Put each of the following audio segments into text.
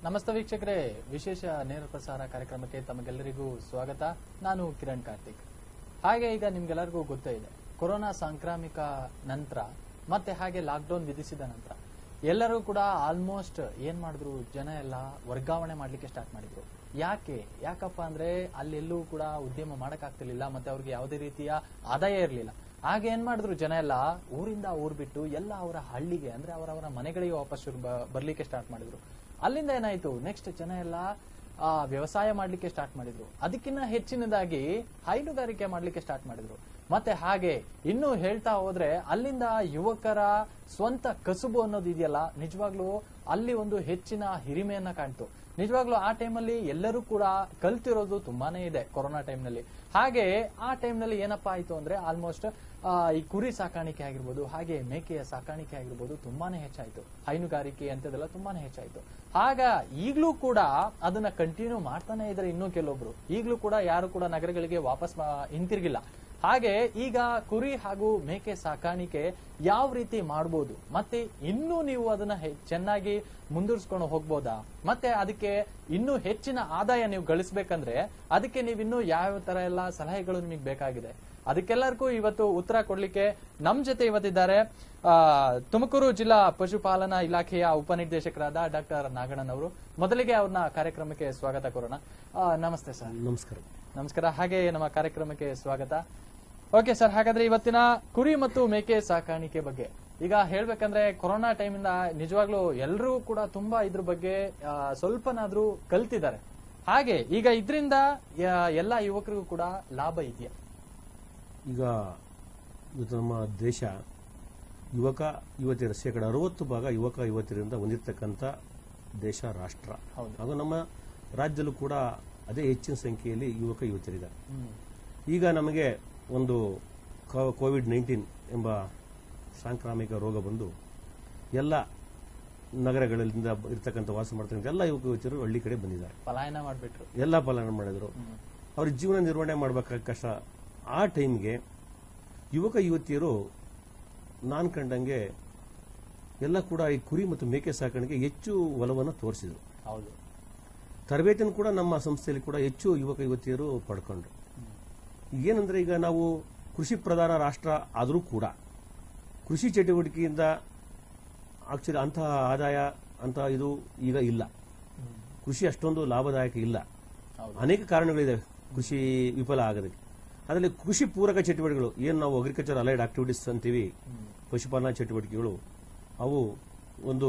ನಮಸ್ತೆ ವೀಕ್ಷಕರೇ, ವಿಶೇಷ ನೇರ ಪ್ರಸಾರ ಕಾರ್ಯಕ್ರಮಕ್ಕೆ ತಮಗೆಲ್ಲರಿಗೂ ಸ್ವಾಗತ. ನಾನು ಕಿರಣ್ ಕಾರ್ತಿಕ್. ಹಾಗೆ ಈಗ ನಿಮ್ಗೆಲ್ಲರಿಗೂ ಗೊತ್ತೇ ಇದೆ, ಕೊರೋನಾ ಸಾಂಕ್ರಾಮಿಕ ನಂತರ ಮತ್ತೆ ಹಾಗೆ ಲಾಕ್ಡೌನ್ ವಿಧಿಸಿದ ನಂತರ ಎಲ್ಲರೂ ಕೂಡ ಆಲ್ಮೋಸ್ಟ್ ಏನ್ ಮಾಡಿದ್ರು, ಜನ ಎಲ್ಲ ವರ್ಗಾವಣೆ ಮಾಡ್ಲಿಕ್ಕೆ ಸ್ಟಾರ್ಟ್ ಮಾಡಿದ್ರು. ಯಾಕಪ್ಪ ಅಂದ್ರೆ ಅಲ್ಲೆಲ್ಲೂ ಕೂಡ ಉದ್ಯಮ ಮಾಡಕ್ಕಾಗ್ತಿರ್ಲಿಲ್ಲ, ಮತ್ತೆ ಅವ್ರಿಗೆ ಯಾವುದೇ ರೀತಿಯ ಆದಾಯ ಇರಲಿಲ್ಲ. ಹಾಗೆ ಏನ್ ಮಾಡಿದ್ರು, ಜನ ಎಲ್ಲ ಊರಿಂದ ಊರ್ ಬಿಟ್ಟು ಎಲ್ಲ ಅವರ ಹಳ್ಳಿಗೆ ಅಂದ್ರೆ ಅವರವರ ಮನೆಗಳಿಗೆ ವಾಪಸ್ ಬರ್ಲಿಕ್ಕೆ ಸ್ಟಾರ್ಟ್ ಮಾಡಿದ್ರು. ಅಲ್ಲಿಂದ ಏನಾಯ್ತು, ನೆಕ್ಸ್ಟ್ ಜನ ಎಲ್ಲ ವ್ಯವಸಾಯ ಮಾಡ್ಲಿಕ್ಕೆ ಸ್ಟಾರ್ಟ್ ಮಾಡಿದ್ರು. ಅದಕ್ಕಿಂತ ಹೆಚ್ಚಿನದಾಗಿ ಹೈನುಗಾರಿಕೆ ಮಾಡ್ಲಿಕ್ಕೆ ಸ್ಟಾರ್ಟ್ ಮಾಡಿದ್ರು. ಮತ್ತೆ ಹಾಗೆ ಇನ್ನು ಹೇಳ್ತಾ ಹೋದ್ರೆ ಅಲ್ಲಿಂದ ಯುವಕರ ಸ್ವಂತ ಕಸುಬು ಅನ್ನೋದು ಇದೆಯಲ್ಲ, ನಿಜವಾಗ್ಲೂ ಅಲ್ಲಿ ಒಂದು ಹೆಚ್ಚಿನ ಹಿರಿಮೆಯನ್ನ ಕಾಣ್ತು. ನಿಜವಾಗ್ಲೂ ಆ ಟೈಮಲ್ಲಿ ಎಲ್ಲರೂ ಕೂಡ ಕಲ್ತಿರೋದು ತುಂಬಾನೇ ಇದೆ ಕೊರೋನಾ ಟೈಮ್ನಲ್ಲಿ. ಹಾಗೆ ಆ ಟೈಮ್ನಲ್ಲಿ ಏನಪ್ಪಾ ಆಯ್ತು ಅಂದ್ರೆ ಆಲ್ಮೋಸ್ಟ್ ಈ ಕುರಿ ಸಾಕಾಣಿಕೆ ಆಗಿರ್ಬೋದು, ಹಾಗೆ ಮೇಕೆಯ ಸಾಕಾಣಿಕೆ ಆಗಿರ್ಬೋದು ತುಂಬಾನೇ ಹೆಚ್ಚಾಯ್ತು. ಹೈನುಗಾರಿಕೆ ಅಂತದೆಲ್ಲ ತುಂಬಾನೇ ಹೆಚ್ಚಾಯ್ತು. ಆಗ ಈಗ್ಲೂ ಕೂಡ ಅದನ್ನ ಕಂಟಿನ್ಯೂ ಮಾಡ್ತಾನೆ ಇದ್ರೆ ಇನ್ನೂ ಕೆಲವೊಬ್ರು ಈಗ್ಲೂ ಕೂಡ ಯಾರು ಕೂಡ ನಗರಗಳಿಗೆ ವಾಪಸ್ ಹಿಂತಿರ್ಗಿಲ್ಲ. ಹಾಗೆ ಈಗ ಕುರಿ ಹಾಗೂ ಮೇಕೆ ಸಾಕಾಣಿಕೆ ಯಾವ ರೀತಿ ಮಾಡಬಹುದು, ಮತ್ತೆ ಇನ್ನೂ ನೀವು ಅದನ್ನ ಚೆನ್ನಾಗಿ ಮುಂದುವರಿಸಿಕೊಂಡು ಹೋಗ್ಬೋದಾ, ಮತ್ತೆ ಅದಕ್ಕೆ ಇನ್ನೂ ಹೆಚ್ಚಿನ ಆದಾಯ ನೀವು ಗಳಿಸಬೇಕಂದ್ರೆ ಅದಕ್ಕೆ ನೀವಿನ್ನೂ ಯಾವ ತರ ಎಲ್ಲ ಸಲಹೆಗಳು ನಿಮಗೆ ಬೇಕಾಗಿದೆ, ಅದಕ್ಕೆಲ್ಲರಿಗೂ ಇವತ್ತು ಉತ್ತರ ಕೊಡ್ಲಿಕ್ಕೆ ನಮ್ ಜೊತೆ ಇವತ್ತಿದ್ದಾರೆ ತುಮಕೂರು ಜಿಲ್ಲಾ ಪಶುಪಾಲನಾ ಇಲಾಖೆಯ ಉಪನಿರ್ದೇಶಕರಾದ ಡಾಕ್ಟರ್ ನಾಗಣ್ಣನ್ ಅವರು. ಮೊದಲಿಗೆ ಅವ್ರನ್ನ ಕಾರ್ಯಕ್ರಮಕ್ಕೆ ಸ್ವಾಗತ ಕೋರೋಣ. ನಮಸ್ತೆ ಸರ್. ನಮಸ್ಕಾರ. ನಮಸ್ಕಾರ. ಹಾಗೆ ನಮ್ಮ ಕಾರ್ಯಕ್ರಮಕ್ಕೆ ಸ್ವಾಗತ. ಓಕೆ ಸರ್, ಹಾಗಾದ್ರೆ ಇವತ್ತಿನ ಕುರಿ ಮತ್ತು ಮೇಕೆ ಸಾಕಾಣಿಕೆ ಬಗ್ಗೆ ಈಗ ಹೇಳ್ಬೇಕಂದ್ರೆ ಕೊರೋನಾ ಟೈಮಿಂದ ನಿಜವಾಗ್ಲೂ ಎಲ್ಲರೂ ಕೂಡ ತುಂಬಾ ಇದ್ರ ಬಗ್ಗೆ ಸ್ವಲ್ಪನಾದ್ರೂ ಕಲ್ತಿದ್ದಾರೆ. ಹಾಗೆ ಈಗ ಇದರಿಂದ ಎಲ್ಲಾ ಯುವಕರಿಗೂ ಕೂಡ ಲಾಭ ಇದೆಯಾ? ಈಗ ಇವತ್ತು ನಮ್ಮ ದೇಶ ಯುವಕ ಯುವತಿಯರ 60% ಯುವಕ ಯುವತಿಯರಿಂದ ಹೊಂದಿರತಕ್ಕಂಥ ದೇಶ, ರಾಷ್ಟ್ರ. ಹಾಗೂ ನಮ್ಮ ರಾಜ್ಯದಲ್ಲೂ ಕೂಡ ಅದೇ ಹೆಚ್ಚಿನ ಸಂಖ್ಯೆಯಲ್ಲಿ ಯುವಕ ಯುವತಿಯರಿದ್ದಾರೆ. ಈಗ ನಮಗೆ ಒಂದು ಕೋವಿಡ್-19 ಎಂಬ ಸಾಂಕ್ರಾಮಿಕ ರೋಗ ಬಂದು ಎಲ್ಲ ನಗರಗಳಿಂದ ಇರ್ತಕ್ಕಂಥ ವಾಸ ಮಾಡ್ತಕ್ಕಂಥ ಎಲ್ಲ ಯುವಕ ಯುವತಿಯರು ಹಳ್ಳಿ ಕಡೆ ಬಂದಿದ್ದಾರೆ. ಪಲಾಯನ ಮಾಡಿಬಿಟ್ರು, ಎಲ್ಲ ಪಲಾಯನ ಮಾಡಿದ್ರು. ಅವ್ರ ಜೀವನ ನಿರ್ವಹಣೆ ಮಾಡಬೇಕಾದ ಕಷ್ಟ. ಆ ಟೈಮ್ಗೆ ಯುವಕ ಯುವತಿಯರು ನಾನು ಕಂಡಂಗೆ ಎಲ್ಲ ಕೂಡ ಈ ಕುರಿ ಮತ್ತು ಮೇಕೆ ಸಾಕಾಣಿಕೆ ಹೆಚ್ಚು ಒಲವನ್ನು ತೋರಿಸಿದ್ರು. ಹೌದು, ತರಬೇತಿಯನ್ನು ಕೂಡ ನಮ್ಮ ಸಂಸ್ಥೆಯಲ್ಲಿ ಕೂಡ ಹೆಚ್ಚು ಯುವಕ ಯುವತಿಯರು ಪಡ್ಕೊಂಡ್ರು. ಏನಂದ್ರೆ ಈಗ ನಾವು ಕೃಷಿ ಪ್ರಧಾನ ರಾಷ್ಟ್ರ ಆದರೂ ಕೂಡ ಕೃಷಿ ಚಟುವಟಿಕೆಯಿಂದ ಆಕ್ಚುಲಿ ಅಂತಹ ಆದಾಯ ಅಂತ ಇದು ಈಗ ಇಲ್ಲ. ಕೃಷಿ ಅಷ್ಟೊಂದು ಲಾಭದಾಯಕ ಇಲ್ಲ. ಅನೇಕ ಕಾರಣಗಳಿದೆ ಕೃಷಿ ವಿಫಲ ಆಗೋದಕ್ಕೆ. ಅದರಲ್ಲಿ ಕೃಷಿ ಪೂರಕ ಚಟುವಟಿಕೆಗಳು ಏನು ನಾವು ಅಗ್ರಿಕಲ್ಚರ್ ಅಲೈಡ್ ಆಕ್ಟಿವಿಟೀಸ್ ಅಂತೀವಿ, ಪಶುಪಾಲನಾ ಚಟುವಟಿಕೆಗಳು, ಅವು ಒಂದು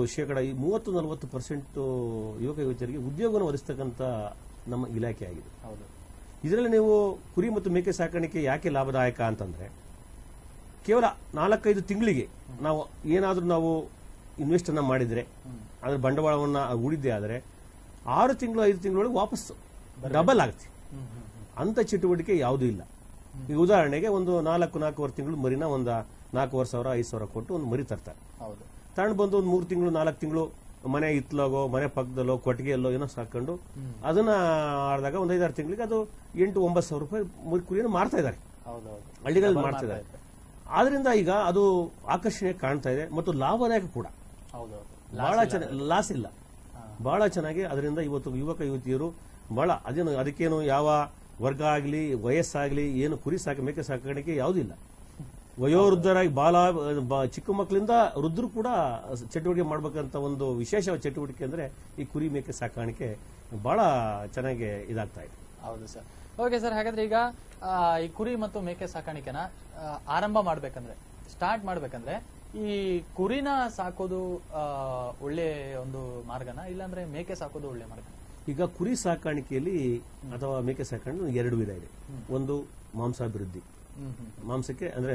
30-40% ಯುವಕ ಯುವತಿಯರಿಗೆ ಉದ್ಯೋಗವನ್ನು ಒದಗಿಸ್ತಕ್ಕಂಥ ನಮ್ಮ ಇಲಾಖೆ ಆಗಿದೆ. ಇದರಲ್ಲಿ ನೀವು ಕುರಿ ಮತ್ತು ಮೇಕೆ ಸಾಕಾಣಿಕೆ ಯಾಕೆ ಲಾಭದಾಯಕ ಅಂತಂದ್ರೆ, ಕೇವಲ 4-5 ತಿಂಗಳಿಗೆ ನಾವು ಏನಾದ್ರೂ ನಾವು ಇನ್ವೆಸ್ಟ್ ಅನ್ನ ಮಾಡಿದ್ರೆ, ಅದ್ರ ಬಂಡವಾಳವನ್ನ ಹೂಡಿದ್ದೆ ಆದರೆ 6 ತಿಂಗಳು 5 ತಿಂಗಳೊಳಗೆ ವಾಪಸ್ ಡಬಲ್ ಆಗುತ್ತೆ. ಅಂತ ಚಟುವಟಿಕೆ ಯಾವುದೂ ಇಲ್ಲ. ಈಗ ಉದಾಹರಣೆಗೆ ಒಂದು 4-4.5 ತಿಂಗಳು ಮರಿನ ಒಂದು 4,500 ಕೊಟ್ಟು ಒಂದು ಮರಿ ತರ್ತಾರೆ. ತಗೊಂಡು ಬಂದು ಒಂದು 3 ತಿಂಗಳು 4 ತಿಂಗಳು ಮನೆ ಹಿತ್ಲಾಗೋ ಮನೆ ಪಕ್ಕದಲ್ಲೋ ಕೊಟ್ಟಿಗೆಯಲ್ಲೋ ಏನೋ ಸಾಕೊಂಡು ಅದನ್ನ ಆಡಿದಾಗ ಒಂದು 5-6 ತಿಂಗಳಿಗೆ ಅದು 8,000-9,000 ರೂಪಾಯಿ ಕುರಿಯನ್ನು ಮಾರ್ತಾ ಇದ್ದಾರೆ, ಹಳ್ಳಿಗಳಲ್ಲಿ ಮಾಡ್ತಾ ಇದ್ದಾರೆ. ಆದ್ರಿಂದ ಈಗ ಅದು ಆಕರ್ಷಣೆ ಕಾಣ್ತಾ ಇದೆ ಮತ್ತು ಲಾಭದಾಯಕ ಕೂಡ. ಬಹಳ ಚೆನ್ನಾಗಿ, ಲಾಸ್ ಇಲ್ಲ, ಬಹಳ ಚೆನ್ನಾಗಿ. ಅದರಿಂದ ಇವತ್ತು ಯುವಕ ಯುವತಿಯರು ಬಹಳ ಅದಕ್ಕೇನು ಯಾವ ವರ್ಗ ಆಗಲಿ ವಯಸ್ಸಾಗಲಿ ಏನು ಕುರಿ ಮೇಕೆ ಸಾಕಾಣಿಕೆ ಯಾವುದಿಲ್ಲ. ವಯೋವೃದ್ಧರಾಗಿ ಚಿಕ್ಕ ಮಕ್ಕಳಿಂದ ವೃದ್ಧರು ಕೂಡ ಚಟುವಟಿಕೆ ಮಾಡಬೇಕಂತ ಒಂದು ವಿಶೇಷ ಚಟುವಟಿಕೆ ಅಂದ್ರೆ ಈ ಕುರಿ ಮೇಕೆ ಸಾಕಾಣಿಕೆ ಬಹಳ ಚೆನ್ನಾಗಿ ಇದಾಗ್ತಾ ಇದೆ. ಹೌದು ಸರ್. ಓಕೆ ಸರ್, ಹಾಗಾದ್ರೆ ಈಗ ಈ ಕುರಿ ಮತ್ತು ಮೇಕೆ ಸಾಕಾಣಿಕೆನ ಆರಂಭ ಮಾಡ್ಬೇಕಂದ್ರೆ, ಸ್ಟಾರ್ಟ್ ಮಾಡ್ಬೇಕಂದ್ರೆ ಈ ಕುರಿನ ಸಾಕೋದು ಒಳ್ಳೆ ಒಂದು ಮಾರ್ಗನ, ಇಲ್ಲಾಂದ್ರೆ ಮೇಕೆ ಸಾಕೋದು ಒಳ್ಳೆ ಮಾರ್ಗ? ಈಗ ಕುರಿ ಸಾಕಾಣಿಕೆಯಲ್ಲಿ ಅಥವಾ ಮೇಕೆ ಸಾಕಾಣಿಕೆ 2 ವಿಧ ಇದೆ. ಒಂದು ಮಾಂಸಾಭಿವೃದ್ಧಿ, ಮಾಂಸಕ್ಕೆ ಅಂದ್ರೆ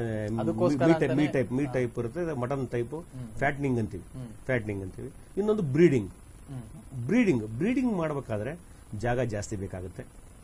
ಮೀಟ್ ಟೈಪ್ ಇರುತ್ತೆ, ಮಟನ್ ಟೈಪ್, ಫ್ಯಾಟ್ನಿಂಗ್ ಅಂತೀವಿ. ಇನ್ನೊಂದು ಬ್ರೀಡಿಂಗ್ ಮಾಡಬೇಕಾದ್ರೆ ಜಾಗ ಜಾಸ್ತಿ ಬೇಕಾಗುತ್ತೆ.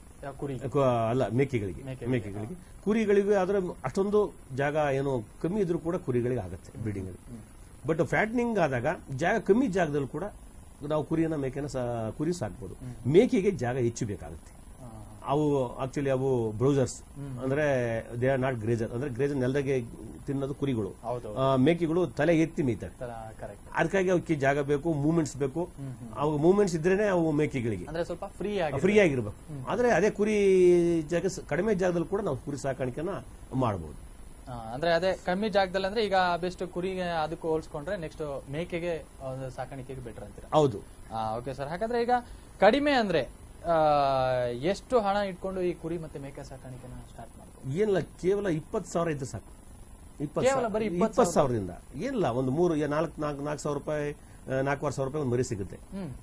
ಅಲ್ಲ, ಮೇಕೆಗಳಿಗೆ. ಕುರಿಗಳಿಗೆ ಆದ್ರೆ ಅಷ್ಟೊಂದು ಜಾಗ ಏನು ಕಮ್ಮಿ ಇದ್ರೂ ಕೂಡ ಕುರಿಗಳಿಗೆ ಆಗುತ್ತೆ ಬ್ರೀಡಿಂಗ್ ಅಲ್ಲಿ. ಬಟ್ ಫ್ಯಾಟ್ನಿಂಗ್ ಆದಾಗ ಜಾಗ ಕಮ್ಮಿ ಜಾಗದಲ್ಲಿ ಕೂಡ ನಾವು ಕುರಿನ ಮೇಕೆನ ಕುರಿ ಸಾಕ್ಬೋದು. ಮೇಕೆಗೆ ಜಾಗ ಹೆಚ್ಚು ಬೇಕಾಗುತ್ತೆ. ಅವು ಆಕ್ಚುಲಿ ಅವು ಬ್ರೌಸರ್ಸ್ ಅಂದ್ರೆ ದೇ ಆರ್ ನಾಟ್ ಗ್ರೇಜರ್. ಅಂದ್ರೆ ಗ್ರೇಜರ್ ನೆಲದಾಗೆ ತಿನ್ನೋದು ಕುರಿಗಳು. ಮೇಕೆಗಳು ತಲೆ ಎತ್ತಿ ಮೇಯ್ತವೆ. ಅದಕ್ಕಾಗಿ ಅವಕ್ಕೆ ಜಾಗ ಬೇಕು, ಮೂವ್ಮೆಂಟ್ಸ್ ಬೇಕು. ಅವು ಮೂವ್ಮೆಂಟ್ಸ್ ಇದ್ರೇನೆ ಅವು ಮೇಕೆಗಳಿಗೆ ಸ್ವಲ್ಪ ಫ್ರೀ ಆಗಿರ್ಬೇಕು. ಆದ್ರೆ ಅದೇ ಕುರಿ ಜಾಗ ಕಡಿಮೆ ಜಾಗದಲ್ಲಿ ಕೂಡ ನಾವು ಕುರಿ ಸಾಕಾಣಿಕೆನ ಮಾಡಬಹುದು. ಅಂದ್ರೆ ಅದೇ ಕಮ್ಮಿ ಜಾಗದಲ್ಲಿ ಅಂದ್ರೆ ಈಗ ಬೆಸ್ಟ್ ಕುರಿಗೆ ಅದಕ್ಕೂ ಹೋಲಿಸ್ಕೊಂಡ್ರೆ ನೆಕ್ಸ್ಟ್ ಮೇಕೆಗೆ ಸಾಕಾಣಿಕೆಗೆ ಬೆಟರ್ ಅಂತೀರಾ? ಹೌದು. Okay sir. ಹಾಗಾದ್ರೆ ಈಗ ಕಡಿಮೆ ಅಂದ್ರೆ ಎಷ್ಟು ಹಣ ಇಟ್ಕೊಂಡು ಈ ಕುರಿ ಮತ್ತೆ ಮೇಕೆ ಸಾಕಾಣಿಕೆನ ಸ್ಟಾರ್ಟ್ ಮಾಡ್ಬೋದು? ಏನಿಲ್ಲ, ಕೇವಲ 20,000 ಇದ್ರೆ ಸಾಕು. 20,000ದಿಂದ ಏನಿಲ್ಲ, ಒಂದು 4,000 ರೂಪಾಯಿ 4,500 ರೂಪಾಯಿ ಒಂದು ಮರಿ ಸಿಗುತ್ತೆ.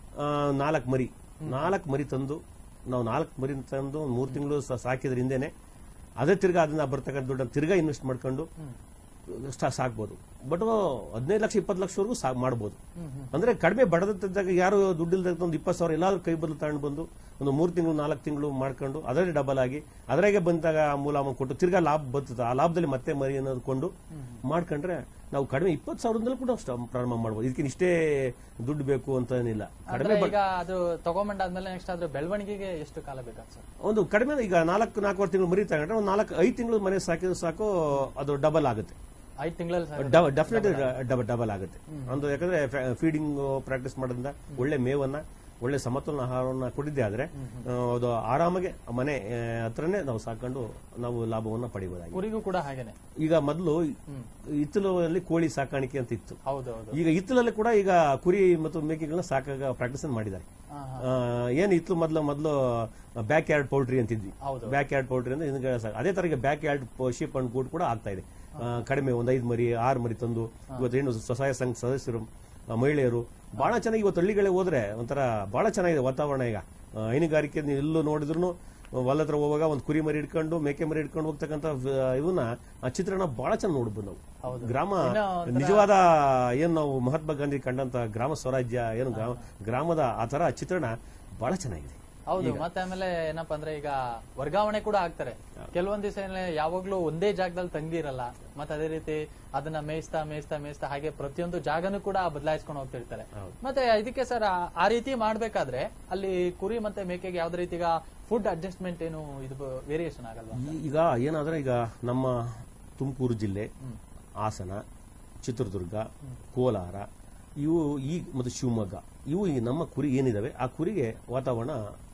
4 ಮರಿ ತಂದು ನಾವು 4 ಮರಿ ತಂದು 3 ತಿಂಗಳು ಸಾಕಿದ್ರ ಹಿಂದೆನೆ ಅದೇ ತಿರ್ಗಾ ಅದನ್ನ ಬರ್ತಕ್ಕಂಥ ದುಡ್ಡನ್ನು ತಿರ್ಗಾ ಇನ್ವೆಸ್ಟ್ ಮಾಡ್ಕೊಂಡು ಸಾಕ್ಬೋದು. ಬಟ್ 15 ಲಕ್ಷ 20 ಲಕ್ಷವರೆಗೂ ಮಾಡಬಹುದು. ಅಂದ್ರೆ ಕಡಿಮೆ ಬಡದಿದ್ದಾಗ ಯಾರು ದುಡ್ಡಿಲ್ದಾಗ ಒಂದು 20,000 ಎಲ್ಲಾದ್ರೂ ಕೈ ಬದಲು ತಗೊಂಡು ಬಂದು ಒಂದು 3 ತಿಂಗಳು 4 ತಿಂಗಳು ಮಾಡ್ಕೊಂಡು ಅದರಲ್ಲಿ ಡಬಲ್ ಆಗಿ ಅದರಾಗೆ ಬಂದಾಗ ಮೂಲ ಅಮೌಂಟ್ ಕೊಟ್ಟು ತಿರ್ಗಾ ಲಾಭ ಬರ್ತದೆ. ಆ ಲಾಭದಲ್ಲಿ ಮತ್ತೆ ಮರಿ ಅನ್ನೋದು ಕೊಂಡು ಮಾಡ್ಕೊಂಡ್ರೆ ನಾವು ಕಡಿಮೆ 20,000ದಿಂದಲೂ ಕೂಡ ಪ್ರಾರಂಭ ಮಾಡಬಹುದು. ಇದಕ್ಕೆ ಇಷ್ಟೇ ದುಡ್ಡು ಬೇಕು ಅಂತ ಏನಿಲ್ಲ. ಕಡಿಮೆ ಈಗ ಅದು ತಗೊಂಡಾದ್ಮೇಲೆ ನೆಕ್ಸ್ಟ್ ಅದ್ರ ಬೆಳವಣಿಗೆಗೆ ಎಷ್ಟು ಕಾಲ ಬೇಕಾಗ್ತದೆ? ಒಂದು ಕಡಿಮೆ ಈಗ 4-4 ತಿಂಗಳು ಮರಿ ತಗೊಂಡ್ರೆ ಒಂದು 4-5 ತಿಂಗಳು ಮರಿ ಸಾಕಿದ್ರೆ ಸಾಕು, ಅದು ಡಬಲ್ ಆಗುತ್ತೆ. 5 ತಿಂಗಳಲ್ಲಿ ಡೆಫಿನೆಟ್ಲಿ ಡಬಲ್ ಆಗುತ್ತೆ. ಒಂದು ಯಾಕಂದ್ರೆ ಫೀಡಿಂಗ್ ಪ್ರಾಕ್ಟೀಸ್ ಮಾಡೋದ್ರಿಂದ ಒಳ್ಳೆ ಮೇವನ್ನ ಒಳ್ಳೆ ಸಮತೋಲನ ಆಹಾರವನ್ನ ಕೊಟ್ಟಿದ್ದೆ ಆದ್ರೆ ಅದು ಆರಾಮಾಗಿ ಮನೆ ಹತ್ರನೇ ನಾವು ಸಾಕೊಂಡು ನಾವು ಲಾಭವನ್ನ ಪಡಿಬಹುದಾಗಿದೆ. ಕುರಿಗೂ ಕೂಡ ಹಾಗೇನೆ. ಈಗ ಮೊದಲು ಹಿತ್ತಲಲ್ಲಿ ಕೋಳಿ ಸಾಕಾಣಿಕೆ ಅಂತ ಇತ್ತು. ಈಗ ಹಿತ್ತಲಲ್ಲಿ ಕೂಡ ಈಗ ಕುರಿ ಮತ್ತು ಮೇಕೆಗಳನ್ನ ಸಾಕಾಗ ಪ್ರಾಕ್ಟೀಸ್ ಮಾಡಿದ್ದಾರೆ. ಏನ್ ಇತ್ತು ಮೊದಲು ಬ್ಯಾಕ್ ಯಾರ್ಡ್ ಪೌಲ್ಟ್ರಿ ಅಂತಿದ್ವಿ. ಬ್ಯಾಕ್ ಯಾರ್ಡ್ ಪೌಲ್ಟ್ರಿ ಅಂದ್ರೆ ಅದೇ ತರ ಈಗ backyard sheep and goat ಕೂಡ ಆಗ್ತಾ ಇದೆ. ಕಡಿಮೆ ಒಂದು 5 ಮರಿ 6 ಮರಿ ತಂದು ಇವತ್ತು ಸ್ವಸಹಾಯ ಸಂಘ ಸದಸ್ಯರು ಮಹಿಳೆಯರು ಬಹಳ ಚೆನ್ನಾಗಿ ಇವತ್ತು ಹಳ್ಳಿಗಳೇ ಹೋದ್ರೆ ಒಂಥರ ಬಹಳ ಚೆನ್ನಾಗಿದೆ ವಾತಾವರಣ. ಈಗ ಹೈನುಗಾರಿಕೆ ಎಲ್ಲೂ ನೋಡಿದ್ರು ಹೊಲ ಹತ್ರ ಹೋಗುವಾಗ ಒಂದು ಕುರಿ ಮರಿ ಇಟ್ಕೊಂಡು ಮೇಕೆ ಮರಿ ಇಟ್ಕೊಂಡು ಹೋಗ್ತಕ್ಕಂಥ ಇವನ್ನ ಆ ಚಿತ್ರಣ ಬಹಳ ಚೆನ್ನಾಗಿ ನೋಡ್ಬೋದು ನಾವು. ಗ್ರಾಮ ನಿಜವಾದ ಏನ್ ನಾವು ಮಹಾತ್ಮ ಗಾಂಧಿ ಕಂಡಂತ ಗ್ರಾಮ ಸ್ವರಾಜ್ಯ ಏನು ಗ್ರಾಮದ ಆ ತರ ಚಿತ್ರಣ ಬಹಳ ಚೆನ್ನಾಗಿದೆ. ಹೌದು. ಮತ್ತೆ ಆಮೇಲೆ ಏನಪ್ಪಾ ಅಂದ್ರೆ ಈಗ ವರ್ಗಾವಣೆ ಕೂಡ ಆಗ್ತಾರೆ. ಕೆಲವೊಂದ್ ದಿವಸ ಯಾವಾಗ್ಲೂ ಒಂದೇ ಜಾಗದಲ್ಲಿ ತಂಗಿರಲ್ಲ. ಮತ್ತೆ ಅದೇ ರೀತಿ ಅದನ್ನ ಮೇಯಿಸ್ತಾ ಹಾಗೆ ಪ್ರತಿಯೊಂದು ಜಾಗನೂ ಕೂಡ ಬದಲಾಯಿಸ್ಕೊಂಡು ಹೋಗ್ತಿರ್ತಾರೆ. ಮತ್ತೆ ಇದಕ್ಕೆ ಸರ್ ಆ ರೀತಿ ಮಾಡ್ಬೇಕಾದ್ರೆ ಅಲ್ಲಿ ಕುರಿ ಮತ್ತೆ ಮೇಕೆಗೆ ಯಾವ್ದೇ ರೀತಿ ಫುಡ್ ಅಡ್ಜಸ್ಟ್ಮೆಂಟ್ ಏನು ಇದು ವೇರಿಯೇಷನ್ ಆಗಲ್ವಾ? ಈಗ ಏನಾದ್ರೆ ಈಗ ನಮ್ಮ ತುಮಕೂರು ಜಿಲ್ಲೆ, ಹಾಸನ, ಚಿತ್ರದುರ್ಗ, ಕೋಲಾರ ಇವು ಮತ್ತು ಶಿವಮೊಗ್ಗ ಇವು ಈ ನಮ್ಮ ಕುರಿ ಏನಿದಾವೆ ಆ ಕುರಿಗೆ ವಾತಾವರಣ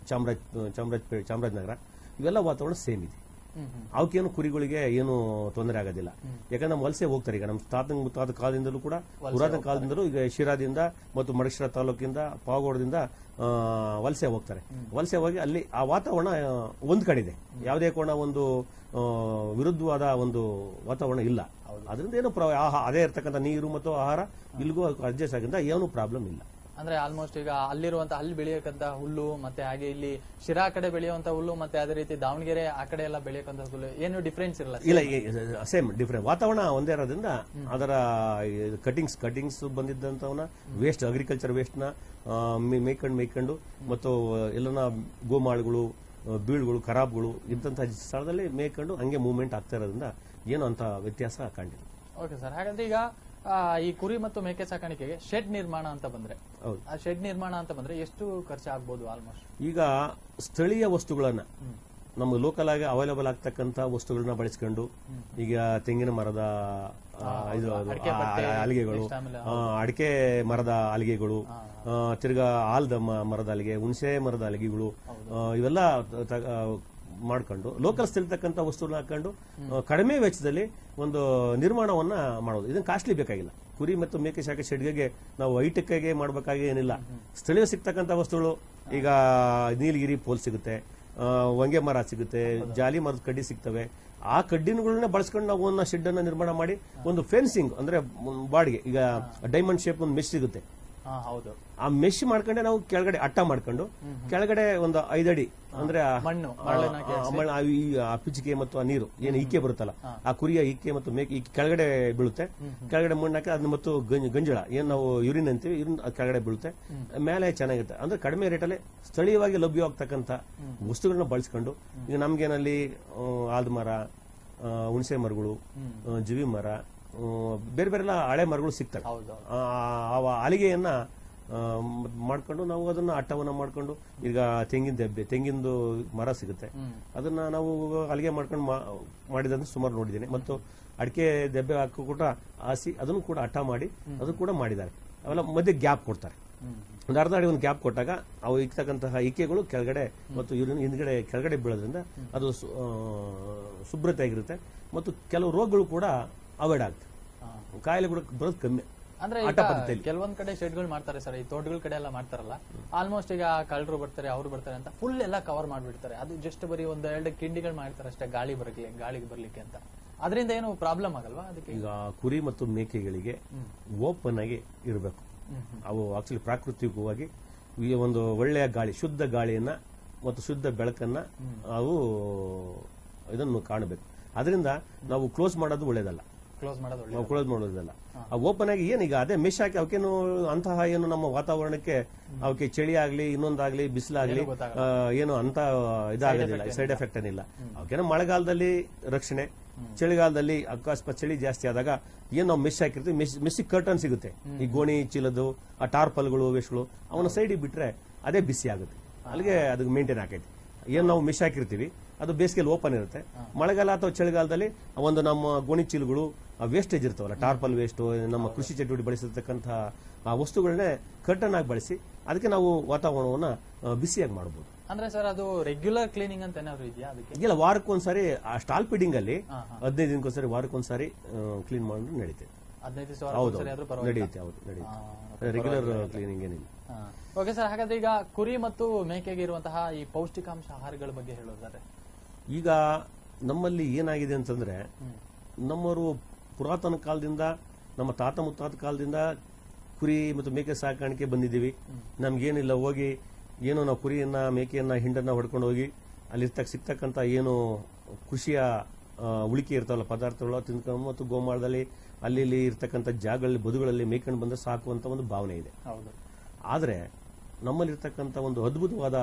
ಚಾಮರಾಜನಗರ ಇವೆಲ್ಲ ವಾತಾವರಣ ಸೇಮ್ ಇದೆ. ಅವಕ್ಕೇನು ಕುರಿಗಳಿಗೆ ಏನು ತೊಂದರೆ ಆಗೋದಿಲ್ಲ. ಯಾಕಂದ್ರೆ ನಮ್ಮ ವಲಸೆ ಹೋಗ್ತಾರೆ. ಈಗ ನಮ್ಮ ಮುತ್ತಾದ ಕಾಲದಿಂದಲೂ ಕೂಡ ಪುರಾತನ ಕಾಲದಿಂದಲೂ ಈಗ ಶಿರಾದಿಂದ ಮತ್ತು ಮಡೇಶ್ವರ ತಾಲೂಕಿಂದ ಪಾವಗಡದಿಂದ ವಲಸೆ ಹೋಗ್ತಾರೆ. ವಲಸೆ ಹೋಗಿ ಅಲ್ಲಿ ಆ ವಾತಾವರಣ ಒಂದ್ ಕಡೆ ಇದೆ. ಯಾವುದೇ ಕೋಣ ಒಂದು ವಿರುದ್ಧವಾದ ಒಂದು ವಾತಾವರಣ ಇಲ್ಲ. ಅದರಿಂದ ಏನು ಅದೇ ಇರ್ತಕ್ಕಂಥ ನೀರು ಮತ್ತು ಆಹಾರ ಇಲ್ಲಿಗೂ ಅಡ್ಜಸ್ಟ್ ಆಗಿಂದ ಏನು ಪ್ರಾಬ್ಲಮ್ ಇಲ್ಲ. ಅಂದ್ರೆ ಆಲ್ಮೋಸ್ಟ್ ಈಗ ಅಲ್ಲಿ ಬೆಳೆಯಕ್ಕಂತ ಹುಲ್ಲು ಮತ್ತೆ ಹಾಗೆ ಇಲ್ಲಿ ಶಿರಾ ಕಡೆ ಬೆಳೆಯುವಂತ ಹುಲ್ಲು ಮತ್ತೆ ಅದೇ ರೀತಿ ದಾವಣಗೆರೆ ಆ ಕಡೆ ಎಲ್ಲ ಬೆಳೆಯಕ್ಕಂತ ಹುಲ್ಲು ಏನು ಡಿಫ್ರೆನ್ಸ್ ಇರಲ್ಲ? ಇಲ್ಲ, ಸೇಮ್ ಡಿಫ್ರೆಂಟ್ ವಾತಾವರಣ ಒಂದೇ ಇರೋದ್ರಿಂದ ಅದರ ಕಟಿಂಗ್ಸ್ ಬಂದಿದ್ದಂತವನ್ನ ವೇಸ್ಟ್ ಅಗ್ರಿಕಲ್ಚರ್ ವೇಸ್ಟ್ ನ ಮೇಯ್ಕೊಂಡು ಮತ್ತು ಎಲ್ಲನ ಗೋಮಾಳುಗಳು, ಬೀಳುಗಳು, ಖರಾಬ್ಗಳು ಇಂತಹ ಸ್ಥಳದಲ್ಲಿ ಮೇಯ್ಕೊಂಡು ಹಂಗೆ ಮೂವ್ಮೆಂಟ್ ಆಗ್ತಾ ಇರೋದ್ರಿಂದ ಏನು ಅಂತ ವ್ಯತ್ಯಾಸ ಕಾಣಿಲ್ಲ. Okay sir. ಹಾಗಾದ್ರೆ ಈಗ ಈ ಕುರಿ ಮತ್ತು ಮೇಕೆ ಸಾಕಾಣಿಕೆಗೆ ಶೆಡ್ ನಿರ್ಮಾಣ ಅಂತ ಬಂದ್ರೆ ಆ ಶೆಡ್ ನಿರ್ಮಾಣ ಅಂತ ಬಂದ್ರೆ ಎಷ್ಟು ಖರ್ಚು ಆಗ್ಬೋದು ಆಲ್ಮೋಸ್ಟ್? ಈಗ ಸ್ಥಳೀಯ ವಸ್ತುಗಳನ್ನ ನಮ್ಮ ಲೋಕಲ್ ಆಗಿ ಅವೈಲೇಬಲ್ ಆಗ್ತಕ್ಕಂತ ವಸ್ತುಗಳನ್ನ ಬಳಸ್ಕೊಂಡು ಈಗ ತೆಂಗಿನ ಮರದ ಅಲಿಗೆಗಳು, ಅಡಿಕೆ ಮರದ ಅಲಿಗೆಗಳು, ತಿರ್ಗಾ ಆಲ್ದ ಮರದ ಅಲಿಗೆ, ಹುಣಸೆ ಮರದ ಅಲಿಗೆಗಳು ಇವೆಲ್ಲ ಮಾಡ್ಕೊಂಡು ಲೋಕಲ್ ಸ್ಥಿರತಕ್ಕಂಥ ವಸ್ತುಗಳನ್ನ ಹಾಕೊಂಡು ಕಡಿಮೆ ವೆಚ್ಚದಲ್ಲಿ ಒಂದು ನಿರ್ಮಾಣವನ್ನ ಮಾಡೋದು. ಇದನ್ನ ಕಾಸ್ಟ್ಲಿ ಬೇಕಾಗಿಲ್ಲ. ಕುರಿ ಮತ್ತು ಮೇಕೆ ಶಾಖೆ ಶೆಡ್ಗೆ ನಾವು ಹೈಟೆಕ್ಗೆ ಮಾಡಬೇಕಾಗಿ ಏನಿಲ್ಲ. ಸ್ಥಳೀಯ ಸಿಗ್ತಕ್ಕಂಥ ವಸ್ತುಗಳು ಈಗ ನೀಲಗಿರಿ ಪೋಲ್ ಸಿಗುತ್ತೆ, ಹೊಂಗೆ ಮರ ಸಿಗುತ್ತೆ, ಜಾಲಿ ಮರದ ಕಡ್ಡಿ ಸಿಗ್ತವೆ. ಆ ಕಡ್ಡಿಗಳನ್ನ ಬಳಸ್ಕೊಂಡು ನಾವು ಒಂದು ಶೆಡ್ ಅನ್ನ ನಿರ್ಮಾಣ ಮಾಡಿ ಒಂದು ಫೆನ್ಸಿಂಗ್ ಅಂದ್ರೆ ಬಾಡಿಗೆ ಈಗ ಡೈಮಂಡ್ ಶೇಪ್ ಒಂದು ಮೆಶ್ ಸಿಗುತ್ತೆ. ಆ ಮೆಶ್ ಮಾಡ್ಕೊಂಡೆ ನಾವು ಕೆಳಗಡೆ ಅಟ್ಟ ಮಾಡ್ಕೊಂಡು ಕೆಳಗಡೆ ಒಂದು 5 ಅಡಿ ಅಂದ್ರೆ ಪಿಚ್ಚಿಗೆ ಮತ್ತು ಆ ನೀರು ಏನು ಇಕ್ಕೆ ಬರುತ್ತಲ್ಲ ಆ ಕುರಿಯ ಇಕ್ಕೆ ಮತ್ತು ಮೇಕೆ ಕೆಳಗಡೆ ಬೀಳುತ್ತೆ. ಕೆಳಗಡೆ ಮಣ್ಣು ಹಾಕಿ ಅದನ್ನ ಮತ್ತು ಗಂಜಳ ಏನ್ ನಾವು ಯೂರಿನ್ ಅಂತೀವಿ, ಯೂರಿನ್ ಕೆಳಗಡೆ ಬೀಳುತ್ತೆ. ಮೇಲೆ ಚೆನ್ನಾಗಿರುತ್ತೆ. ಅಂದ್ರೆ ಕಡಿಮೆ ರೇಟಲ್ಲಿ ಸ್ಥಳೀಯವಾಗಿ ಲಭ್ಯವಾಗ್ತಕ್ಕಂಥ ವಸ್ತುಗಳನ್ನ ಬಳಸ್ಕೊಂಡು ಈಗ ನಮ್ಗೇನಲ್ಲಿ ಆಲ್ದ ಮರ, ಹುಣಸೆ ಮರಗಳು, ಜಿವಿ ಮರ, ಬೇರೆ ಬೇರೆ ಹಳೆ ಮರಗಳು ಸಿಗ್ತವೆ. ಆ ಅಲಿಗೆಯನ್ನ ಮಾಡ್ಕೊಂಡು ನಾವು ಅದನ್ನ ಅಟ್ಟವನ್ನ ಮಾಡ್ಕೊಂಡು, ಈಗ ತೆಂಗಿನ ದೆಬ್ಬೆ, ತೆಂಗಿಂದು ಮರ ಸಿಗುತ್ತೆ, ಅದನ್ನ ನಾವು ಅಲ್ಲಿಗೆ ಮಾಡ್ಕೊಂಡು ಮಾಡಿದಂದ್ರೆ ಸುಮಾರು ನೋಡಿದ್ದೇನೆ. ಮತ್ತು ಅಡಿಕೆ ದೆಬ್ಬೆ ಹಾಕಿ ಕೂಡ ಹಾಸಿ ಅದನ್ನು ಕೂಡ ಅಟ್ಟ ಮಾಡಿ ಅದು ಕೂಡ ಮಾಡಿದ್ದಾರೆ. ಅವೆಲ್ಲ ಮಧ್ಯೆ ಗ್ಯಾಪ್ ಕೊಡ್ತಾರೆ, ಒಂದು ಅರ್ಧ ಅಡಿ ಒಂದು ಗ್ಯಾಪ್ ಕೊಟ್ಟಾಗ ಅವು ಇರ್ತಕ್ಕಂತಹ ಇಕ್ಕೆಗಳು ಕೆಳಗಡೆ ಮತ್ತು ಹಿಂದ್ಗಡೆ ಕೆಳಗಡೆ ಬೀಳೋದ್ರಿಂದ ಅದು ಶುಭ್ರತೆ ಆಗಿರುತ್ತೆ ಮತ್ತು ಕೆಲವು ರೋಗಗಳು ಕೂಡ ಅವಾಯ್ಡ್ ಆಗುತ್ತೆ, ಕಾಯಿಲೆ ಕೂಡ ಬರೋದು ಕಮ್ಮಿ. ಅಂದ್ರೆ ಕೆಲವೊಂದ್ ಕಡೆ ಶೆಡ್ಗಳು ಮಾಡ್ತಾರೆ ಸರ್, ಈ ತೋಟಗಳ ಕಡೆ ಎಲ್ಲ ಮಾಡ್ತಾರಲ್ಲ, ಆಲ್ಮೋಸ್ಟ್ ಈಗ ಕಳ್ಳರು ಬರ್ತಾರೆ ಅವ್ರು ಬರ್ತಾರೆ ಅಂತ ಫುಲ್ ಎಲ್ಲ ಕವರ್ ಮಾಡ್ಬಿಡ್ತಾರೆ. ಅದು ಜಸ್ಟ್ ಬರೀ ಒಂದ್ 2 ಕಿಂಡಿಗಳು ಮಾಡ್ತಾರೆ ಅಷ್ಟೇ, ಗಾಳಿಗೆ ಬರ್ಲಿಕ್ಕೆ ಅಂತ. ಅದರಿಂದ ಏನು ಪ್ರಾಬ್ಲಮ್ ಆಗಲ್ವಾ ಅದಕ್ಕೆ? ಈಗ ಕುರಿ ಮತ್ತು ಮೇಕೆಗಳಿಗೆ ಓಪನ್ ಆಗಿ ಇರಬೇಕು. ಅವು ಆಕ್ಚುಲಿ ಪ್ರಾಕೃತಿಕವಾಗಿ ಒಂದು ಒಳ್ಳೆಯ ಗಾಳಿ, ಶುದ್ಧ ಗಾಳಿಯನ್ನ ಮತ್ತು ಶುದ್ಧ ಬೆಳಕನ್ನ ಅವು ಇದನ್ನು ಕಾಣಬೇಕು. ಅದರಿಂದ ನಾವು ಕ್ಲೋಸ್ ಮಾಡೋದು ಒಳ್ಳೇದಲ್ಲ, ನಾವು ಕ್ಲೋಸ್ ಮಾಡೋದಲ್ಲ. ಓಪನ್ ಆಗಿ ಏನೀಗ ಅದೇ ಮೆಶ್ ಹಾಕಿ ಅವಕ್ಕೇನು ಅಂತಹ ಏನು ನಮ್ಮ ವಾತಾವರಣಕ್ಕೆ ಅವಕ್ಕೆ ಚಳಿ ಆಗ್ಲಿ ಇನ್ನೊಂದಾಗ್ಲಿ ಬಿಸಿಲಾಗ್ಲಿ ಏನು ಅಂತ ಇದಾಗೋದಿಲ್ಲ, ಸೈಡ್ ಎಫೆಕ್ಟ್ ಏನಿಲ್ಲ. ಅವಕ್ಕೇನೋ ಮಳೆಗಾಲದಲ್ಲಿ ರಕ್ಷಣೆ, ಚಳಿಗಾಲದಲ್ಲಿ ಅಕಸ್ಮಾತ್ ಚಳಿ ಜಾಸ್ತಿ ಆದಾಗ ಏನ್ ನಾವು ಮೆಶ್ ಹಾಕಿರ್ತೀವಿ, ಮೆಸ್ಸಿಗೆ ಕರ್ಟನ್ ಸಿಗುತ್ತೆ, ಈ ಗೋಣಿ ಚೀಲದು ಆ ಟಾರ್ಪಲ್ಗಳು ವೇಸ್ಗಳು ಅವನ್ನ ಸೈಡಿಗೆ ಬಿಟ್ರೆ ಅದೇ ಬಿಸಿ ಆಗುತ್ತೆ, ಅಲ್ಲಿಗೆ ಅದಕ್ಕೆ ಮೇಂಟೈನ್ ಆಕೈತಿ. ಏನ್ ನಾವು ಮೆಶ್ ಹಾಕಿರ್ತೀವಿ ಅದು ಬೇಸಿಗೆಯಲ್ಲಿ ಓಪನ್ ಇರುತ್ತೆ. ಮಳೆಗಾಲ ಅಥವಾ ಚಳಿಗಾಲದಲ್ಲಿ ಒಂದು ನಮ್ಮ ಗೋಣಿ ಚೀಲಗಳು ವೇಸ್ಟೇಜ್ ಇರ್ತಾವಲ್ಲ, ಟಾರ್ಪಲ್ ವೇಸ್ಟ್, ನಮ್ಮ ಕೃಷಿ ಚಟುವಟಿಕೆ ಬಳಸಿರ್ತಕ್ಕಂತಹ ಆ ವಸ್ತುಗಳನ್ನೇ ಕರ್ಟನ್ ಆಗಿ ಬಳಸಿ ಅದಕ್ಕೆ ನಾವು ವಾತಾವರಣವನ್ನ ಬಿಸಿಯಾಗಿ ಮಾಡಬಹುದು. ಅಂದ್ರೆ ಸರ್ ಅದು ರೆಗ್ಯುಲರ್ ಕ್ಲೀನಿಂಗ್ ಅಂತ ಏನಾದ್ರು ಇದೆಯಾ ಅದಕ್ಕೆ? ಇಲ್ಲ, ವಾರಕ್ಕೊಂದ್ಸರಿ ಆ ಸ್ಟಾಲ್ ಫೀಡಿಂಗ್ ಅಲ್ಲಿ 15 ದಿನಕ್ಕೊಂದ್ಸರಿ ವಾರಕ್ಕೊಂದ್ಸರಿ ಕ್ಲೀನ್ ಮಾಡಿದ್ರೆ ನಡೀತೆ. 15 ದಿವಸ ನಡೆಯುತ್ತೆ, ಹೌದು ನಡೆಯುತ್ತೆ, ರೆಗ್ಯುಲರ್ ಕ್ಲೀನಿಂಗ್ ಏನಿಲ್ಲ. ಓಕೆ ಸರ್, ಹಾಗಾದ್ರೆ ಈಗ ಕುರಿ ಮತ್ತು ಮೇಕೆಗೆ ಇರುವಂತಹ ಈ ಪೌಷ್ಟಿಕಾಂಶ ಆಹಾರಗಳ ಬಗ್ಗೆ ಹೇಳೋದಾದ್ರೆ, ಈಗ ನಮ್ಮಲ್ಲಿ ಏನಾಗಿದೆ ಅಂತಂದ್ರೆ, ನಮ್ಮವರು ಪುರಾತನ ಕಾಲದಿಂದ ನಮ್ಮ ತಾತ ಮುತ್ತಾತ ಕಾಲದಿಂದ ಕುರಿ ಮತ್ತು ಮೇಕೆ ಸಾಕಾಣಿಕೆ ಬಂದಿದ್ದೀವಿ. ನಮ್ಗೇನಿಲ್ಲ, ಹೋಗಿ ಏನೋ ನಾವು ಕುರಿಯನ್ನ ಮೇಕೆಯನ್ನ ಹಿಂಡನ್ನ ಹೊಡ್ಕೊಂಡು ಹೋಗಿ ಅಲ್ಲಿ ಸಿಗ್ತಕ್ಕಂಥ ಏನು ಕೃಷಿಯ ಉಳಿಕೆ ಇರ್ತಾವಲ್ಲ ಪದಾರ್ಥಗಳು ತಿನ್ಕೊಂಡು ಮತ್ತು ಗೋಮಾಳದಲ್ಲಿ ಅಲ್ಲಿ ಇಲ್ಲಿ ಇರ್ತಕ್ಕಂಥ ಜಾಗಗಳಲ್ಲಿ ಬದುಗಳಲ್ಲಿ ಮೇಯ್ಕೊಂಡು ಬಂದ್ರೆ ಸಾಕು ಅಂತ ಒಂದು ಭಾವನೆ ಇದೆ. ಆದ್ರೆ ನಮ್ಮಲ್ಲಿರ್ತಕ್ಕಂಥ ಒಂದು ಅದ್ಭುತವಾದ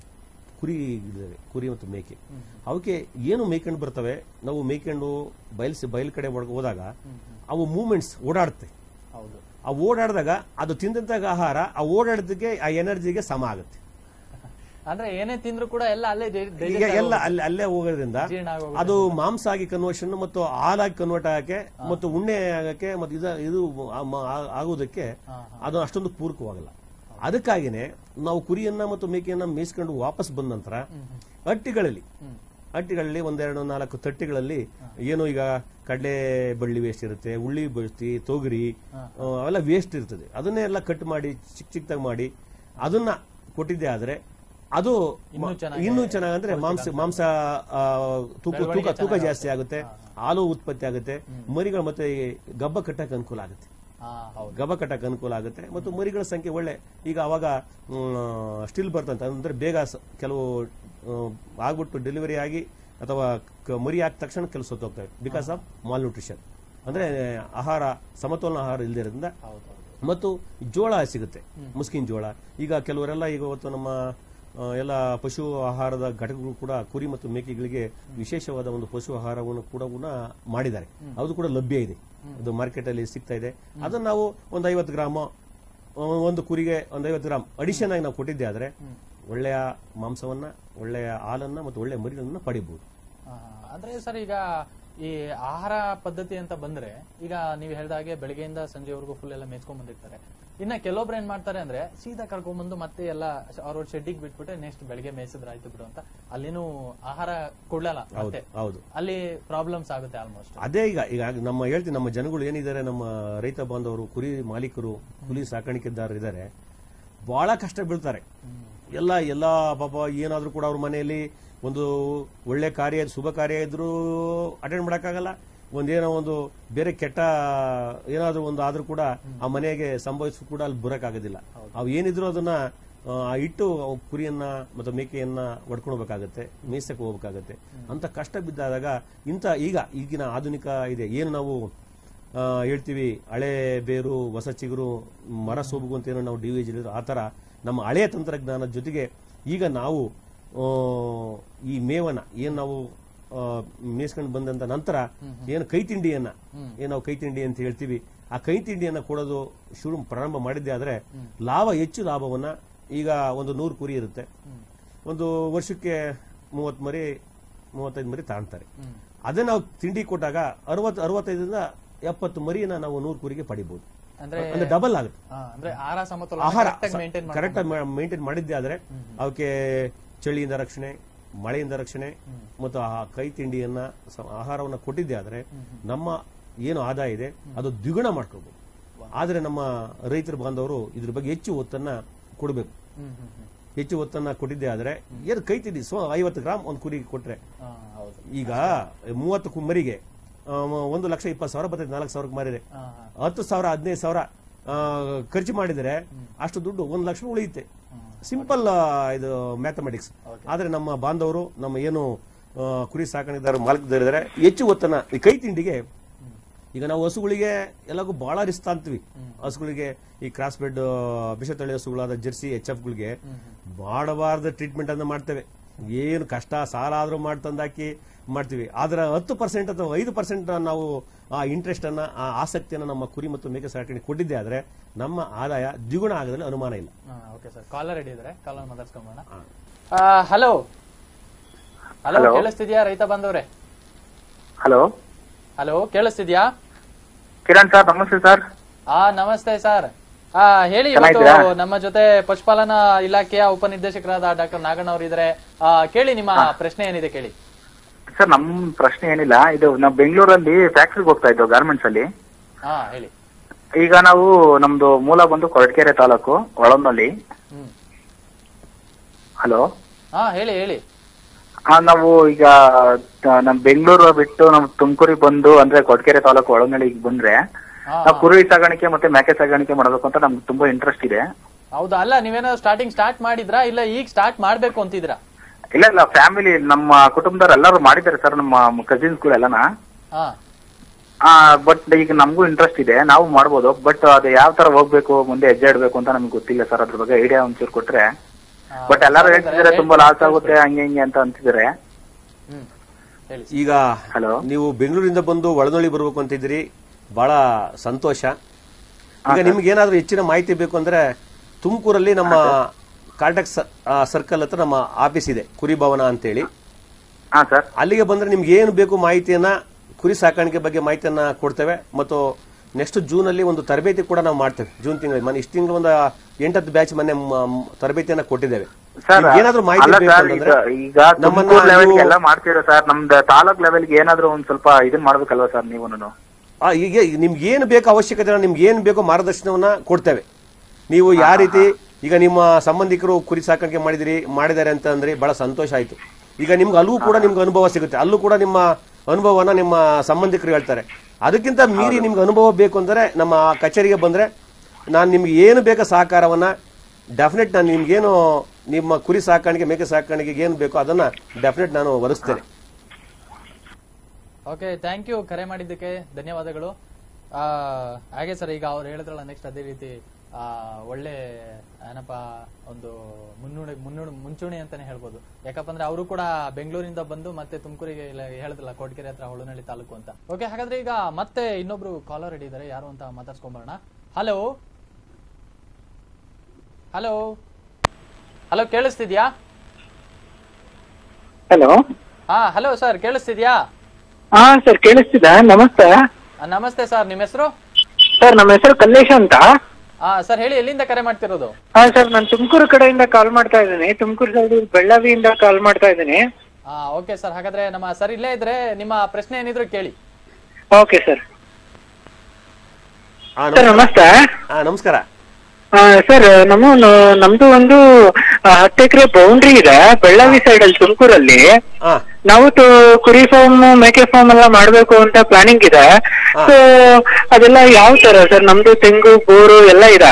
ಕುರಿ ಮತ್ತು ಮೇಕೆ, ಅವಕ್ಕೆ ಏನು ಮೇಯ್ಕೊಂಡು ಬರ್ತವೆ, ನಾವು ಮೇಯ್ಕೊಂಡು ಬಯಲು ಕಡೆ ಹೋದಾಗ ಅವು ಮೂವ್ಮೆಂಟ್ಸ್ ಓಡಾಡುತ್ತೆ. ಆ ಓಡಾಡಿದಾಗ ಅದು ತಿಂದಂತ ಆಹಾರ ಆ ಓಡಾಡೋದಕ್ಕೆ ಆ ಎನರ್ಜಿಗೆ ಸಮ ಆಗುತ್ತೆ. ಅಂದ್ರೆ ಏನೇ ತಿಂದ್ರು ಕೂಡ ಎಲ್ಲ ಅಲ್ಲೇ ಹೋಗೋದ್ರಿಂದ ಅದು ಮಾಂಸ ಆಗಿ ಕನ್ವರ್ಷನ್ ಮತ್ತು ಹಾಲಾಗಿ ಕನ್ವರ್ಟ್ ಆಗಕ್ಕೆ ಮತ್ತು ಉಣ್ಣೆ ಆಗಕ್ಕೆ ಮತ್ತು ಇದು ಆಗೋದಕ್ಕೆ ಅದು ಅಷ್ಟೊಂದು ಪೂರಕವಾಗಲ್ಲ. ಅದಕ್ಕಾಗಿನೇ ನಾವು ಕುರಿಯನ್ನ ಮತ್ತು ಮೇಕೆಯನ್ನ ಮೇಯಿಸ್ಕೊಂಡು ವಾಪಸ್ ಬಂದ ನಂತರ ಹಟ್ಟಿಗಳಲ್ಲಿ 1-2-4 ತಟ್ಟಿಗಳಲ್ಲಿ ಏನು ಈಗ ಕಡಲೆ ಬಳ್ಳಿ ವೇಸ್ಟ್ ಇರುತ್ತೆ, ಉಳ್ಳಿ ಬಳ್ಳಿ, ತೊಗರಿ ಅವೆಲ್ಲ ವೇಸ್ಟ್ ಇರ್ತದೆ. ಅದನ್ನೇ ಎಲ್ಲ ಕಟ್ ಮಾಡಿ ಚಿಕ್ಕದಾಗಿ ಮಾಡಿ ಅದನ್ನ ಕೊಟ್ಟಿದ್ದೆ ಆದ್ರೆ ಅದು ಇನ್ನೂ ಚೆನ್ನಾಗಂದ್ರೆ ಮಾಂಸ ತೂಕ ಜಾಸ್ತಿ ಆಗುತ್ತೆ, ಹಾಲು ಉತ್ಪತ್ತಿ ಆಗುತ್ತೆ, ಮರಿಗಳು ಮತ್ತೆ ಗಬ್ಬ ಕಟ್ಟಕ್ಕೆ ಅನುಕೂಲ ಆಗುತ್ತೆ ಮತ್ತು ಮರಿಗಳ ಸಂಖ್ಯೆ ಒಳ್ಳೆ. ಈಗ ಅವಾಗ ಸ್ಟಿಲ್ ಬರ್ತಂತ ಅಂದ್ರೆ ಬೇಗ ಕೆಲವು ಆಗ್ಬಿಟ್ಟು ಡೆಲಿವರಿ ಆಗಿ ಅಥವಾ ಮರಿ ಆದ ತಕ್ಷಣ ಕೆಲಸ ಹೋಗ್ತವೆ, ಬಿಕಾಸ್ ಆಫ್ ಮಾಲ್ ನ್ಯೂಟ್ರಿಷನ್, ಅಂದ್ರೆ ಆಹಾರ ಸಮತೋಲನ ಆಹಾರ ಇಲ್ದಿರೋದ್ರಿಂದ. ಮತ್ತು ಜೋಳ ಸಿಗುತ್ತೆ, ಮುಸ್ಕಿನ ಜೋಳ. ಈಗ ಕೆಲವರೆಲ್ಲ ಈಗ ಇವತ್ತು ನಮ್ಮ ಎಲ್ಲ ಪಶು ಆಹಾರದ ಘಟಕಗಳು ಕೂಡ ಕುರಿ ಮತ್ತು ಮೇಕೆಗಳಿಗೆ ವಿಶೇಷವಾದ ಒಂದು ಪಶು ಆಹಾರವನ್ನು ಕೂಡ ಮಾಡಿದ್ದಾರೆ. ಅದು ಕೂಡ ಲಭ್ಯ ಇದೆ, ಅದು ಮಾರ್ಕೆಟ್ ಅಲ್ಲಿ ಸಿಗ್ತಾ ಇದೆ. ಅದನ್ನ ನಾವು ಒಂದು 50 ಗ್ರಾಮ್ ಒಂದು ಕುರಿಗೆ ಒಂದು 50 ಗ್ರಾಮ್ ಅಡಿಷನ್ ಆಗಿ ನಾವು ಕೊಟ್ಟಿದ್ದೆ ಆದ್ರೆ ಒಳ್ಳೆಯ ಮಾಂಸವನ್ನ, ಒಳ್ಳೆಯ ಹಾಲನ್ನ ಮತ್ತು ಒಳ್ಳೆಯ ಮರಿಗಳನ್ನ ಪಡಿಬಹುದು. ಅಂದ್ರೆ ಸರ್ ಈಗ ಈ ಆಹಾರ ಪದ್ಧತಿ ಅಂತ ಬಂದ್ರೆ, ಈಗ ನೀವು ಹೇಳಿದ ಹಾಗೆ ಬೆಳಗ್ಗೆಯಿಂದ ಸಂಜೆವರೆಗೂ ಫುಲ್ ಎಲ್ಲ ಮೇಚ್ಕೊಂಡ್ ಬಂದಿರ್ತಾರೆ. ಇನ್ನ ಕೆಲವೊಬ್ರು ಏನ್ ಮಾಡ್ತಾರೆ ಅಂದ್ರೆ ಸೀದಾ ಕರ್ಕೊಂಡ್ಬಂದು ಮತ್ತೆ ಎಲ್ಲ ಅವ್ರ ಶೆಡ್ಡಿಗೆ ಬಿಟ್ಬಿಟ್ಟೆ ನೆಕ್ಸ್ಟ್ ಬೆಳಗ್ಗೆ ಮೇಯಿಸಿದ್ರೆ ಆಯ್ತು ಬಿಡು ಅಂತ ಅಲ್ಲಿನೂ ಆಹಾರ ಕೊಡ್ಲಲ್ಲ. ಹೌದು, ಅಲ್ಲಿ ಪ್ರಾಬ್ಲಮ್ಸ್ ಆಗುತ್ತೆ ಆಲ್ಮೋಸ್ಟ್. ಅದೇ ಈಗ ನಮ್ಮ ಜನಗಳು ಏನಿದ್ದಾರೆ, ನಮ್ಮ ರೈತ ಬಾಂಧವರು, ಕುರಿ ಮಾಲೀಕರು, ಕುರಿ ಸಾಕಾಣಿಕೆದಾರರಿದ್ದಾರೆ, ಬಹಳ ಕಷ್ಟ ಬೀಳ್ತಾರೆ. ಎಲ್ಲ ಪಾಪ ಏನಾದ್ರೂ ಕೂಡ ಅವ್ರ ಮನೆಯಲ್ಲಿ ಒಂದು ಒಳ್ಳೆ ಕಾರ್ಯ, ಶುಭ ಕಾರ್ಯ ಇದ್ರೂ ಅಟೆಂಡ್ ಮಾಡಕ್ಕಾಗಲ್ಲ. ಒಂದೇನೋ ಒಂದು ಬೇರೆ ಕೆಟ್ಟ ಏನಾದ್ರೂ ಒಂದು ಆದ್ರೂ ಕೂಡ ಆ ಮನೆಗೆ ಸಂಭವಿಸ್ ಕೂಡ ಅಲ್ಲಿ ಬರಕ್ಕಾಗೋದಿಲ್ಲ. ಅವು ಏನಿದ್ರು ಅದನ್ನ ಇಟ್ಟು ಕುರಿಯನ್ನ ಮತ್ತು ಮೇಕೆಯನ್ನ ಹೊಡ್ಕೊಳ್ಬೇಕಾಗತ್ತೆ, ಮೇಯ್ಸಕ್ಕೆ ಹೋಗ್ಬೇಕಾಗತ್ತೆ. ಅಂತ ಕಷ್ಟ ಬಿದ್ದಾಗ ಈಗಿನ ಆಧುನಿಕ ಇದೆ, ಏನು ನಾವು ಹೇಳ್ತೀವಿ ಹಳೆ ಬೇರು ಹೊಸ ಚಿಗುರು ಮರ ಸೋಬುಗು ಅಂತ ಏನೋ ನಾವು DVG ಹೇಳಿದ್ರು, ಆ ತರ ನಮ್ಮ ಹಳೆಯ ತಂತ್ರಜ್ಞಾನದ ಜೊತೆಗೆ ಈಗ ನಾವು ಈ ಮೇವನ್ನ ಏನ್ ನಾವು ಮೇಯಿಸ್ಕೊಂಡು ಬಂದಂತ ನಂತರ ಏನು ಕೈತಿಂಡಿಯನ್ನ ನಾವು ಕೈತಿಂಡಿ ಅಂತ ಹೇಳ್ತೀವಿ, ಆ ಕೈ ತಿಂಡಿಯನ್ನ ಕೊಡೋದು ಶುರು ಪ್ರಾರಂಭ ಮಾಡಿದ್ದೆ ಆದ್ರೆ ಹೆಚ್ಚು ಲಾಭವನ್ನ ಈಗ ಒಂದು 100 ಕುರಿ ಇರುತ್ತೆ, ಒಂದು ವರ್ಷಕ್ಕೆ 35 ಮರಿ ತಾಣ್ತಾರೆ. ಅದೇ ನಾವು ತಿಂಡಿ ಕೊಟ್ಟಾಗ 65ರಿಂದ 70 ಮರಿನ ನಾವು 100 ಕುರಿಗೆ ಪಡಿಬಹುದು. ಅಂದ್ರೆ ಡಬಲ್ ಆಗುತ್ತೆ. ಆಹಾರ ಕರೆಕ್ಟ್ ಮೇಂಟೈನ್ ಮಾಡಿದ್ದೆ ಆದ್ರೆ ಅವಕ್ಕೆ ಚಳಿಯಿಂದ ರಕ್ಷಣೆ, ಮಳೆಯಿಂದ ರಕ್ಷಣೆ ಮತ್ತು ಆ ಕೈ ತಿಂಡಿಯನ್ನ ಆಹಾರವನ್ನ ಕೊಟ್ಟಿದ್ದೆ ಆದ್ರೆ ನಮ್ಮ ಏನು ಆದಾಯ ಇದೆ ಅದು ದ್ವಿಗುಣ ಮಾಡ್ಕೋಬಹುದು. ಆದ್ರೆ ನಮ್ಮ ರೈತರ ಬಾಂಧವರು ಇದ್ರ ಬಗ್ಗೆ ಹೆಚ್ಚು ಒತ್ತನ್ನ ಕೊಡಬೇಕು. ಹೆಚ್ಚು ಒತ್ತನ್ನ ಕೊಟ್ಟಿದ್ದೆ ಆದ್ರೆ ಏನು ಕೈ ತಿಂಡಿ 50 ಗ್ರಾಮ್ ಒಂದು ಕುರಿಗೆ ಕೊಟ್ರೆ ಈಗ 30 ಮರಿಗೆ 1,20,000 ಬರ್ತೈತೆ. 4,000 ಮಾರಿದ್ರೆ 10,000 15,000 ಖರ್ಚು ಮಾಡಿದರೆ ಅಷ್ಟು ದುಡ್ಡು 1 ಲಕ್ಷ ಉಳಿಯುತ್ತೆ. ಸಿಂಪಲ್ ಇದು ಮ್ಯಾಥಮೆಟಿಕ್ಸ್. ಆದ್ರೆ ನಮ್ಮ ಬಾಂಧವರು, ನಮ್ಮ ಏನು ಕುರಿ ಸಾಕಾಣಿಕೆದಾರ ಮಾಲಕರಿದ್ದಾರೆ, ಹೆಚ್ಚು ಒತ್ತನ್ನ ಈ ಕೈ ತಿಂಡಿಗೆ. ಈಗ ನಾವು ಹಸುಗಳಿಗೆ ಎಲ್ಲಗೂ ಬಹಳ ರಿಸ್ಕ್ ಅಂತೀವಿ. ಹಸುಗಳಿಗೆ ಈ ಕ್ರಾಸ್ ಬ್ರೆಡ್ ವಿಷ ತಳಿ ಹಸುಗಳಾದ ಜರ್ಸಿ HF ಗಳಿಗೆ ಮಾಡಬಾರ್ದ ಟ್ರೀಟ್ಮೆಂಟ್ ಅನ್ನ ಮಾಡ್ತೇವೆ. ಏನು ಕಷ್ಟ ಸಾಲ ಆದ್ರೂ ಮಾಡ್ತಂದಾಕಿ ಮಾಡ್ತೀವಿ. ಆದ್ರೆ 10% ಅಥವಾ 5% ನಾವು ಆ ಇಂಟ್ರೆಸ್ಟ್ ಅನ್ನ, ಆ ಆಸಕ್ತಿಯನ್ನ ನಮ್ಮ ಕುರಿ ಮತ್ತು ಮೇಕೆ ಸಾಕಾಣಿಕೆ ಕೊಟ್ಟಿದ್ದೆ ಆದ್ರೆ ನಮ್ಮ ಆದಾಯ ದ್ವಿಗುಣ ಆಗೋದ್ರಲ್ಲಿ ಅನುಮಾನ ಇಲ್ಲ. ಕಾಲರ್ ರೆಡಿ ಇದ್ದಾರೆ, ಕಾಲರ್ ಮಾತಾಡ್ಸ್ಕೊಂಬೋಣ. ಹಲೋ ಹಲೋ, ಕೇಳಿಸ್ತಿದ್ಯಾ ರೈತ ಬಂದವ್ರೆ? ಹಲೋ ಹಲೋ, ಕೇಳಿಸ್ತಿದ್ಯಾ? ಕಿರಣ್ ಸರ್, ನಮಸ್ತೆ ಸರ್. ನಮಸ್ತೆ ಸರ್. ಹೇಳಿ, ಇವತ್ತು ನಮ್ಮ ಜೊತೆ ಪಶುಪಾಲನಾ ಇಲಾಖೆಯ ಉಪನಿರ್ದೇಶಕರಾದ ಡಾಕ್ಟರ್ ನಾಗಣ್ಣ ಅವರು ಇದ್ದಾರೆ. ಕೇಳಿ, ನಿಮ್ಮ ಪ್ರಶ್ನೆ ಏನಿದೆ ಕೇಳಿ. ಸರ್, ನಮ್ ಪ್ರಶ್ನೆ ಏನಿಲ್ಲ. ಇದು ನಾವು ಬೆಂಗಳೂರಲ್ಲಿ ಫ್ಯಾಕ್ಟ್ರಿಗೆ ಹೋಗ್ತಾ ಇದ್ದೋ ಗಾರ್ಮೆಂಟ್ಸ್ ಅಲ್ಲಿ. ಹೇಳಿ. ಈಗ ನಾವು ನಮ್ದು ಮೂಲ ಬಂದು ಕೊರಟಗೆರೆ ತಾಲೂಕು ಒಳಂದಲ್ಲಿ. ಹಲೋ. ಹೇಳಿ ಹೇಳಿ. ನಾವು ಈಗ ನಮ್ ಬೆಂಗಳೂರು ಬಿಟ್ಟು ನಮ್ ತುಮಕೂರಿಗೆ ಬಂದು, ಅಂದ್ರೆ ಕೊರಟಗೆರೆ ತಾಲೂಕು ಒಳಂದಳಿಗೆ ಬಂದ್ರೆ ನಾವು ಕುರಿ ಸಾಗಾಣಿಕೆ ಮತ್ತೆ ಮೇಕೆ ಸಾಗಾಣಿಕೆ ಮಾಡಬೇಕು ಅಂತ ನಮ್ಗೆ ತುಂಬಾ ಇಂಟ್ರೆಸ್ಟ್ ಇದೆ. ಹೌದಾ? ಅಲ್ಲ, ನೀವೇನೋ ಸ್ಟಾರ್ಟ್ ಮಾಡಿದ್ರಾ ಇಲ್ಲ ಈಗ ಸ್ಟಾರ್ಟ್ ಮಾಡ್ಬೇಕು ಅಂತಿದ್ರಾ? ಇಲ್ಲ, ಫ್ಯಾಮಿಲಿ ನಮ್ಮ ಕುಟುಂಬದವ್ರು ಎಲ್ಲರೂ ಮಾಡಿದ್ದಾರೆ ಸರ್, ನಮ್ಮ ಕಸಿನ್ಸ್ ಗಳೆಲ್ಲನ. ಬಟ್ ಈಗ ನಮಗೂ ಇಂಟ್ರೆಸ್ಟ್ ಇದೆ, ನಾವು ಮಾಡ್ಬೋದು. ಬಟ್ ಅದು ಯಾವ ತರ ಹೋಗ್ಬೇಕು, ಮುಂದೆ ಹೆಜ್ಜೆ ಇಡ್ಬೇಕು ಅಂತ ನಮ್ಗೆ ಗೊತ್ತಿಲ್ಲ ಸರ್. ಅದ್ರ ಬಗ್ಗೆ ಐಡಿಯಾ ಒಂಚೂರು ಕೊಟ್ರೆ. ಬಟ್ ಎಲ್ಲರೂ ಹೇಳ್ತಿದ್ದಾರೆ ತುಂಬಾ ಲಾಸ್ ಆಗುತ್ತೆ ಹಂಗೆ ಹಿಂಗೆ ಅಂತ ಅಂತಿದ್ದಾರೆ. ಈಗ ನೀವು ಬೆಂಗಳೂರಿಂದ ಬಂದು ಒಳನಳ್ಳಿ ಬರ್ಬೇಕು ಅಂತಿದ್ದೀರಿ, ಬಹಳ ಸಂತೋಷ. ಈಗ ನಿಮ್ಗೆ ಏನಾದ್ರೂ ಹೆಚ್ಚಿನ ಮಾಹಿತಿ ಬೇಕು ಅಂದ್ರೆ ತುಮಕೂರಲ್ಲಿ ನಮ್ಮ ಕಾರ್ಟೆಕ್ಸ್ ಸರ್ಕಲ್ ಹತ್ರ ನಮ್ಮ ಆಫೀಸ್ ಇದೆ, ಕುರಿ ಭವನ ಅಂತೇಳಿ. ಅಲ್ಲಿಗೆ ಬಂದ್ರೆ ನಿಮ್ಗೆ ಏನು ಬೇಕು ಮಾಹಿತಿಯನ್ನ, ಕುರಿ ಸಾಕಾಣಿಕೆ ಬಗ್ಗೆ ಮಾಹಿತಿಯನ್ನ ಕೊಡ್ತೇವೆ. ಮತ್ತು ನೆಕ್ಸ್ಟ್ ಜೂನ್ ಅಲ್ಲಿ ಒಂದು ತರಬೇತಿ ಕೂಡ ನಾವು ಮಾಡ್ತೇವೆ. ಜೂನ್ ತಿಂಗಳಲ್ಲಿ ಇಷ್ಟು ತಿಂಗಳು ಒಂದು 8-10 ಬ್ಯಾಚ್ ಮೊನ್ನೆ ತರಬೇತಿಯನ್ನ ಕೊಟ್ಟಿದ್ದೇವೆ. ಏನಾದ್ರೂ ಮಾಹಿತಿ ಈಗ ಎಲ್ಲ ಮಾಡ್ತೀರಾ ಸರ್? ನಮ್ದು ತಾಲೂಕ್ ಲೆವೆಲ್ಗೆ ಏನಾದ್ರು ಒಂದ್ ಸ್ವಲ್ಪ ಇದನ್ ಮಾಡ್ಬೇಕಲ್ವಾ ಸರ್ ನೀವು? ಈಗ ನಿಮ್ಗೆ ಏನು ಬೇಕು ಅವಶ್ಯಕತೆ, ನಿಮ್ಗೆ ಏನು ಬೇಕೋ ಮಾರ್ಗದರ್ಶನವನ್ನ ಕೊಡ್ತೇವೆ. ನೀವು ಯಾವ ರೀತಿ, ಈಗ ನಿಮ್ಮ ಸಂಬಂಧಿಕರು ಕುರಿ ಸಾಕಾಣಿಕೆ ಮಾಡಿದ್ದಾರೆ ಅಂತ ಅಂದ್ರೆ ಬಹಳ ಸಂತೋಷ ಆಯ್ತು. ಈಗ ನಿಮ್ಗೆ ಅಲ್ಲೂ ಕೂಡ ನಿಮ್ಗೆ ಅನುಭವ ಸಿಗುತ್ತೆ, ಅಲ್ಲೂ ಕೂಡ ನಿಮ್ಮ ಅನುಭವನ ನಿಮ್ಮ ಸಂಬಂಧಿಕರು ಹೇಳ್ತಾರೆ. ಅದಕ್ಕಿಂತ ಮೀರಿ ನಿಮ್ಗೆ ಅನುಭವ ಬೇಕು ಅಂದ್ರೆ ನಮ್ಮ ಕಚೇರಿಗೆ ಬಂದ್ರೆ ನಾನು ನಿಮ್ಗೆ ಏನು ಬೇಕಾ ಸಹಕಾರವನ್ನ ಡೆಫಿನೆಟ್, ನಾನು ನಿಮ್ಗೇನು ನಿಮ್ಮ ಕುರಿ ಸಾಕಾಣಿಕೆ ಮೇಕೆ ಸಾಕಾಣಿಕೆಗೆ ಏನು ಬೇಕೋ ಅದನ್ನ ಡೆಫಿನೆಟ್ ನಾನು ಒದಗಿಸ್ತೇನೆ. Okay, thank you. ಕರೆ ಮಾಡಿದ್ದಕ್ಕೆ ಧನ್ಯವಾದಗಳು. ಹಾಗೆ ಸರ್, ಈಗ ಅವ್ರು ಹೇಳಿದ್ರಲ್ಲ, ನೆಕ್ಸ್ಟ್ ಅದೇ ರೀತಿ ಒಳ್ಳೆ ಏನಪ್ಪಾ ಒಂದು ಮುಂಚೂಣಿ ಅಂತಾನೆ ಹೇಳ್ಬೋದು. ಯಾಕಪ್ಪ ಅಂದ್ರೆ ಅವರು ಕೂಡ ಬೆಂಗಳೂರಿಂದ ಬಂದು ಮತ್ತೆ ತುಮಕೂರಿಗೆ ಹೇಳಿದ್ರಲ್ಲ, ಕೊರಟಗೆರೆ ಹತ್ರ ಹೊಳನಳ್ಳಿ ತಾಲೂಕು ಅಂತ. ಓಕೆ, ಹಾಗಾದ್ರೆ ಈಗ ಮತ್ತೆ ಇನ್ನೊಬ್ರು ಕಾಲರ್ ರೆಡಿ ಇದ್ದಾರೆ, ಯಾರು ಅಂತ ಮಾತಾಡ್ಸ್ಕೊಂಬರೋಣ. ಹಲೋ ಹಲೋ ಹಲೋ, ಕೇಳಿಸ್ತಿದ್ಯಾ? ಹಲೋ. ಹಲೋ ಸರ್, ಕೇಳಿಸ್ತಿದ್ಯಾ? ಸರ್ ಕೇಳಿಸ್ತಿದ? ನಮಸ್ತೆ. ನಮಸ್ತೆ ಸರ್, ನಿಮ್ಮ ಹೆಸರು? ಸರ್, ನಮ್ಮ ಹೆಸರು ಕಲ್ಲೇಶ್ ಅಂತ. ಸರ್ ಹೇಳಿ, ಎಲ್ಲಿಂದ ಕರೆ ಮಾಡ್ತಿರೋದು? ಸರ್, ನಾನು ತುಮಕೂರು ಕಡೆಯಿಂದ ಕಾಲ್ ಮಾಡ್ತಾ ಇದ್ದೀನಿ. ತುಮಕೂರು ಸೈಡ್ ಬೆಳ್ಳಾವಿಯಿಂದ ಕಾಲ್ ಮಾಡ್ತಾ ಇದ್ದೀನಿ. ಓಕೆ ಸರ್, ಹಾಗಾದ್ರೆ ನಮ್ಮ ಸರ್ ಇಲ್ಲೇ ಇದ್ರೆ ನಿಮ್ಮ ಪ್ರಶ್ನೆ ಏನಿದ್ರು ಕೇಳಿ. Okay sir. ಸರ್ ನಮಸ್ತೆ. ನಮಸ್ಕಾರ ಸರ್, ನಮ್ದು ಒಂದು 10 ಎಕರೆ ಬೌಂಡ್ರಿ ಇದೆ ಬೆಳ್ಳಾವಿ ಸೈಡ್ ಅಲ್ಲಿ, ತುಮಕೂರಲ್ಲಿ. ನಾವು ಕುರಿ ಫಾರ್ಮ್ ಮೇಕೆ ಫಾರ್ಮ್ ಎಲ್ಲ ಮಾಡ್ಬೇಕು ಅಂತ ಪ್ಲಾನಿಂಗ್ ಇದೆ. ಸೊ ಅದೆಲ್ಲ ಯಾವ ತರ ಸರ್? ನಮ್ದು ತೆಂಗು ಬೋರು ಎಲ್ಲ ಇದೆ.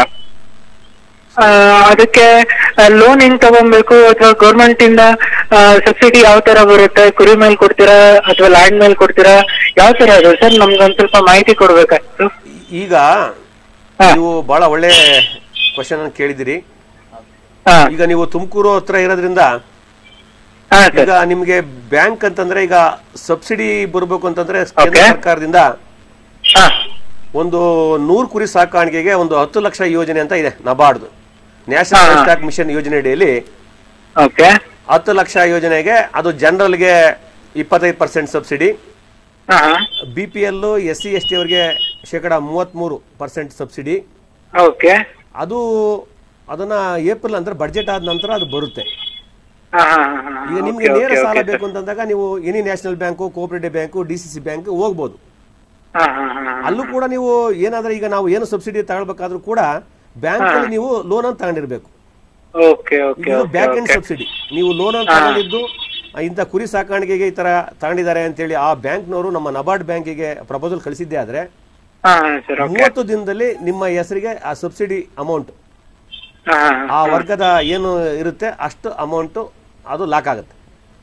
ಅದಕ್ಕೆ ಲೋನ್ ಹೆಂಗ್ ತಗೊಬೇಕು, ಅಥವಾ ಗೌರ್ಮೆಂಟ್ ಇಂದ ಸಬ್ಸಿಡಿ ಯಾವ ತರ ಬರುತ್ತೆ? ಕುರಿ ಮೇಲೆ ಕೊಡ್ತೀರಾ ಅಥವಾ ಲ್ಯಾಂಡ್ ಮೇಲೆ ಕೊಡ್ತೀರಾ? ಯಾವ ತರ ಇದೆ ಸರ್? ನಮ್ಗೊಂದ್ ಸ್ವಲ್ಪ ಮಾಹಿತಿ ಕೊಡ್ಬೇಕಾಯ್ತು. ಈಗ ನೀವು ಬಹಳ ಒಳ್ಳೆ ಕ್ವಶನ್ ಅನ್ನು ಕೇಳಿದಿರಿ. ಈಗ ನೀವು ತುಮಕೂರು ಹತ್ರ ಇರೋದ್ರಿಂದ ಈಗ ನಿಮ್ಗೆ ಬ್ಯಾಂಕ್ ಅಂತಂದ್ರೆ ಈಗ ಸಬ್ಸಿಡಿ ಬರ್ಬೇಕು ಅಂತಂದ್ರೆ ಕೇಂದ್ರ ಸರ್ಕಾರದಿಂದ ಒಂದು 100 ಕುರಿ ಸಾಕಾಣಿಕೆಗೆ ಒಂದು 10 ಲಕ್ಷ ಯೋಜನೆ ಅಂತ ಇದೆ NABARD national livestock mission ಯೋಜನೆ ಅಡಿಯಲ್ಲಿ. 10 ಲಕ್ಷ ಯೋಜನೆಗೆ ಅದು ಜನರಲ್ಗೆ 25% ಸಬ್ಸಿಡಿ, BPL SC ST ಅವರಿಗೆ 33% ಸಬ್ಸಿಡಿ. ಅದು ಅದನ್ನ ಏಪ್ರಿಲ್ ಅಂದ್ರೆ ಬಡ್ಜೆಟ್ ಆದ ನಂತರ ಅದು ಬರುತ್ತೆ. ಈಗ ನಿಮ್ಗೆ ನೇರ ಸಾಲ ಬೇಕು ಅಂತಂದಾಗ ನೀವು any national bank, cooperative bank, DCC bank ಹೋಗ್ಬೋದು. ಅಲ್ಲೂ ಕೂಡ ನೀವು ಏನಾದ್ರೆ ಈಗ ನಾವು ಏನು ಸಬ್ಸಿಡಿ ತಗೊಳ್ಬೇಕಾದ್ರೂ ಕೂಡ ಬ್ಯಾಂಕ್ ಅಲ್ಲಿ ನೀವು ಲೋನ್ ಅಂತ ತಗೊಂಡಿರ್ಬೇಕು. Back end subsidy. ನೀವು ಲೋನ್ ಅಂತ ತಗೊಂಡಿದ್ದು ಇಂಥ ಕುರಿ ಸಾಕಾಣಿಕೆಗೆ ಈ ತರ ತಗೊಂಡಿದ್ದಾರೆ ಅಂತೇಳಿ ಆ ಬ್ಯಾಂಕ್ನವರು ನಮ್ಮ ನಬಾರ್ಡ್ ಬ್ಯಾಂಕಿಗೆ ಪ್ರಪೋಸಲ್ ಕಳಿಸಿದ್ದೆ ಆದ್ರೆ 30 ದಿನದಲ್ಲಿ ನಿಮ್ಮ ಹೆಸರಿಗೆ ಆ ಸಬ್ಸಿಡಿ ಅಮೌಂಟ್ ಆ ವರ್ಗದ ಏನು ಇರುತ್ತೆ ಅಷ್ಟು ಅಮೌಂಟ್ ಅದು ಲಾಕ್ ಆಗುತ್ತೆ.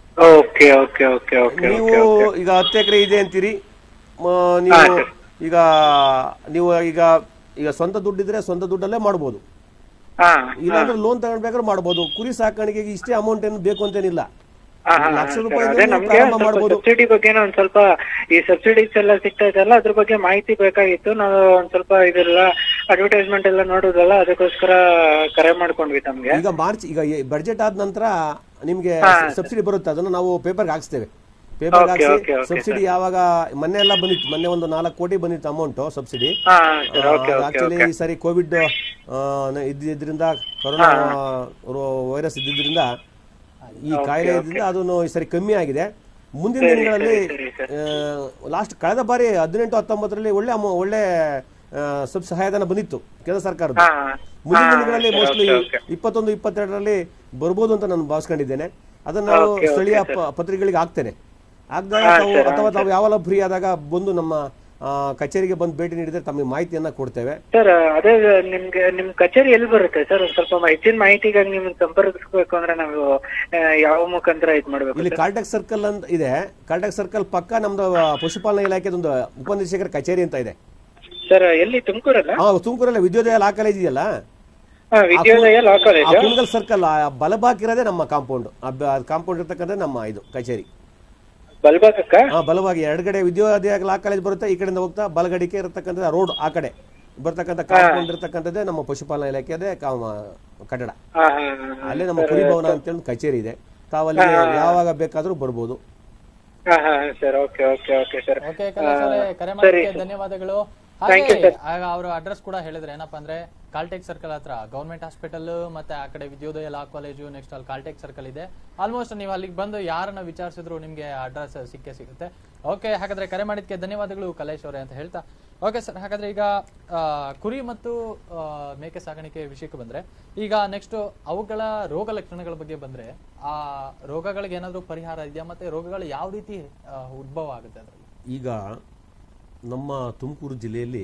ನೀವು ಈಗ 10 ಎಕರೆ ಇದೆ ಅಂತೀರಿ, ನೀವು ಈಗ ಸ್ವಂತ ದುಡ್ಡಿದ್ರೆ ಸ್ವಂತ ದುಡ್ಡಲ್ಲೇ ಮಾಡ್ಬೋದು, ಇಲ್ಲಾಂದ್ರೆ ಲೋನ್ ತಗೊಳ್ಬೇಕಾದ್ರೆ ಮಾಡ್ಬೋದು. ಕುರಿ ಸಾಕಾಣಿಕೆಗೆ ಇಷ್ಟೇ ಅಮೌಂಟ್ ಏನು ಬೇಕು ಅಂತೇನಿಲ್ಲ, ಲಕ್ಷ ರೂಪಾಯಿ ಮಾಡ್ಬೋದು. ಸಬ್ಸಿಡಿ ಬಗ್ಗೆ ಒಂದ್ ಸ್ವಲ್ಪ ಈ ಸಬ್ಸಿಡೀಸ್ ಎಲ್ಲ ಸಿಗ್ತಾ ಇದೆಲ್ಲ ಅದ್ರ ಬಗ್ಗೆ ಮಾಹಿತಿ ಬೇಕಾಗಿತ್ತು. ನಾವು ಒಂದ್ ಸ್ವಲ್ಪ ಇದೆಲ್ಲ ಅಡ್ವರ್ಟೈಸ್ಮೆಂಟ್ ಎಲ್ಲ ನೋಡುದಲ್ಲ, ಅದಕ್ಕೋಸ್ಕರ ಕರೆ ಮಾಡ್ಕೊಂಡ್ವಿ ತಮ್ಗೆ. ಈಗ ಮಾರ್ಚ್ ಈಗ ಬಡ್ಜೆಟ್ ಆದ ನಂತರ ನಿಮ್ಗೆ ಸಬ್ಸಿಡಿ ಬರುತ್ತೆ, ಅದನ್ನು ನಾವು ಪೇಪರ್ಗೆ ಹಾಕ್ಸ್ತೇವೆ. ಪೇಪರ್ ಹಾಕಿ ಸಬ್ಸಿಡಿ ಯಾವಾಗ ಮೊನ್ನೆ ಎಲ್ಲ ಬಂದಿತ್ತು, ಮೊನ್ನೆ ಒಂದು 4 ಕೋಟಿ ಬಂದಿತ್ತು ಅಮೌಂಟ್ ಸಬ್ಸಿಡಿ. ಆಕ್ಚುಲಿ ಈ ಸರಿ ಕೋವಿಡ್ ಇದ್ದಿದ್ರಿಂದ, ಕೊರೋನಾ ವೈರಸ್ ಇದ್ದಿದ್ರಿಂದ, ಈ ಕಾಯಿಲೆ ಇದ್ರಿಂದ ಅದನ್ನು ಈ ಸರಿ ಕಮ್ಮಿ ಆಗಿದೆ. ಮುಂದಿನ ದಿನಗಳಲ್ಲಿ ಲಾಸ್ಟ್ ಕಳೆದ ಬಾರಿ 18-19ರಲ್ಲಿ ಒಳ್ಳೆ ಸಹಾಯಧನ ಬಂದಿತ್ತು ಕೇಂದ್ರ ಸರ್ಕಾರದ. ಮುಂದಿನ ದಿನಗಳಲ್ಲಿ ಮೋಸ್ಟ್ಲಿ 21-22ರಲ್ಲಿ ಬರ್ಬೋದು ಅಂತ ನಾನು ಭಾವಿಸ್ಕೊಂಡಿದ್ದೇನೆ. ಅದನ್ನ ನಾವು ಸ್ಥಳೀಯ ಪತ್ರಿಕೆಗಳಿಗೆ ಹಾಕ್ತೇನೆ. ಆಗದಾಗ ಅಥವಾ ತಾವು ಯಾವೆಲ್ಲ ಫ್ರೀ ಆದಾಗ ಬಂದು ನಮ್ಮ ಕಚೇರಿಗೆ ಬಂದು ಭೇಟಿ ನೀಡಿದ್ರೆ ತಮಗೆ ಮಾಹಿತಿಯನ್ನ ಕೊಡ್ತೇವೆ. ಸರ್ ಅದೇ ನಿಮ್ ಕಚೇರಿ ಎಲ್ಲಿ ಬರುತ್ತೆ ಸರ್? ಸ್ವಲ್ಪ ಹೆಚ್ಚಿನ ಮಾಹಿತಿಗಾಗಿ ನಿಮ್ಗೆ ಸಂಪರ್ಕಿಸಬೇಕು ಅಂದ್ರೆ ನಾವು ಯಾವ ಮುಖಾಂತರ ಇದು ಮಾಡ್ಬೇಕು? ಇಲ್ಲಿ ಕಾಲ್ಟೆಕ್ ಸರ್ಕಲ್ ಅಂತ ಇದೆ. ಕಾಲ್ಟೆಕ್ ಸರ್ಕಲ್ ಪಕ್ಕ ನಮ್ದು ಪಶುಪಾಲನಾ ಇಲಾಖೆದೊಂದು ಉಪನಿರ್ದೇಶಕರ ಕಚೇರಿ ಅಂತ ಇದೆ ಸರ್. ಎಲ್ಲಿ? ತುಮಕೂರಲ್ಲ? ತುಮಕೂರಲ್ಲ, ವಿದ್ಯೋದಯ ಲಾ ಕಾಲೇಜ್ ಇದೆಯಲ್ಲ, ಕುಣಗಲ್ ಸರ್ಕಲ್ ಬಲಭಾಗಿರೋದೇ ನಮ್ಮ ಕಾಂಪೌಂಡ್. ಕಾಂಪೌಂಡ್ ಇರ್ತಕ್ಕಂಥ ನಮ್ಮ ಇದು ಕಚೇರಿ ಬಲವಾಗಿ ಎಡಗಡೆ ವಿದ್ಯೋದಯ ಲಾ ಕಾಲೇಜ್ ಬರುತ್ತೆ. ಈ ಕಡೆಯಿಂದ ಹೋಗ್ತಾ ಬಲಗಡಿಕೆ ಇರತಕ್ಕಂಥ ರೋಡ್ ಆ ಕಡೆ ಬರ್ತಕ್ಕಂಥ ಕಾಂಪೌಂಡ್ ಇರ್ತಕ್ಕಂಥದ್ದೇ ನಮ್ಮ ಪಶುಪಾಲನಾ ಇಲಾಖೆದೇ ಕಟ್ಟಡ. ಅಲ್ಲೇ ನಮ್ಮ ಕುರಿ ಭವನ ಅಂತೇಳಿ ಕಚೇರಿ ಇದೆ. ತಾವಲ್ಲಿ ಯಾವಾಗ ಬೇಕಾದ್ರೂ ಬರ್ಬೋದು. ಧನ್ಯವಾದಗಳು. ಅವ್ರ ಅಡ್ರೆಸ್ ಕೂಡ ಹೇಳಿದ್ರೆ ಏನಪ್ಪಾ ಅಂದ್ರೆ ಕಾಲ್ಟೆಕ್ ಸರ್ಕಲ್ ಹತ್ರ ಗವರ್ಮೆಂಟ್ ಹಾಸ್ಪಿಟಲ್, ಮತ್ತೆ ಆ ಕಡೆ ವಿದ್ಯೋದಯ ಲಾ ಕಾಲೇಜು, ನೆಕ್ಸ್ಟ್ ಅಲ್ಲಿ ಕಾಲ್ಟೆಕ್ ಸರ್ಕಲ್ ಇದೆ. ಆಲ್ಮೋಸ್ಟ್ ನೀವು ಅಲ್ಲಿಗೆ ಬಂದು ಯಾರನ್ನ ವಿಚಾರಿಸಿದ್ರು ನಿಮ್ಗೆ ಅಡ್ರೆಸ್ ಸಿಗುತ್ತೆ. ಓಕೆ, ಹಾಗಾದ್ರೆ ಕರೆ ಮಾಡಿದ್ಕೆ ಧನ್ಯವಾದಗಳು ಕಲೇಶ್ ಅವರೇ ಅಂತ ಹೇಳ್ತಾ. ಓಕೆ ಸರ್, ಹಾಗಾದ್ರೆ ಈಗ ಕುರಿ ಮತ್ತು ಮೇಕೆ ಸಾಗಾಣಿಕೆ ವಿಷಯಕ್ಕೆ ಬಂದ್ರೆ, ಈಗ ನೆಕ್ಸ್ಟ್ ಅವುಗಳ ರೋಗ ಲಕ್ಷಣಗಳ ಬಗ್ಗೆ ಬಂದ್ರೆ, ಆ ರೋಗಗಳಿಗೆ ಏನಾದ್ರು ಪರಿಹಾರ ಇದೆಯಾ, ಮತ್ತೆ ರೋಗಗಳು ಯಾವ ರೀತಿ ಉದ್ಭವ ಆಗುತ್ತೆ ಅದರಲ್ಲಿ? ಈಗ ನಮ್ಮ ತುಮಕೂರು ಜಿಲ್ಲೆಯಲ್ಲಿ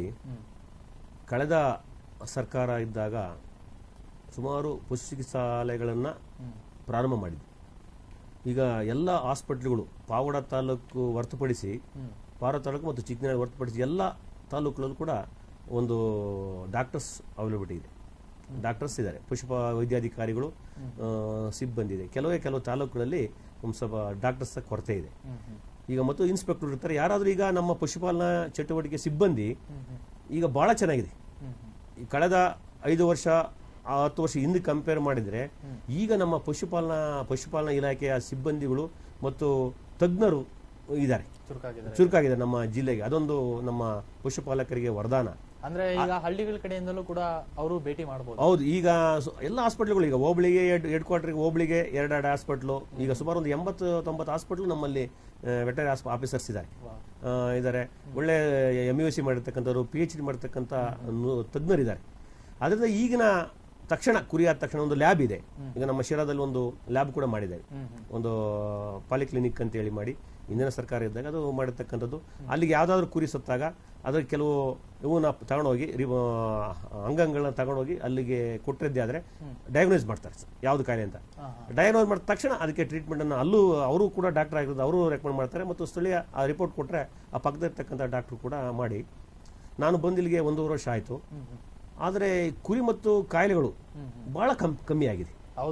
ಕಳೆದ ಸರ್ಕಾರ ಇದ್ದಾಗ ಸುಮಾರು ಪಶು ಚಿಕಿತ್ಸಾಲಯಗಳನ್ನು ಪ್ರಾರಂಭ ಮಾಡಿದ್ವಿ. ಈಗ ಎಲ್ಲ ಹಾಸ್ಪಿಟ್ಲ್ಗಳು ಪಾವಗಡ ತಾಲೂಕು ಹೊರತುಪಡಿಸಿ, ಪಾವಗಡ ತಾಲೂಕು ಮತ್ತು ಚಿಕ್ಕನಹಳ್ಳಿ ಹೊರತುಪಡಿಸಿ ಎಲ್ಲ ತಾಲೂಕುಗಳಲ್ಲೂ ಕೂಡ ಒಂದು ಡಾಕ್ಟರ್ಸ್ ಅವೈಲಬಿಲಿಟಿ ಇದೆ. ಡಾಕ್ಟರ್ಸ್ ಇದ್ದಾರೆ, ಪಶು ವೈದ್ಯಾಧಿಕಾರಿಗಳು, ಸಿಬ್ಬಂದಿ ಇದೆ. ಕೆಲವು ತಾಲೂಕುಗಳಲ್ಲಿ ಒಂದು ಸ್ವಲ್ಪ ಡಾಕ್ಟರ್ಸ್ ಕೊರತೆ ಇದೆ. ಈಗ ಮತ್ತು ಇನ್ಸ್ಪೆಕ್ಟರ್ ಇರ್ತಾರೆ. ಯಾರಾದರೂ ಈಗ ನಮ್ಮ ಪಶುಪಾಲನಾ ಚಟುವಟಿಕೆ ಸಿಬ್ಬಂದಿ ಈಗ ಬಹಳ ಚೆನ್ನಾಗಿದೆ. ಈ ಕಳೆದ 5 ವರ್ಷ 10 ವರ್ಷ ಹಿಂದೆ ಕಂಪೇರ್ ಮಾಡಿದ್ರೆ ಈಗ ನಮ್ಮ ಪಶುಪಾಲನಾ ಇಲಾಖೆಯ ಸಿಬ್ಬಂದಿಗಳು ಮತ್ತು ತಜ್ಞರು ಇದ್ದಾರೆ, ಚುರುಕಾಗಿದೆ ನಮ್ಮ ಜಿಲ್ಲೆಗೆ. ಅದೊಂದು ನಮ್ಮ ಪಶುಪಾಲಕರಿಗೆ ವರದಾನ. ಅಂದ್ರೆ ಈಗ ಹಳ್ಳಿಗಳ ಕಡೆಯಿಂದಲೂ ಕೂಡ ಅವರು ಭೇಟಿ ಮಾಡಬಹುದು. ಹೌದು, ಈಗ ಎಲ್ಲ ಹಾಸ್ಪಿಟ್ಲ್ಗಳು ಈಗ ಹೋಬಳಿಗೆ ಹೆಡ್ ಕ್ವಾರ್ಟರ್ಗೆ ಹೋಬಳಿಗೆ 2 ಹಾಸ್ಪಿಟ್ಲು, ಈಗ ಸುಮಾರು ಒಂದು 80-90 ಹಾಸ್ಪಿಟ್ಲು ನಮ್ಮಲ್ಲಿ ವೆಟರ್ನರಿ ಆಫೀಸರ್ಸ್ ಇದ್ದಾರೆ. ಒಳ್ಳೆ MUC ಮಾಡಿರ್ತಕ್ಕಂಥವ್ರು, PhD ಮಾಡಿರ್ತಕ್ಕಂಥ ತಜ್ಞರಿದ್ದಾರೆ. ಅದರಿಂದ ಈಗಿನ ತಕ್ಷಣ ಕುರಿ ಆದ ತಕ್ಷಣ ಒಂದು ಲ್ಯಾಬ್ ಇದೆ. ಈಗ ನಮ್ಮ ಶಿರಾದಲ್ಲಿ ಒಂದು ಲ್ಯಾಬ್ ಕೂಡ ಮಾಡಿದ್ದಾರೆ, ಒಂದು ಪಾಲಿಕ್ಲಿನಿಕ್ ಅಂತ ಹೇಳಿ ಮಾಡಿ, ಇಂದಿನ ಸರ್ಕಾರ ಇದ್ದಾಗ ಅದು ಮಾಡಿರ್ತಕ್ಕಂಥದ್ದು. ಅಲ್ಲಿಗೆ ಯಾವ್ದಾದ್ರು ಕುರಿ ಸತ್ತಾಗ ಅದ್ರ ಕೆಲವು ಇವನ್ನ ತಗೊಂಡೋಗಿ ಅಂಗಗಳನ್ನ ತಗೊಂಡೋಗಿ ಅಲ್ಲಿಗೆ ಕೊಟ್ಟಿದ್ದೆ ಆದ್ರೆ ಡಯಾಗ್ನೋಸ್ ಮಾಡ್ತಾರೆ ಯಾವ್ದು ಕಾಯಿಲೆ ಅಂತ. ಡಯಾಗ್ನೋಸ್ ಮಾಡಿದ ತಕ್ಷಣ ಅದಕ್ಕೆ ಟ್ರೀಟ್ಮೆಂಟ್ ಅನ್ನು ಅಲ್ಲೂ ಅವರು ಕೂಡ ಡಾಕ್ಟರ್ ಆಗಿರೋದು ಅವರು ರೆಕಮೆಂಡ್ ಮಾಡ್ತಾರೆ. ಮತ್ತು ಸ್ಥಳೀಯ ಆ ರಿಪೋರ್ಟ್ ಕೊಟ್ಟರೆ ಆ ಪಕ್ಕದಲ್ಲಿರ್ತಕ್ಕಂಥ ಡಾಕ್ಟರ್ ಕೂಡ ಮಾಡಿ. ನಾನು ಬಂದಿಲ್ಲಿಗೆ 1.5 ವರ್ಷ ಆಯಿತು. ಆದರೆ ಕುರಿ ಮತ್ತು ಕಾಯಿಲೆಗಳು ಬಹಳ ಕಮ್ಮಿ ಆಗಿದೆ,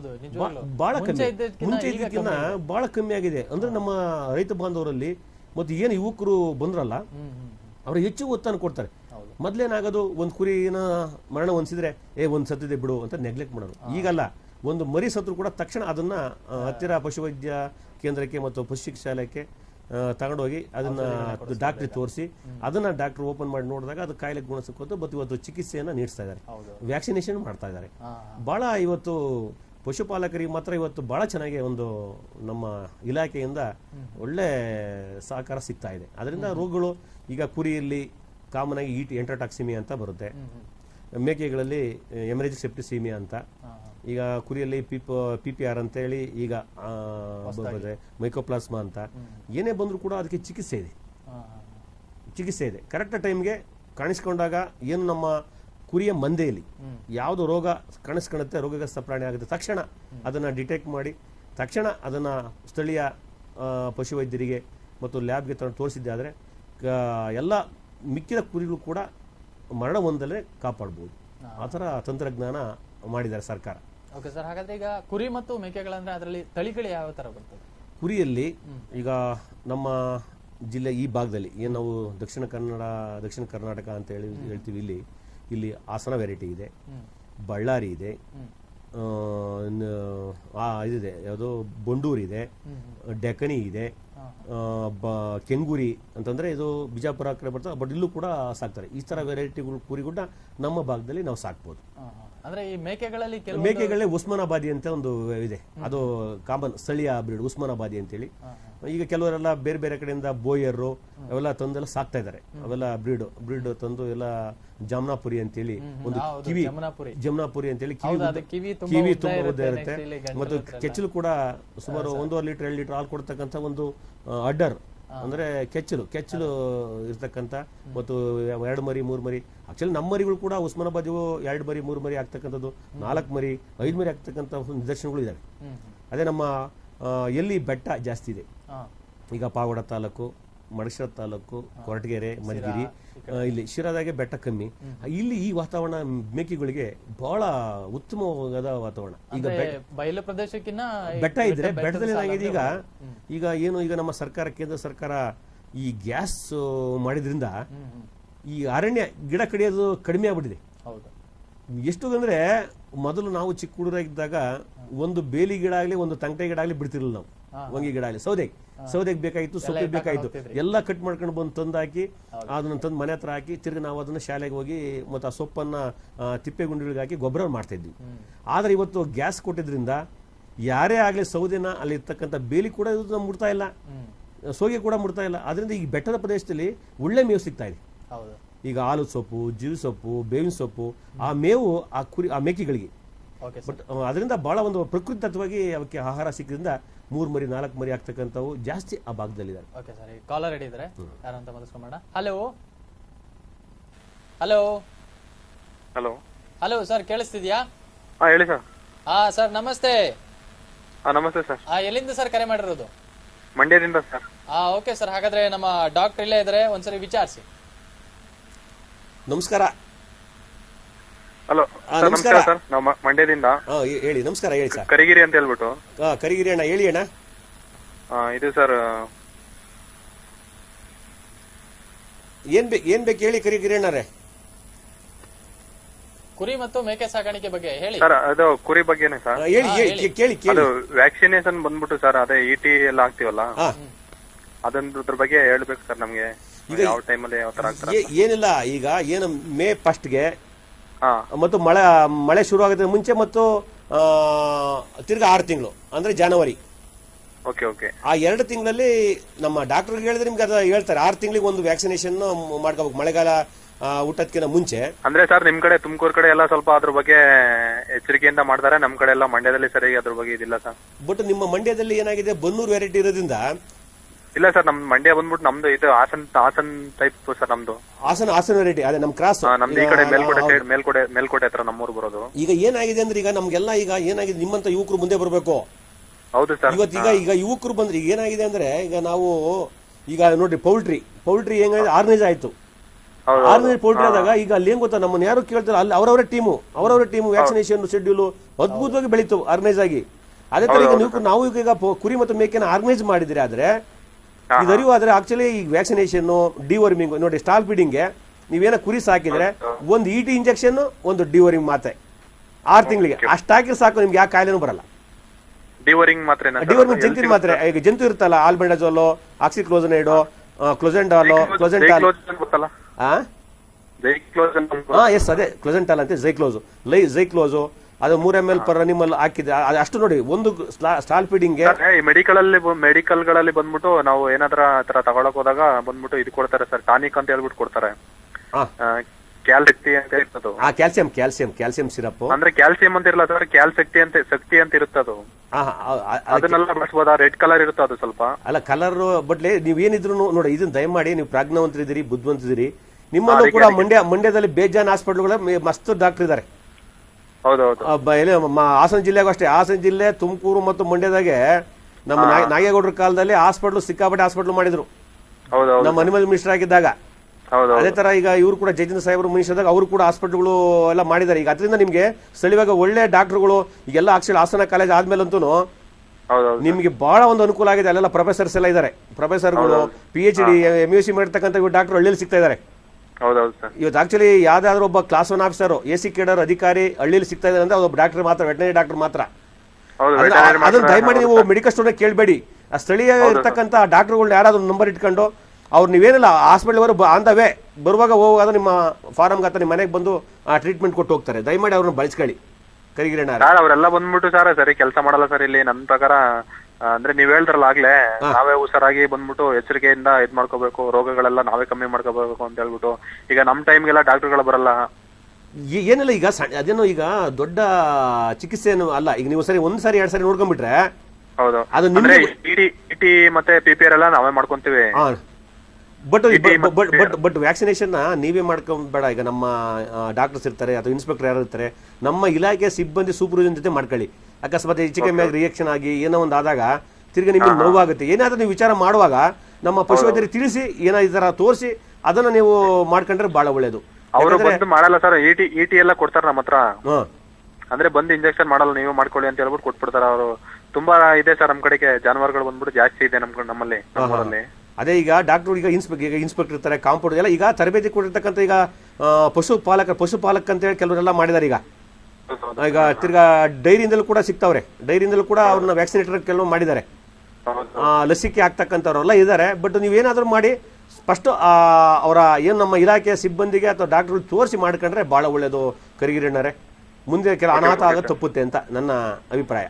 ಬಹಳ ಕಮ್ಮಿ, ಮುಂಚೆ ಇದಕ್ಕಿಂತ ಬಹಳ ಕಮ್ಮಿ ಆಗಿದೆ. ಅಂದ್ರೆ ನಮ್ಮ ರೈತ ಬಾಂಧವರಲ್ಲಿ ಮತ್ತು ಏನು ಯುವಕರು ಬಂದ್ರಲ್ಲ ಅವರು ಹೆಚ್ಚು ಒತ್ತನ್ನು ಕೊಡ್ತಾರೆ. ಮೊದ್ಲೇನಾಗೋದು ಒಂದು ಕುರಿನ ಮರಣ ಹೊಂದಿಸಿದ್ರೆ ಒಂದು ಸತ್ತಿದೆ ಬಿಡು ಅಂತ ನೆಗ್ಲೆಕ್ಟ್ ಮಾಡೋರು. ಈಗಲ್ಲ, ಒಂದು ಮರಿ ಸತ್ರು ಕೂಡ ತಕ್ಷಣ ಅದನ್ನ ಹತ್ತಿರ ಪಶುವೈದ್ಯ ಕೇಂದ್ರಕ್ಕೆ ಮತ್ತು ಪಶು ಚಿಕಿತ್ಸಾಲಯಕ್ಕೆ ತಗೊಂಡೋಗಿ ಅದನ್ನ ಡಾಕ್ಟ್ರಿಗೆ ತೋರಿಸಿ ಅದನ್ನ ಡಾಕ್ಟರ್ ಓಪನ್ ಮಾಡಿ ನೋಡಿದಾಗ ಅದು ಕಾಯಿಲೆ ಗುಣಸುತ್ತೆ ಮತ್ತು ಇವತ್ತು ಚಿಕಿತ್ಸೆಯನ್ನ ನೀಡ್ತಾ ಇದ್ದಾರೆ, ವ್ಯಾಕ್ಸಿನೇಷನ್ ಮಾಡ್ತಾ ಇದ್ದಾರೆ. ಬಹಳ ಇವತ್ತು ಪಶುಪಾಲಕರಿಗೆ ಮಾತ್ರ ಇವತ್ತು ಬಹಳ ಚೆನ್ನಾಗಿ ಒಂದು ನಮ್ಮ ಇಲಾಖೆಯಿಂದ ಒಳ್ಳೆ ಸಹಕಾರ ಸಿಗ್ತಾ ಇದೆ. ಅದರಿಂದ ರೋಗಗಳು ಈಗ ಕುರಿಯಲ್ಲಿ ಕಾಮನ್ ಆಗಿ ಎಂಟರ್ಟಾಕ್ಸಿಮಿಯಾ ಅಂತ ಬರುತ್ತೆ, ಮೇಕೆಗಳಲ್ಲಿ ಎಮರೇಜಿಕ್ ಸೆಪ್ಟಿಸೀಮಿಯಾ ಅಂತ, ಈಗ ಕುರಿಯಲ್ಲಿ PPR ಅಂತ ಹೇಳಿ ಈಗ ಮೈಕೋಪ್ಲಾಸ್ಮಾ ಅಂತ, ಏನೇ ಬಂದರೂ ಕೂಡ ಅದಕ್ಕೆ ಚಿಕಿತ್ಸೆ ಇದೆ. ಕರೆಕ್ಟ್ ಟೈಮ್ಗೆ ಕಾಣಿಸ್ಕೊಂಡಾಗ ಏನು ನಮ್ಮ ಕುರಿಯ ಮಂದೆಯಲ್ಲಿ ಯಾವುದು ರೋಗ ಕಾಣಿಸ್ಕೊಳ್ಳುತ್ತೆ, ರೋಗಗ್ರಸ್ತ ಪ್ರಾಣಿ ಆಗುತ್ತೆ, ತಕ್ಷಣ ಅದನ್ನ ಡಿಟೆಕ್ಟ್ ಮಾಡಿ ತಕ್ಷಣ ಅದನ್ನ ಸ್ಥಳೀಯ ಪಶುವೈದ್ಯರಿಗೆ ಮತ್ತು ಲ್ಯಾಬ್ಗೆ ತೋರಿಸಿದ್ದೆ ಆದರೆ ಎಲ್ಲ ಮಿಕ್ಕಿದ ಕುರಿಗಳು ಕೂಡ ಮರಣ ಹೊಂದಲೇ ಕಾಪಾಡಬಹುದು. ಆ ಥರ ತಂತ್ರಜ್ಞಾನ ಮಾಡಿದ್ದಾರೆ ಸರ್ಕಾರ. ಓಕೆ ಸರ್, ಹಾಗಾದ್ರೆ ಈಗ ಕುರಿ ಮತ್ತು ಮೇಕೆಗಳಂದ್ರೆ ಅದರಲ್ಲಿ ತಳಿಗಳು ಯಾವ ತರ ಬರ್ತದೆ? ಕುರಿಯಲ್ಲಿ ಈಗ ನಮ್ಮ ಜಿಲ್ಲೆ ಈ ಭಾಗದಲ್ಲಿ ಏನು ನಾವು ದಕ್ಷಿಣ ಕರ್ನಾಟಕ ಅಂತ ಹೇಳ್ತೀವಿ, ಇಲ್ಲಿ ಹಾಸನ ವೆರೈಟಿ ಇದೆ, ಬಳ್ಳಾರಿ ಇದೆ, ಇದಿದೆ ಯಾವುದು ಬಂಡೂರು ಇದೆ, ಡೆಕನಿ ಇದೆ, ಕೆಂಗೂರಿ ಅಂತಂದ್ರೆ ಇದು ಬಿಜಾಪುರ ಕಡೆ ಬರ್ತದೆ, ಬಟ್ ಇಲ್ಲೂ ಕೂಡ ಸಾಕ್ತಾರೆ. ಈ ತರ ವೆರೈಟಿಗಳು ಕುರಿಗುಡ್ಡ ನಮ್ಮ ಭಾಗದಲ್ಲಿ ನಾವು ಸಾಕ್ಬೋದು. ಅಂದ್ರೆ ಈ ಮೇಕೆಗಳಲ್ಲಿ ಉಸ್ಮಾನಾಬಾದಿ ಅಂತ ಒಂದು ಇದೆ, ಅದು ಕಾಮನ್ ಸ್ಥಳೀಯ ಬ್ರೀಡ್ ಉಸ್ಮಾನಾಬಾದಿ ಅಂತೇಳಿ. ಈಗ ಕೆಲವರೆಲ್ಲ ಬೇರೆ ಬೇರೆ ಕಡೆಯಿಂದ ಬೋಯರು ಅವೆಲ್ಲ ತಂದೆಲ್ಲ ಸಾಕ್ತಾ ಇದ್ದಾರೆ. ಅವೆಲ್ಲ ಬ್ರೀಡ್ ತಂದು ಎಲ್ಲ ಜಾಮ್ನಾಪುರಿ ಅಂತೇಳಿ ಒಂದು ಜಮ್ನಾಪುರಿ ಅಂತೇಳಿ ಕಿವಿ ತುಂಬಾ ಉದ್ದ ಇರುತ್ತೆ ಮತ್ತು ಕೆಚ್ಚಲು ಕೂಡ ಸುಮಾರು 1.5 ಲೀಟರ್ 2 ಲೀಟರ್ ಹಾಲು ಕೊಡ್ತಕ್ಕಂಥ ಒಂದು ಅಡ್ಡರ್ ಅಂದ್ರೆ ಕೆಚ್ಚಲು ಇರ್ತಕ್ಕಂಥ ಮತ್ತು 2 ಮರಿ 3 ಮರಿ. ಆಕ್ಚುಲಿ ನಮ್ಮ ಮರಿಗಳು ಕೂಡ ಉಸ್ಮಾನಾಬಾದ್ 2 ಮರಿ 3 ಮರಿ ಆಗ್ತಕ್ಕಂಥದ್ದು, 4 ಮರಿ 5 ಮರಿ ಆಗ್ತಕ್ಕಂಥ ನಿದರ್ಶನಗಳು ಇದಾವೆ. ಅದೇ ನಮ್ಮ ಎಲ್ಲಿ ಬೆಟ್ಟ ಜಾಸ್ತಿ ಇದೆ, ಈಗ ಪಾವಗಡ ತಾಲೂಕು, ಮಡಶ್ರ ತಾಲೂಕು, ಕೊರಟಗೆರೆ, ಮಧುಗಿರಿ, ಇಲ್ಲಿ ಶಿರಾದಾಗೆ ಬೆಟ್ಟ ಕಮ್ಮಿ. ಇಲ್ಲಿ ಈ ವಾತಾವರಣ ಮೇಕೆಗಳಿಗೆ ಬಹಳ ಉತ್ತಮವಾದ ವಾತಾವರಣ. ಈಗ ಬಯಲು ಪ್ರದೇಶಕ್ಕಿಂತ ಬೆಟ್ಟ ಇದ್ರೆ ಬೆಟ್ಟದಲ್ಲಿ ಏನಾಗಿದೆ ಈಗ ಏನು ನಮ್ಮ ಸರ್ಕಾರ, ಕೇಂದ್ರ ಸರ್ಕಾರ ಈ ಗ್ಯಾಸ್ ಮಾಡಿದ್ರಿಂದ ಈ ಅರಣ್ಯ ಗಿಡ ಕಡಿಯೋದು ಕಡಿಮೆ ಆಗ್ಬಿಟ್ಟಿದೆ. ಎಷ್ಟು ಅಂದ್ರೆ ಮೊದಲು ನಾವು ಚಿಕ್ಕ ಹುಡುಗರಾಗಿದ್ದಾಗ ಒಂದು ಬೇಲಿ ಗಿಡ ಆಗ್ಲಿ ಒಂದು ತಂಟೆ ಗಿಡ ಆಗ್ಲಿ ಬಿಡ್ತಿರ್ಲಿಲ್ಲ ನಾವು. ವಂಗಿ ಗಿಡ ಆಗ್ಲಿ ಸೌದೆಗೆ ಬೇಕಾಗಿತ್ತು, ಸೊಪ್ಪಿಗೆ ಬೇಕಾಯ್ತು, ಎಲ್ಲ ಕಟ್ ಮಾಡ್ಕೊಂಡು ಬಂದು ತಂದಾಕಿ ಅದನ್ನ ತಂದು ಮನೆ ಹತ್ರ ಹಾಕಿ ತಿರ್ಗಿ ನಾವು ಅದನ್ನ ಶಾಲೆಗೆ ಹೋಗಿ ಮತ್ತೆ ಆ ಸೊಪ್ಪನ್ನ ತಿಪ್ಪೆ ಗುಂಡಿಗಳಿಗೆ ಹಾಕಿ ಗೊಬ್ಬರ ಮಾಡ್ತಾ ಇದ್ವಿ. ಆದ್ರೆ ಇವತ್ತು ಗ್ಯಾಸ್ ಕೊಟ್ಟಿದ್ರಿಂದ ಯಾರೇ ಆಗ್ಲಿ ಸೌದೆನ ಅಲ್ಲಿ ಇರ್ತಕ್ಕಂಥ ಬೇಲಿ ಕೂಡ ಮುಡ್ತಾ ಇಲ್ಲ, ಸೋಗೆ ಕೂಡ ಮುಡ್ತಾ ಇಲ್ಲ. ಅದರಿಂದ ಈ ಬೆಟ್ಟದ ಪ್ರದೇಶದಲ್ಲಿ ಒಳ್ಳೆ ಮೇವು ಸಿಗ್ತಾ ಇದೆ. ಈಗ ಆಲೂ ಸೊಪ್ಪು, ಜೀವಿ ಸೊಪ್ಪು, ಬೇವಿನ ಸೊಪ್ಪು, ಆ ಮೇವು ಆ ಮೇಕೆಗಳಿಗೆ. ಬಟ್ ಅದರಿಂದ ಬಹಳ ಒಂದು ಪ್ರಕೃತಿದತ್ತವಾಗಿ ಅವಕ್ಕೆ ಆಹಾರ ಸಿಕ್ಕಿದ್ರಿಂದ 3 ಮರಿ 4 ಮರಿ ಆಗ್ತಕ್ಕಂಥವು ಜಾಸ್ತಿ ಆ ಭಾಗದಲ್ಲಿದ್ದಾರೆ. ಓಕೆ ಸರ್, ಕಾಲರ್ ರೆಡಿ ಇದ್ದಾರೆ, ಯಾರಂತ ಮಾತಾಡ್ಸ್ಕೊಂಡ. ಹಲೋ ಸರ್, ಕೇಳಿಸ್ತಿದ್ಯಾ? ಹೇಳಿ ಸರ್. ಸರ್ ನಮಸ್ತೆ. ನಮಸ್ತೆ ಸರ್. ಎಲ್ಲಿಂದ ಸರ್ ಕರೆ ಮಾಡಿರೋದು? ಮಂಡ್ಯದಿಂದ ಸರ್. ಓಕೆ ಸರ್, ಹಾಗಾದ್ರೆ ನಮ್ಮ ಡಾಕ್ಟರ್ ಇಲ್ಲೇ ಇದ್ದಾರೆ, ಒಂದ್ಸರಿ ವಿಚಾರಿಸಿ. ನಮಸ್ಕಾರ. ಹಲೋ ನಮಸ್ಕಾರ ಸರ್, ನಾವು ಮಂಡ್ಯದಿಂದ. ಹೇಳಿ. ನಮಸ್ಕಾರ, ಹೇಳಿ ಸರ್. ಕರಿಗಿರಿ ಅಂತ ಹೇಳ್ಬಿಟ್ಟು. ಕರಿಗಿರಿ ಅಣ್ಣ, ಹೇಳಿ ಅಣ್ಣ. ಇದು ಸರ್ ಏನ್ ಬೇಕು ಹೇಳಿ ಕರಿಗಿರಿ ಅಣ್ಣರೇ. ಕುರಿ ಮತ್ತು ಮೇಕೆ ಸಾಕಾಣಿಕೆ ಬಗ್ಗೆ ಹೇಳಿ ಸರ್. ಅದು ಕುರಿ ಬಗ್ಗೆನೇ ಸರ್. ಕೇಳಿ. ಅದು ವ್ಯಾಕ್ಸಿನೇಷನ್ ಬಂದ್ಬಿಟ್ಟು ಸರ್, ಅದೇ ET ಎಲ್ಲ ಆಗ್ತೀವಲ್ಲ, ಅದ್ರ ಬಗ್ಗೆ ಹೇಳ್ಬೇಕು ಸರ್ ನಮ್ಗೆ. ಯಾವ ಟೈಮಲ್ಲಿ ಯಾವ ತರ ಆಗ್ತಾರೆ? ಏನಿಲ್ಲ, ಈಗ ಏನು ಮೇ 1ಗೆ ಮತ್ತು ಮಳೆ ಶುರು ಆಗೋದ್ರ ಮುಂಚೆ ಮತ್ತು ತಿರ್ಗಾ 6 ತಿಂಗಳು ಅಂದ್ರೆ ಜನವರಿ. ಆ 2 ತಿಂಗಳಲ್ಲಿ ನಮ್ಮ ಡಾಕ್ಟರ್ ಹೇಳಿದ್ರೆ ನಿಮ್ಗೆ ಅದು ಹೇಳ್ತಾರೆ, 6 ತಿಂಗಳಿಗೆ ಒಂದು ವ್ಯಾಕ್ಸಿನೇಷನ್ ಮಾಡ್ಕೋಬೇಕು ಮಳೆಗಾಲ ಊಟಕ್ಕಿಂತ ಮುಂಚೆ. ಅಂದ್ರೆ ಸರ್ ನಿಮ್ ಕಡೆ ತುಮಕೂರು ಕಡೆ ಎಲ್ಲ ಸ್ವಲ್ಪ ಅದ್ರ ಬಗ್ಗೆ ಎಚ್ಚರಿಕೆಯಿಂದ ಮಾಡ್ತಾರೆ, ನಮ್ ಕಡೆ ಎಲ್ಲ ಮಂಡ್ಯದಲ್ಲಿ ಸರಿಯಾಗಿ ಅದ್ರ ಬಗ್ಗೆ ಇದಿಲ್ಲ ಸರ್. ಬಟ್ ನಿಮ್ಮ ಮಂಡ್ಯದಲ್ಲಿ ಏನಾಗಿದೆ, ಬನ್ನೂರು ವೆರೈಟಿ ಇರೋದ್ರಿಂದ. ಇಲ್ಲ ಸರ್, ನಮ್ ಮಂಡ್ಯ ಬಂದ್ಬಿಟ್ಟು ನಮ್ದು ಇದು ಹಾಸನ್ ಟೈಪ್ ಸರ್. ನಮ್ದು ಹಾಸನ್ ವೆರೈಟಿ, ಅದೇ ನಮ್ ಕ್ರಾಸ್. ನಮ್ದು ಈ ಕಡೆ ಮೇಲ್ಕೋಟೆ ಹತ್ರ ನಮ್ಮೂರು ಬರೋದು. ಈಗ ಏನಾಗಿದೆ ಅಂದ್ರೆ ಈಗ ನಮ್ಗೆಲ್ಲ ಈಗ ಏನಾಗಿದೆ, ನಿಮ್ಮಂತ ಯುವಕರು ಮುಂದೆ ಬರಬೇಕು. ಹೌದು ಸರ್. ಈಗ ಯುವಕರು ಬಂದ್ರೆ ಈಗ ಏನಾಗಿದೆ ಅಂದ್ರೆ, ಈಗ ನಾವು ಈಗ ನೋಡಿ ಪೌಲ್ಟ್ರಿ ಹೆಂಗಾಗಿದೆ, ಆರ್ಗನೈಸ್ ಆಯ್ತು. ಆರ್ಗನೈಸ್ ಪೌಲ್ಟ್ರಿ ಆದಾಗ ಈಗ ಅಲ್ಲಿ ಏನ್ ಗೊತ್ತಾ, ನಮ್ಮನ್ನ ಯಾರು ಕೇಳ್ತಾರೆ, ಅಲ್ಲಿ ಅವರವರ ಟೀಮು ವ್ಯಾಕ್ಸಿನೇಷನ್ ಶೆಡ್ಯೂಲ್ ಅದ್ಭುತವಾಗಿ ಬೆಳೀತು ಆರ್ಗನೈಸ್ ಆಗಿ. ಅದೇ ತರ ಈಗ ನಾವು ಈಗ ಕುರಿ ಮತ್ತು ಮೇಕೆನ ಆರ್ಗನೈಸ್ ಮಾಡಿದ್ರೆ ಆದ್ರೆ ಇದು ಅರಿವು ಆದ್ರೆ ಆಕ್ಚುಲಿ ಈ ವ್ಯಾಕ್ಸಿನೇಷನ್, ಡಿವರ್ಮಿಂಗ್ ನೋಡಿ, ಸ್ಟಾಲ್ ಫೀಡಿಂಗ್ಗೆ ನೀವೇನೋ ಕುರಿ ಸಾಕಿದ್ರೆ ಒಂದು ಇಟಿ ಇಂಜೆಕ್ಷನ್, ಒಂದು ಡಿವರಿಂಗ್ ಮಾತ್ರೆ 6 ತಿಂಗಳಿಗೆ ಅಷ್ಟು ಹಾಕಿದ್ರೆ ಸಾಕು, ನಿಮ್ಗೆ ಯಾವ ಕಾಯಿಲೆನೂ ಬರಲ್ಲ. ಡಿವರಿಂಗ್ ಮಾತ್ರೆ, ಡಿವರಿಂಗ್ ಜಂತು ಮಾತ್ರೆ. ಈಗ ಜಂತು ಇರುತ್ತಲ್ಲ, ಆಲ್ಬೆಂಡಜೋಲು, ಆಕ್ಸಿಕ್ಲೋಸನೇಡು, ಕ್ಲೋಸೆಂಡಾಲು, ಕ್ಲೋಸೆಂಟಾಲ್, ಎಸ್ ಅದೇ ಕ್ಲೋಸೆಂಟಾಲ್ ಅಂತ, ಝೈಕ್ಲೋಸು ಅದು 3 ml ಪರ್ ಅನಿಮಲ್ ಹಾಕಿದೆ. ಅಷ್ಟು ನೋಡಿ, ಒಂದು ಸ್ಟಾಲ್ ಫೀಡಿಂಗ್ ಮೆಡಿಕಲ್ಗಳಲ್ಲಿ ಬಂದ್ಬಿಟ್ಟು ನಾವು ಏನಾದ್ರ ತರ ತಗೊಳಕ್ ಹೋದಾಗ ಬಂದ್ಬಿಟ್ಟು ಇದು ಕೊಡ್ತಾರೆ ಸರ್, ಟಾನಿಕ್ ಅಂತ ಹೇಳ್ಬಿಟ್ಟು ಕೊಡ್ತಾರೆ. ಕ್ಯಾಲ್ಶಕ್ತಿ ಅಂತ ಇರ್ತದೆ. ಕ್ಯಾಲ್ಸಿಯಂ ಸಿರಪ್ ಅಂದ್ರೆ ಕ್ಯಾಲ್ಸಿಯಂ ಅಂತ ಇರಲ್ಲ ಸರ್, ಶಕ್ತಿ ಅಂತ ಇರುತ್ತದು. ಅದನ್ನೆಲ್ಲ ಬಳಸಬಹುದಾ? ರೆಡ್ ಕಲರ್ ಇರುತ್ತೆ ಅದು ಸ್ವಲ್ಪ. ಅಲ್ಲ ಕಲರ್ ಬಟ್ಲೆ ನೀವೇನಿದ್ರು ನೋಡಿ, ಇದನ್ನ ದಯಮಾಡಿ ನೀವು ಪ್ರಾಜ್ಞಾವಂತರಿದ್ದೀರಿ, ಬುದ್ಧಿವಂತಿದ್ದೀರಿ. ನಿಮ್ಮಲ್ಲೂ ಕೂಡ ಮಂಡ್ಯದಲ್ಲಿ ಬೇಜಾನ್ ಹಾಸ್ಪಿಟಲ್ಗಳ ಮಸ್ತ್ ಡಾಕ್ಟರ್ ಇದ್ದಾರೆ. ಹಾಸನ ಜಿಲ್ಲೆಗೂ ಅಷ್ಟೇ. ಹಾಸನ ಜಿಲ್ಲೆ, ತುಮಕೂರು ಮತ್ತು ಮಂಡ್ಯದಾಗೆ ನಮ್ಮ ನಾಗೇಗೌಡರ ಕಾಲದಲ್ಲಿ ಹಾಸ್ಪಿಟಲ್ ಸಿಕ್ಕಾಪಟ್ಟೆ ಹಾಸ್ಪಿಟಲ್ ಮಾಡಿದ್ರು, ನಮ್ಮ ಅನಿಮಲ್ ಮಿನಿಸ್ಟರ್ ಆಗಿದ್ದಾಗ. ಅದೇ ತರ ಈಗ ಇವರು ಕೂಡ ಜಯಚಂದ್ರ ಸಾಹೇಬರು ಮಿನಿಸ್ಟರ್ ಆದಾಗ ಅವರು ಕೂಡ ಹಾಸ್ಪಿಟಲ್ಗಳು ಎಲ್ಲ ಮಾಡಿದ್ದಾರೆ. ಈಗ ಅದರಿಂದ ನಿಮ್ಗೆ ಸ್ಥಳೀಯವಾಗಿ ಒಳ್ಳೆ ಡಾಕ್ಟರ್ಗಳು ಈಗೆಲ್ಲ ಆಕ್ಚುಲಿ ಹಾಸನ ಕಾಲೇಜ್ ಆದ್ಮೇಲಂತೂ ನಿಮ್ಗೆ ಬಹಳ ಒಂದು ಅನುಕೂಲ ಆಗಿದೆ. ಅಲ್ಲೆಲ್ಲ ಪ್ರೊಫೆಸರ್ಸ್ ಎಲ್ಲ ಇದ್ದಾರೆ, ಪ್ರೊಫೆಸರ್ಗಳು, PhD MUC ಮಾಡಿರ್ತಕ್ಕಂಥ ಡಾಕ್ಟರ್ ಹಳ್ಳಿಯಲ್ಲಿ ಸಿಗ್ತಾ ಇದ್ದಾರೆ. ಇವತ್ತು ಆಕ್ಚುಲಿ ಯಾವ್ದಾದ್ರು ಒಬ್ಬ ಕ್ಲಾಸ್ 1 ಆಫೀಸರ್, AC ಕೇಡರ್ ಅಧಿಕಾರಿ ಹಳ್ಳಿಯಲ್ಲಿ ಸಿಗ್ತಾ ಇದ್ದಾರೆ ಅಂದ್ರೆ ಒಬ್ಬ ಡಾಕ್ಟರ್ ಮಾತ್ರ, ವೆಟನರಿ ಡಾಕ್ಟರ್ ಮಾತ್ರ. ಅದನ್ನ ದಯಮಾಡಿ ನೀವು ಮೆಡಿಕಲ್ ಸ್ಟೋರ್ ಕೇಳಬೇಡಿ. ಆ ಸ್ಥಳೀಯ ಇರ್ತಕ್ಕಂಥ ಡಾಕ್ಟರ್ಗಳನ್ನ ಯಾರಾದ್ರೂ ನಂಬರ್ ಇಟ್ಕೊಂಡು ಅವ್ರು ನೀವೇನಿಲ್ಲ ಹಾಸ್ಪಿಟಲ್ ಆನ್ ದ ವೇ ಬರುವಾಗ ಹೋಗುವಾಗ ನಿಮ್ಮ ಫಾರಮ್ಗೆ ಅಥವಾ ನಿಮ್ಮ ಮನೆಗೆ ಬಂದು ಟ್ರೀಟ್ಮೆಂಟ್ ಕೊಟ್ಟು ಹೋಗ್ತಾರೆ. ದಯಮಾಡಿ ಅವ್ರನ್ನ ಬಳಸ್ಕೊಳ್ಳಿ. ಕರಿಗಿರಣ್ಣ ಅವರೆಲ್ಲ ಬಂದ್ಬಿಟ್ಟು ಸರಿ ಕೆಲಸ ಮಾಡಲ್ಲ ಸರ್ ಇಲ್ಲಿ. ನನ್ನ ಪ್ರಕಾರ ಅಂದ್ರೆ ನೀವ್ ಹೇಳ್ತಾರಲ್ಲ ಆಗ್ಲೇ, ನಾವೇ ಹುಷಾರಾಗಿ ಬಂದ್ಬಿಟ್ಟು ಎಚ್ಚರಿಕೆಯಿಂದ ಇದ್ ಮಾಡ್ಕೋಬೇಕು, ರೋಗಗಳೆಲ್ಲ ನಾವೇ ಕಮ್ಮಿ ಮಾಡ್ಕೋಬೇಕು ಅಂತ ಹೇಳ್ಬಿಟ್ಟು. ಈಗ ನಮ್ ಟೈಮ್ಗೆಲ್ಲ ಡಾಕ್ಟರ್ಗಳು ಬರಲ್ಲ, ಏನಿಲ್ಲ. ಈಗ ಅದೇನು ಈಗ ದೊಡ್ಡ ಚಿಕಿತ್ಸೆ ಅಲ್ಲ. ಈಗ ನೀವು ಸರಿ 1 ಸಾರಿ 2 ಸಾರಿ ನೋಡ್ಕೊಂಡ್ಬಿಟ್ರೆ ಹೌದು, ಇಟಿ ಮತ್ತೆ PPR ಎಲ್ಲ ನಾವೇ ಮಾಡ್ಕೊಂತೀವಿ. ಬಟ್ ವ್ಯಾಕ್ಸಿನೇಷನ್ ನೀವೇ ಮಾಡ್ಕೊಂಬೇಡ. ಈಗ ನಮ್ಮ ಡಾಕ್ಟರ್ಸ್ ಇರ್ತಾರೆ ಅಥವಾ ಇನ್ಸ್ಪೆಕ್ಟರ್ ಯಾರು ಇರ್ತಾರೆ, ನಮ್ಮ ಇಲಾಖೆ ಸಿಬ್ಬಂದಿ ಸೂಪರ್ವಿಷನ್ ಜೊತೆ ಮಾಡ್ಕೊಳ್ಳಿ. ಅಕಸ್ಮಾತ್ ಹೆಚ್ಚಿಗೆ ಮೇಲೆ ರಿಯಾಕ್ಷನ್ ಆಗಿ ಏನೋ ಒಂದು ಆದಾಗ ತಿರ್ಗಿ ನಿಮ್ಗೆ ನೋವಾಗುತ್ತೆ. ಏನಾದ್ರೂ ನೀವು ವಿಚಾರ ಮಾಡುವಾಗ ನಮ್ಮ ಪಶುವೈದ್ಯರಿಗೆ ತಿಳಿಸಿ, ಏನಾದ್ರು ತೋರಿಸಿ ಅದನ್ನ ನೀವು ಮಾಡ್ಕೊಂಡ್ರೆ ಬಹಳ ಒಳ್ಳೇದು. ಅವರು ಬಂದು ಮಾಡಲ್ಲ ಸರ್, ಇಟಿ ಎಲ್ಲ ಕೊಡ್ತಾರ ನಮ್ಮ ಹತ್ರ. ಅಂದ್ರೆ ಬಂದು ಇಂಜೆಕ್ಷನ್ ಮಾಡಲ್ಲ, ನೀವೇ ಮಾಡ್ಕೊಳ್ಳಿ ಅಂತ ಹೇಳ್ಬಿಟ್ಟು ಕೊಟ್ಬಿಡ್ತಾರ ಅವರು. ತುಂಬಾ ಇದೆ ಸರ್ ನಮ್ ಕಡೆಗೆ, ಜಾನುವಾರುಗಳು ಬಂದ್ಬಿಟ್ಟು ಜಾಸ್ತಿ ಇದೆ ನಮ್ಮಲ್ಲಿ. ಅದೇ ಈಗ ಡಾಕ್ಟರ್ ಈಗ ಇನ್ಸ್ಪೆಕ್ಟರ್ ಇರ್ತಾರೆ, ಕಾಂಪೌಂಡ್ ಎಲ್ಲ ಈಗ ತರಬೇತಿ ಕೊಟ್ಟಿರ್ತಕ್ಕಂಥ ಈಗ ಪಶುಪಾಲಕ ಅಂತ ಹೇಳಿ ಕೆಲವರೆಲ್ಲ ಮಾಡಿದಾರೆ. ಈಗ ತಿರ್ಗಾ ಡೈರಿಯಿಂದಲೂ ಕೂಡ ಸಿಗ್ತಾವ್ರೆ, ಡೈರಿಯಿಂದಲೂ ಕೂಡ ಅವ್ರನ್ನ ವ್ಯಾಕ್ಸಿನೇಟರ್ ಕೆಲವು ಮಾಡಿದ್ದಾರೆ, ಲಸಿಕೆ ಆಗ್ತಕ್ಕಂಥವ್ರೆಲ್ಲ ಇದ್ದಾರೆ. ಬಟ್ ನೀವೇನಾದ್ರೂ ಮಾಡಿ ಫಸ್ಟ್ ಅವರ ಏನು ನಮ್ಮ ಇಲಾಖೆಯ ಸಿಬ್ಬಂದಿಗೆ ಅಥವಾ ಡಾಕ್ಟರ್ ತೋರಿಸಿ ಮಾಡ್ಕೊಂಡ್ರೆ ಬಹಳ ಒಳ್ಳೇದು ಕರಿಗಿರಣ್ಣರೇ. ಮುಂದೆ ಕೆಲ ಅನಾಥ ಆಗೋದು ತಪ್ಪುತ್ತೆ ಅಂತ ನನ್ನ ಅಭಿಪ್ರಾಯ.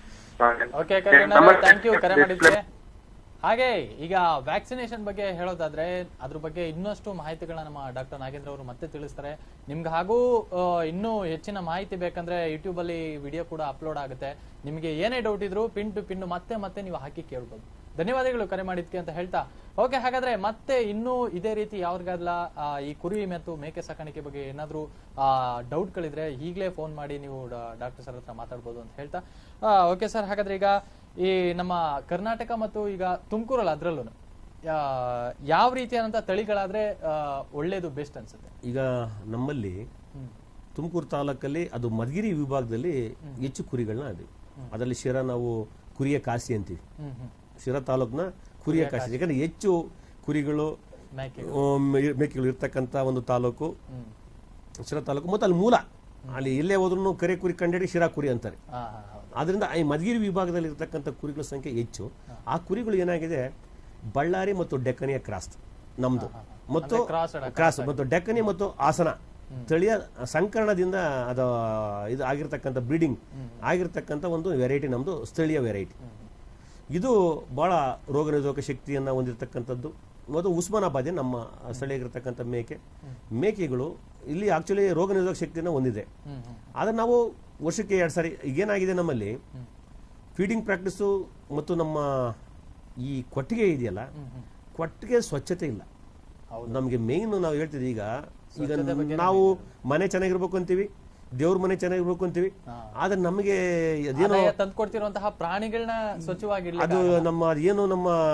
ಹಾಗೆ ಈಗ ವ್ಯಾಕ್ಸಿನೇಷನ್ ಬಗ್ಗೆ ಹೇಳೋದಾದ್ರೆ ಅದ್ರ ಬಗ್ಗೆ ಇನ್ನಷ್ಟು ಮಾಹಿತಿಗಳನ್ನ ನಮ್ಮ ಡಾಕ್ಟರ್ ನಾಗೇಂದ್ರ ಅವರು ಮತ್ತೆ ತಿಳಿಸ್ತಾರೆ ನಿಮ್ಗೆ. ಹಾಗೂ ಇನ್ನೂ ಹೆಚ್ಚಿನ ಮಾಹಿತಿ ಬೇಕಂದ್ರೆ ಯೂಟ್ಯೂಬ್ ಅಲ್ಲಿ ವಿಡಿಯೋ ಕೂಡ ಅಪ್ಲೋಡ್ ಆಗುತ್ತೆ. ನಿಮಗೆ ಏನೇ ಡೌಟ್ ಇದ್ರು ಪಿನ್ ಟು ಪಿನ್ ಮತ್ತೆ ನೀವು ಹಾಕಿ ಕೇಳ್ಬೋದು. ಧನ್ಯವಾದಗಳು ಕರೆ ಮಾಡಿದ್ಕೆ ಅಂತ ಹೇಳ್ತಾ, ಓಕೆ ಹಾಗಾದ್ರೆ ಮತ್ತೆ ಇನ್ನೂ ಇದೇ ರೀತಿ ಯಾವ್ರಿಗಾದ್ಲ ಈ ಕುರಿ ಮತ್ತು ಮೇಕೆ ಸಾಕಾಣಿಕೆ ಬಗ್ಗೆ ಏನಾದ್ರು ಡೌಟ್ಗಳಿದ್ರೆ ಈಗಲೇ ಫೋನ್ ಮಾಡಿ ನೀವು ಡಾಕ್ಟರ್ ಸರ್ ಹತ್ರ ಮಾತಾಡ್ಬೋದು ಅಂತ ಹೇಳ್ತಾ, ಓಕೆ ಸರ್. ಹಾಗಾದ್ರೆ ಈಗ ಈ ನಮ್ಮ ಕರ್ನಾಟಕ ಮತ್ತು ಈಗ ತುಮಕೂರಲ್ಲಿ ಅದ್ರಲ್ಲೂ ಯಾವ ರೀತಿಯಾದಂತ ತಳಿಗಳಾದ್ರೆ ಒಳ್ಳೇದು ಬೆಸ್ಟ್ ಅನ್ಸುತ್ತೆ? ಈಗ ನಮ್ಮಲ್ಲಿ ತುಮಕೂರು ತಾಲೂಕಲ್ಲಿ ಅದು ಮಧುಗಿರಿ ವಿಭಾಗದಲ್ಲಿ ಹೆಚ್ಚು ಕುರಿಗಳನ್ನ ಅದೇ. ಅದರಲ್ಲಿ ಶಿರಾ ನಾವು ಕುರಿಯ ಕಾಶಿ ಅಂತೀವಿ, ಶಿರಾ ತಾಲೂಕ್ನ ಕುರಿಯ ಕಾಶಿ. ಯಾಕಂದ್ರೆ ಹೆಚ್ಚು ಕುರಿಗಳು ಮೇಕೆಗಳು ಇರ್ತಕ್ಕಂಥ ಒಂದು ತಾಲೂಕು ಶಿರಾ ತಾಲೂಕು. ಮತ್ತು ಅಲ್ಲಿ ಮೂಲ ಅಲ್ಲಿ ಎಲ್ಲೇ ಹೋದ್ರೂ ಕರೆ ಕುರಿ ಕಂಡು ಶಿರಾ ಕುರಿ ಅಂತಾರೆ. ಆದ್ರಿಂದ ಈ ಮಧುಗಿರಿ ವಿಭಾಗದಲ್ಲಿ ಇರ್ತಕ್ಕಂಥ ಕುರಿಗಳ ಸಂಖ್ಯೆ ಹೆಚ್ಚು. ಆ ಕುರಿಗಳು ಏನಾಗಿದೆ, ಬಳ್ಳಾರಿ ಮತ್ತು ಡೆಕ್ಕನಿಯ ಕ್ರಾಸ್ ನಮ್ದು, ಮತ್ತು ಕ್ರಾಸ್ ಮತ್ತು ಡೆಕ್ಕನಿ ಮತ್ತು ಹಾಸನ ತಳಿಯ ಸಂಕರಣದಿಂದ ಅದು ಇದು ಆಗಿರ್ತಕ್ಕಂಥ ಬ್ರೀಡಿಂಗ್ ಆಗಿರ್ತಕ್ಕಂಥ ಒಂದು ವೆರೈಟಿ ನಮ್ದು ಸ್ಥಳೀಯ ವೆರೈಟಿ. ಇದು ಬಹಳ ರೋಗ ನಿರೋಧಕ ಶಕ್ತಿಯನ್ನು ಹೊಂದಿರತಕ್ಕಂಥದ್ದು. ಮತ್ತು ಉಸ್ಮಾನಾಬಾದ್ ನಮ್ಮ ಸ್ಥಳೀಯವಾಗಿರ್ತಕ್ಕಂಥ ಮೇಕೆಗಳು ಇಲ್ಲಿ ಆಕ್ಚುಲಿ ರೋಗ ನಿರೋಧಕ ಶಕ್ತಿಯನ್ನು ಹೊಂದಿದೆ. ಆದರೆ ನಾವು ವರ್ಷಕ್ಕೆ 2 ಸಾರಿ ಏನಾಗಿದೆ ನಮ್ಮಲ್ಲಿ ಫೀಡಿಂಗ್ ಪ್ರಾಕ್ಟೀಸು ಮತ್ತು ನಮ್ಮ ಈ ಕೊಟ್ಟಿಗೆ ಇದೆಯಲ್ಲ, ಕೊಟ್ಟಿಗೆ ಸ್ವಚ್ಛತೆ ಇಲ್ಲ ನಮಗೆ. ಮೇನ್ ನಾವು ಹೇಳ್ತಿದ್ವಿ ಈಗ ನಾವು ಮನೆ ಚೆನ್ನಾಗಿರ್ಬೇಕು ಅಂತೀವಿ, ದೇವ್ರ ಮನೆ ಚೆನ್ನಾಗಿರ್ಬೇಕು ಅಂತೀವಿ. ಆದ್ರೆ ನಮಗೆ ಅದೇನೋ ತಂದ್ಕೊಡ್ತಿರುವಂತಹ ಪ್ರಾಣಿಗಳನ್ನ ಸ್ವಚ್ಛವಾಗಿ ಅದು ನಮ್ಮ ಏನು